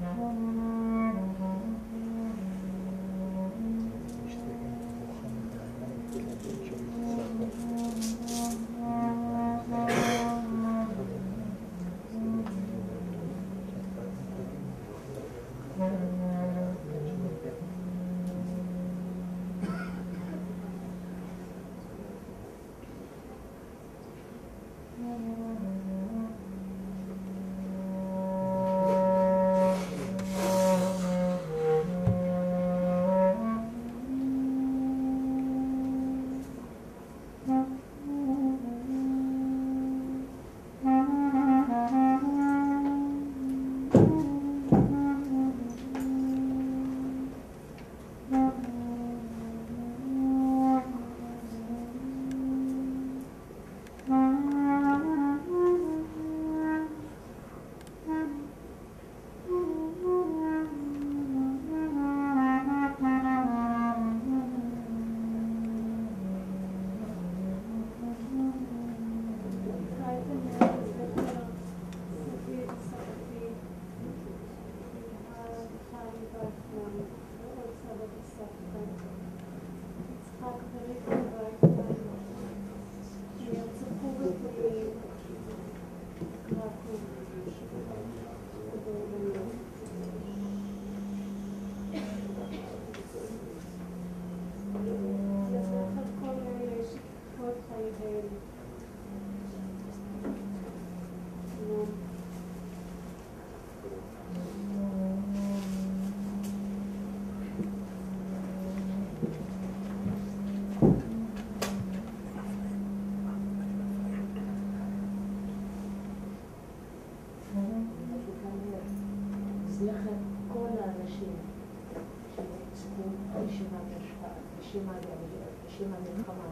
בשם המלחמה,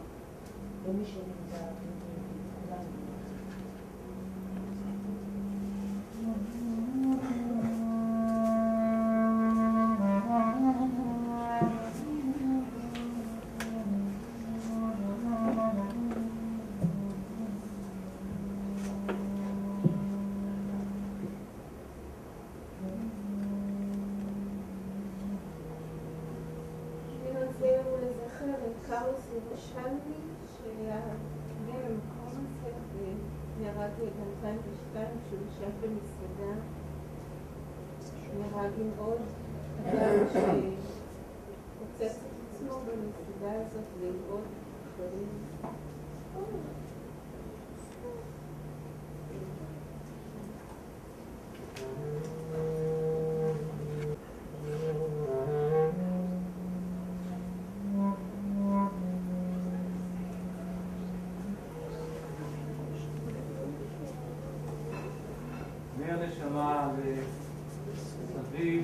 ומי שנמצא כולנו. קארוס ירושלמי שהגיע למקום הזה ונהרג ב-אלפיים ושתיים כשהוא ישב במסעדה. נהרג עם עוד אדם שפוצץ את עצמו במסעדה הזאת ועם עוד אחרים. הנשמה לסבי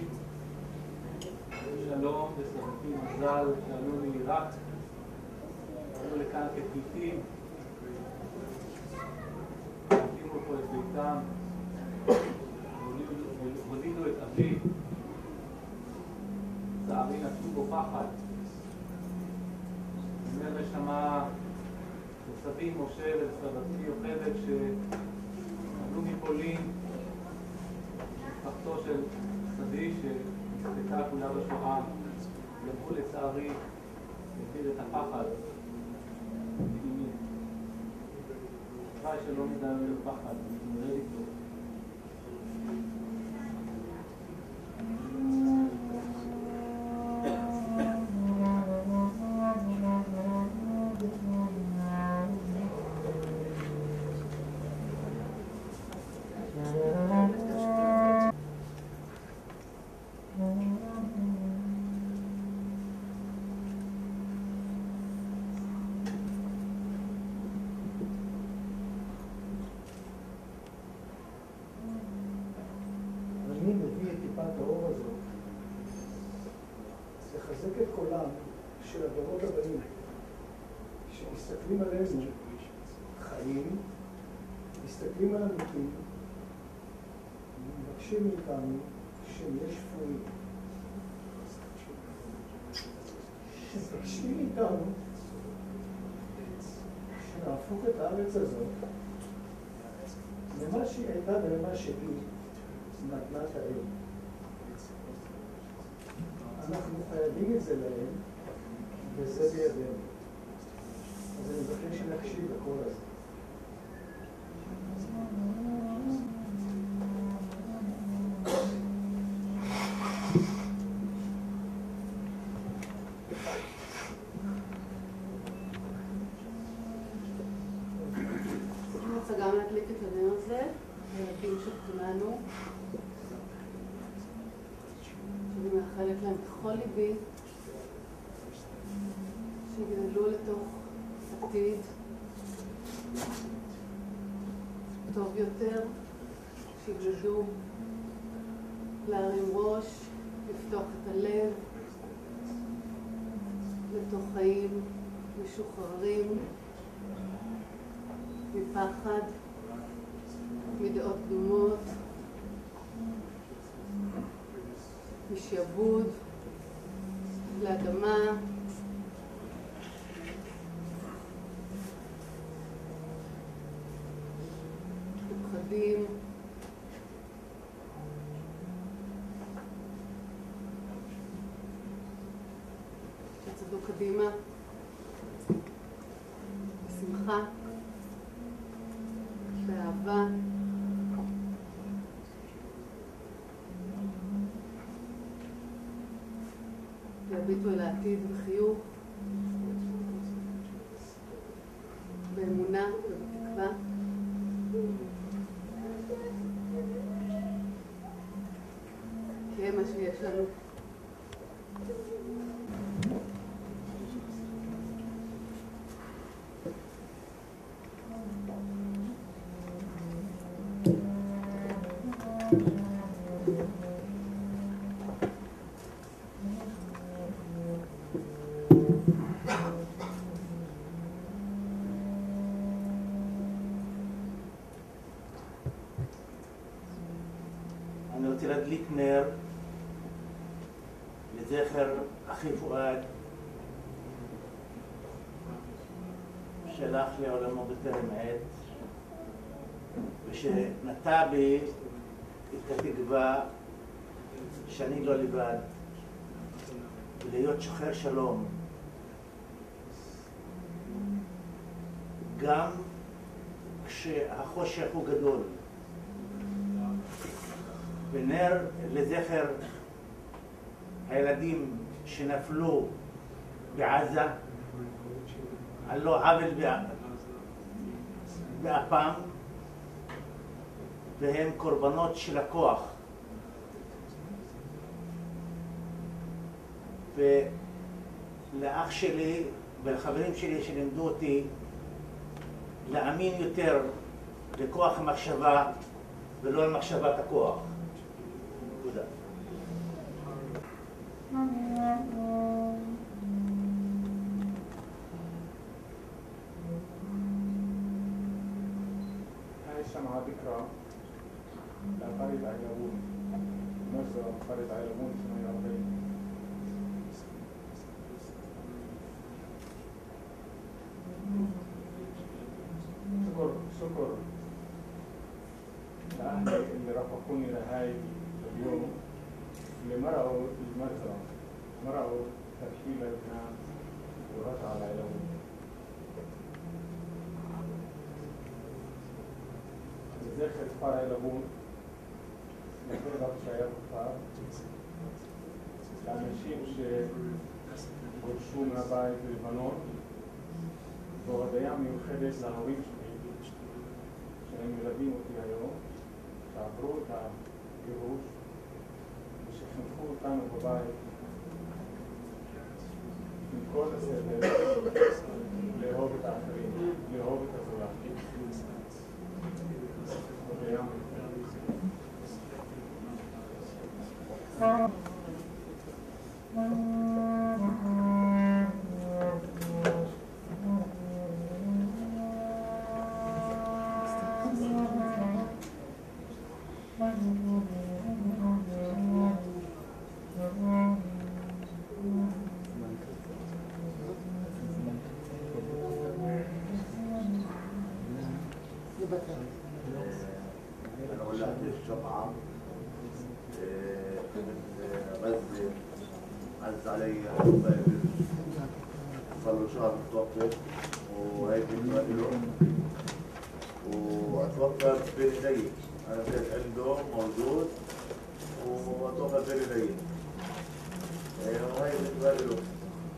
שלום וסבתי מזל שעלו מעיראק, עלו לכאן כפליטים, הקימו פה את ביתם, הולידו את אבי, לצערי נטשו בו פחד. אומר נשמה לסבי משה ולסבתי יוכבד שעלו מפולין, משפחתו של סבי שנפסקה כולה בשואה, יבוא לצערי להביא את הפחד מאימי. חי שלא נדע יותר פחד, נתמודד איתו. אני מביא את טיפת האור הזאת לחזק את קולם של הדורות הבאים שמסתכלים עלינו חיים, מסתכלים על המתים, מבקשים מאיתנו שנהיה שפויים, שמבקשים מאיתנו שנהפוך את הארץ הזאת למה שהיא הייתה ולמה שהיא מתנת האל. אנחנו חייבים את זה להם, וזה בידינו. אז אני מבקש שנקשיב לקול הזה. אני רוצה גם להדליק את הנר הזה, לילדים של כולנו. שאני מאחלת להם בכל ליבי שיגדלו לתוך עתיד טוב יותר, שיגדלו להרים ראש, לפתוח את הלב לתוך חיים משוחררים מפחד, מדעות קדומות, משעבוד לאדמה, לפחדים, שצעדו קדימה, בשמחה, באהבה, והביטו אל העתיד בחיוך, באמונה ובתקווה. כי הם מה שיש לנו. אני רוצה להדליק נר לזכר אחי פואד שהלך לעולמו בטרם עת ושנטע בי את התקווה שאני לא לבד ולהיות שוחר שלום גם כשהחושך הוא גדול. ונר לזכר הילדים שנפלו בעזה על לא עוול באפם והם קורבנות של הכוח. ולאח שלי ולחברים שלי שלימדו אותי להאמין יותר לכוח המחשבה ולא למחשבת הכוח. תודה. هاي الشمعة ذكرى لقرية عيلون مصر قرية عيلون سنة أربعين شكر شكر لأهلي اللي رافقوني لهاي اليوم اللي مرقوا المرسى مرقوا ترحيل لبنان ورجع على عيلون. לזכר כפר עילבון, לזכר רב שהיה בכפר, לאנשים שגורשו מהבית בלבנון, והודיה מיוחדת להורים שלי, שהם מלווים אותי היום, שעברו את הגירוש ושחינכו אותנו בבית עם כל הסדר, לאהוב את האחרים, לאהוב את הזולת. عز علي موبايل صار له شهر متوقف وهيك له واتوقف بين ايدي انا كنت عنده موجود واتوقف بين ايدي وهي بالنسبه له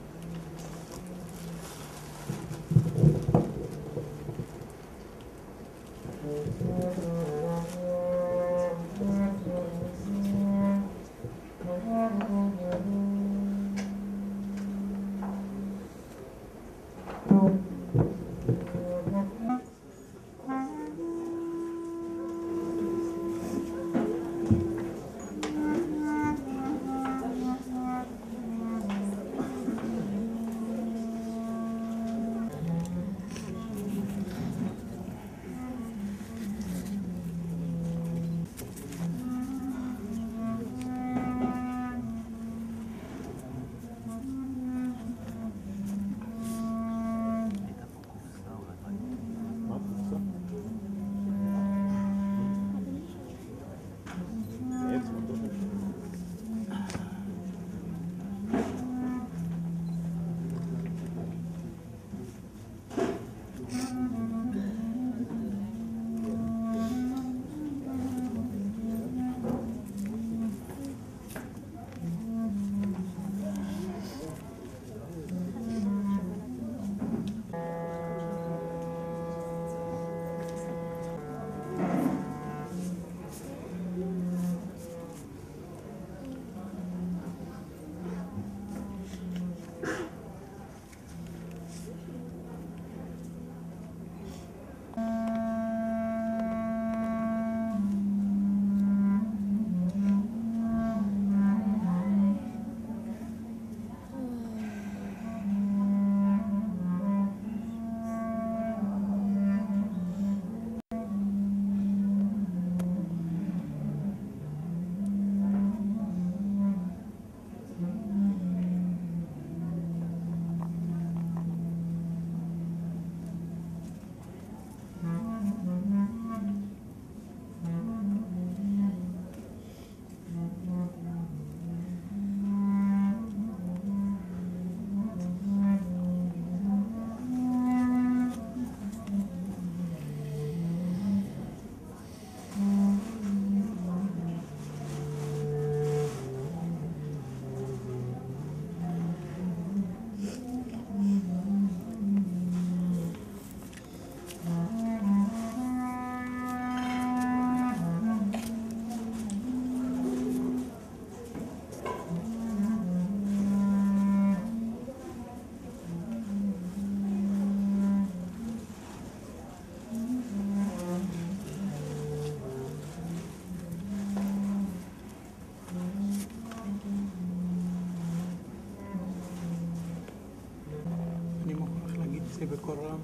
זה בקול רם,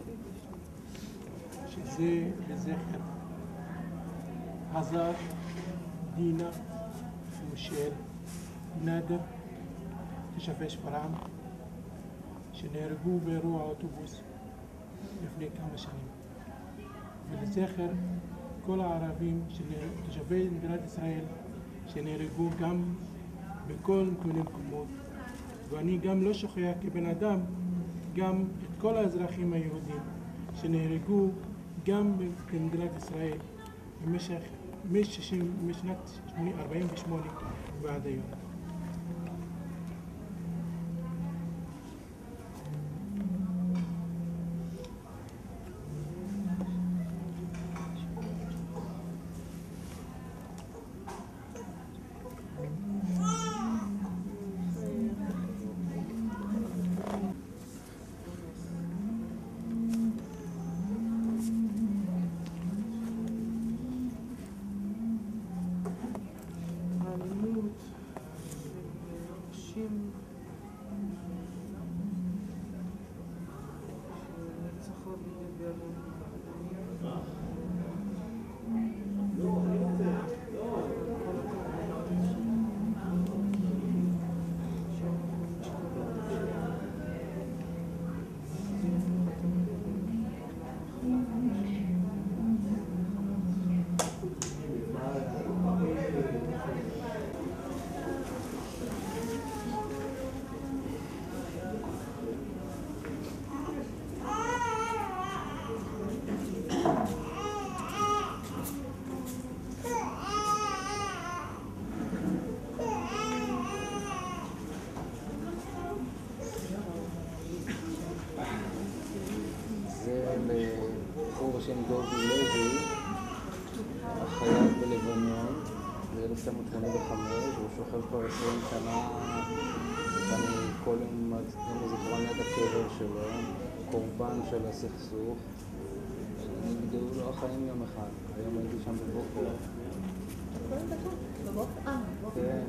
שזה לזכר הזר, דינה, מושל, נאדר, תושבי שפרעם, שנהרגו באירוע אוטובוס לפני כמה שנים. ולזכר כל הערבים, תושבי מדינת ישראל, שנהרגו גם בכל מיני מקומות. ואני גם לא שוכח כבן אדם גם את כל האזרחים היהודים שנהרגו גם במדינת ישראל במשך משנת ארבעים ושמונה ועד היום. זוכר כבר עשרים שנה, שאני כל יום זיכרון את הקבר שלו, קורבן של הסכסוך. נגדעו לו החיים יום אחד, היום הייתי שם בבוקר. בבוקר? אה, בבוקר. כן,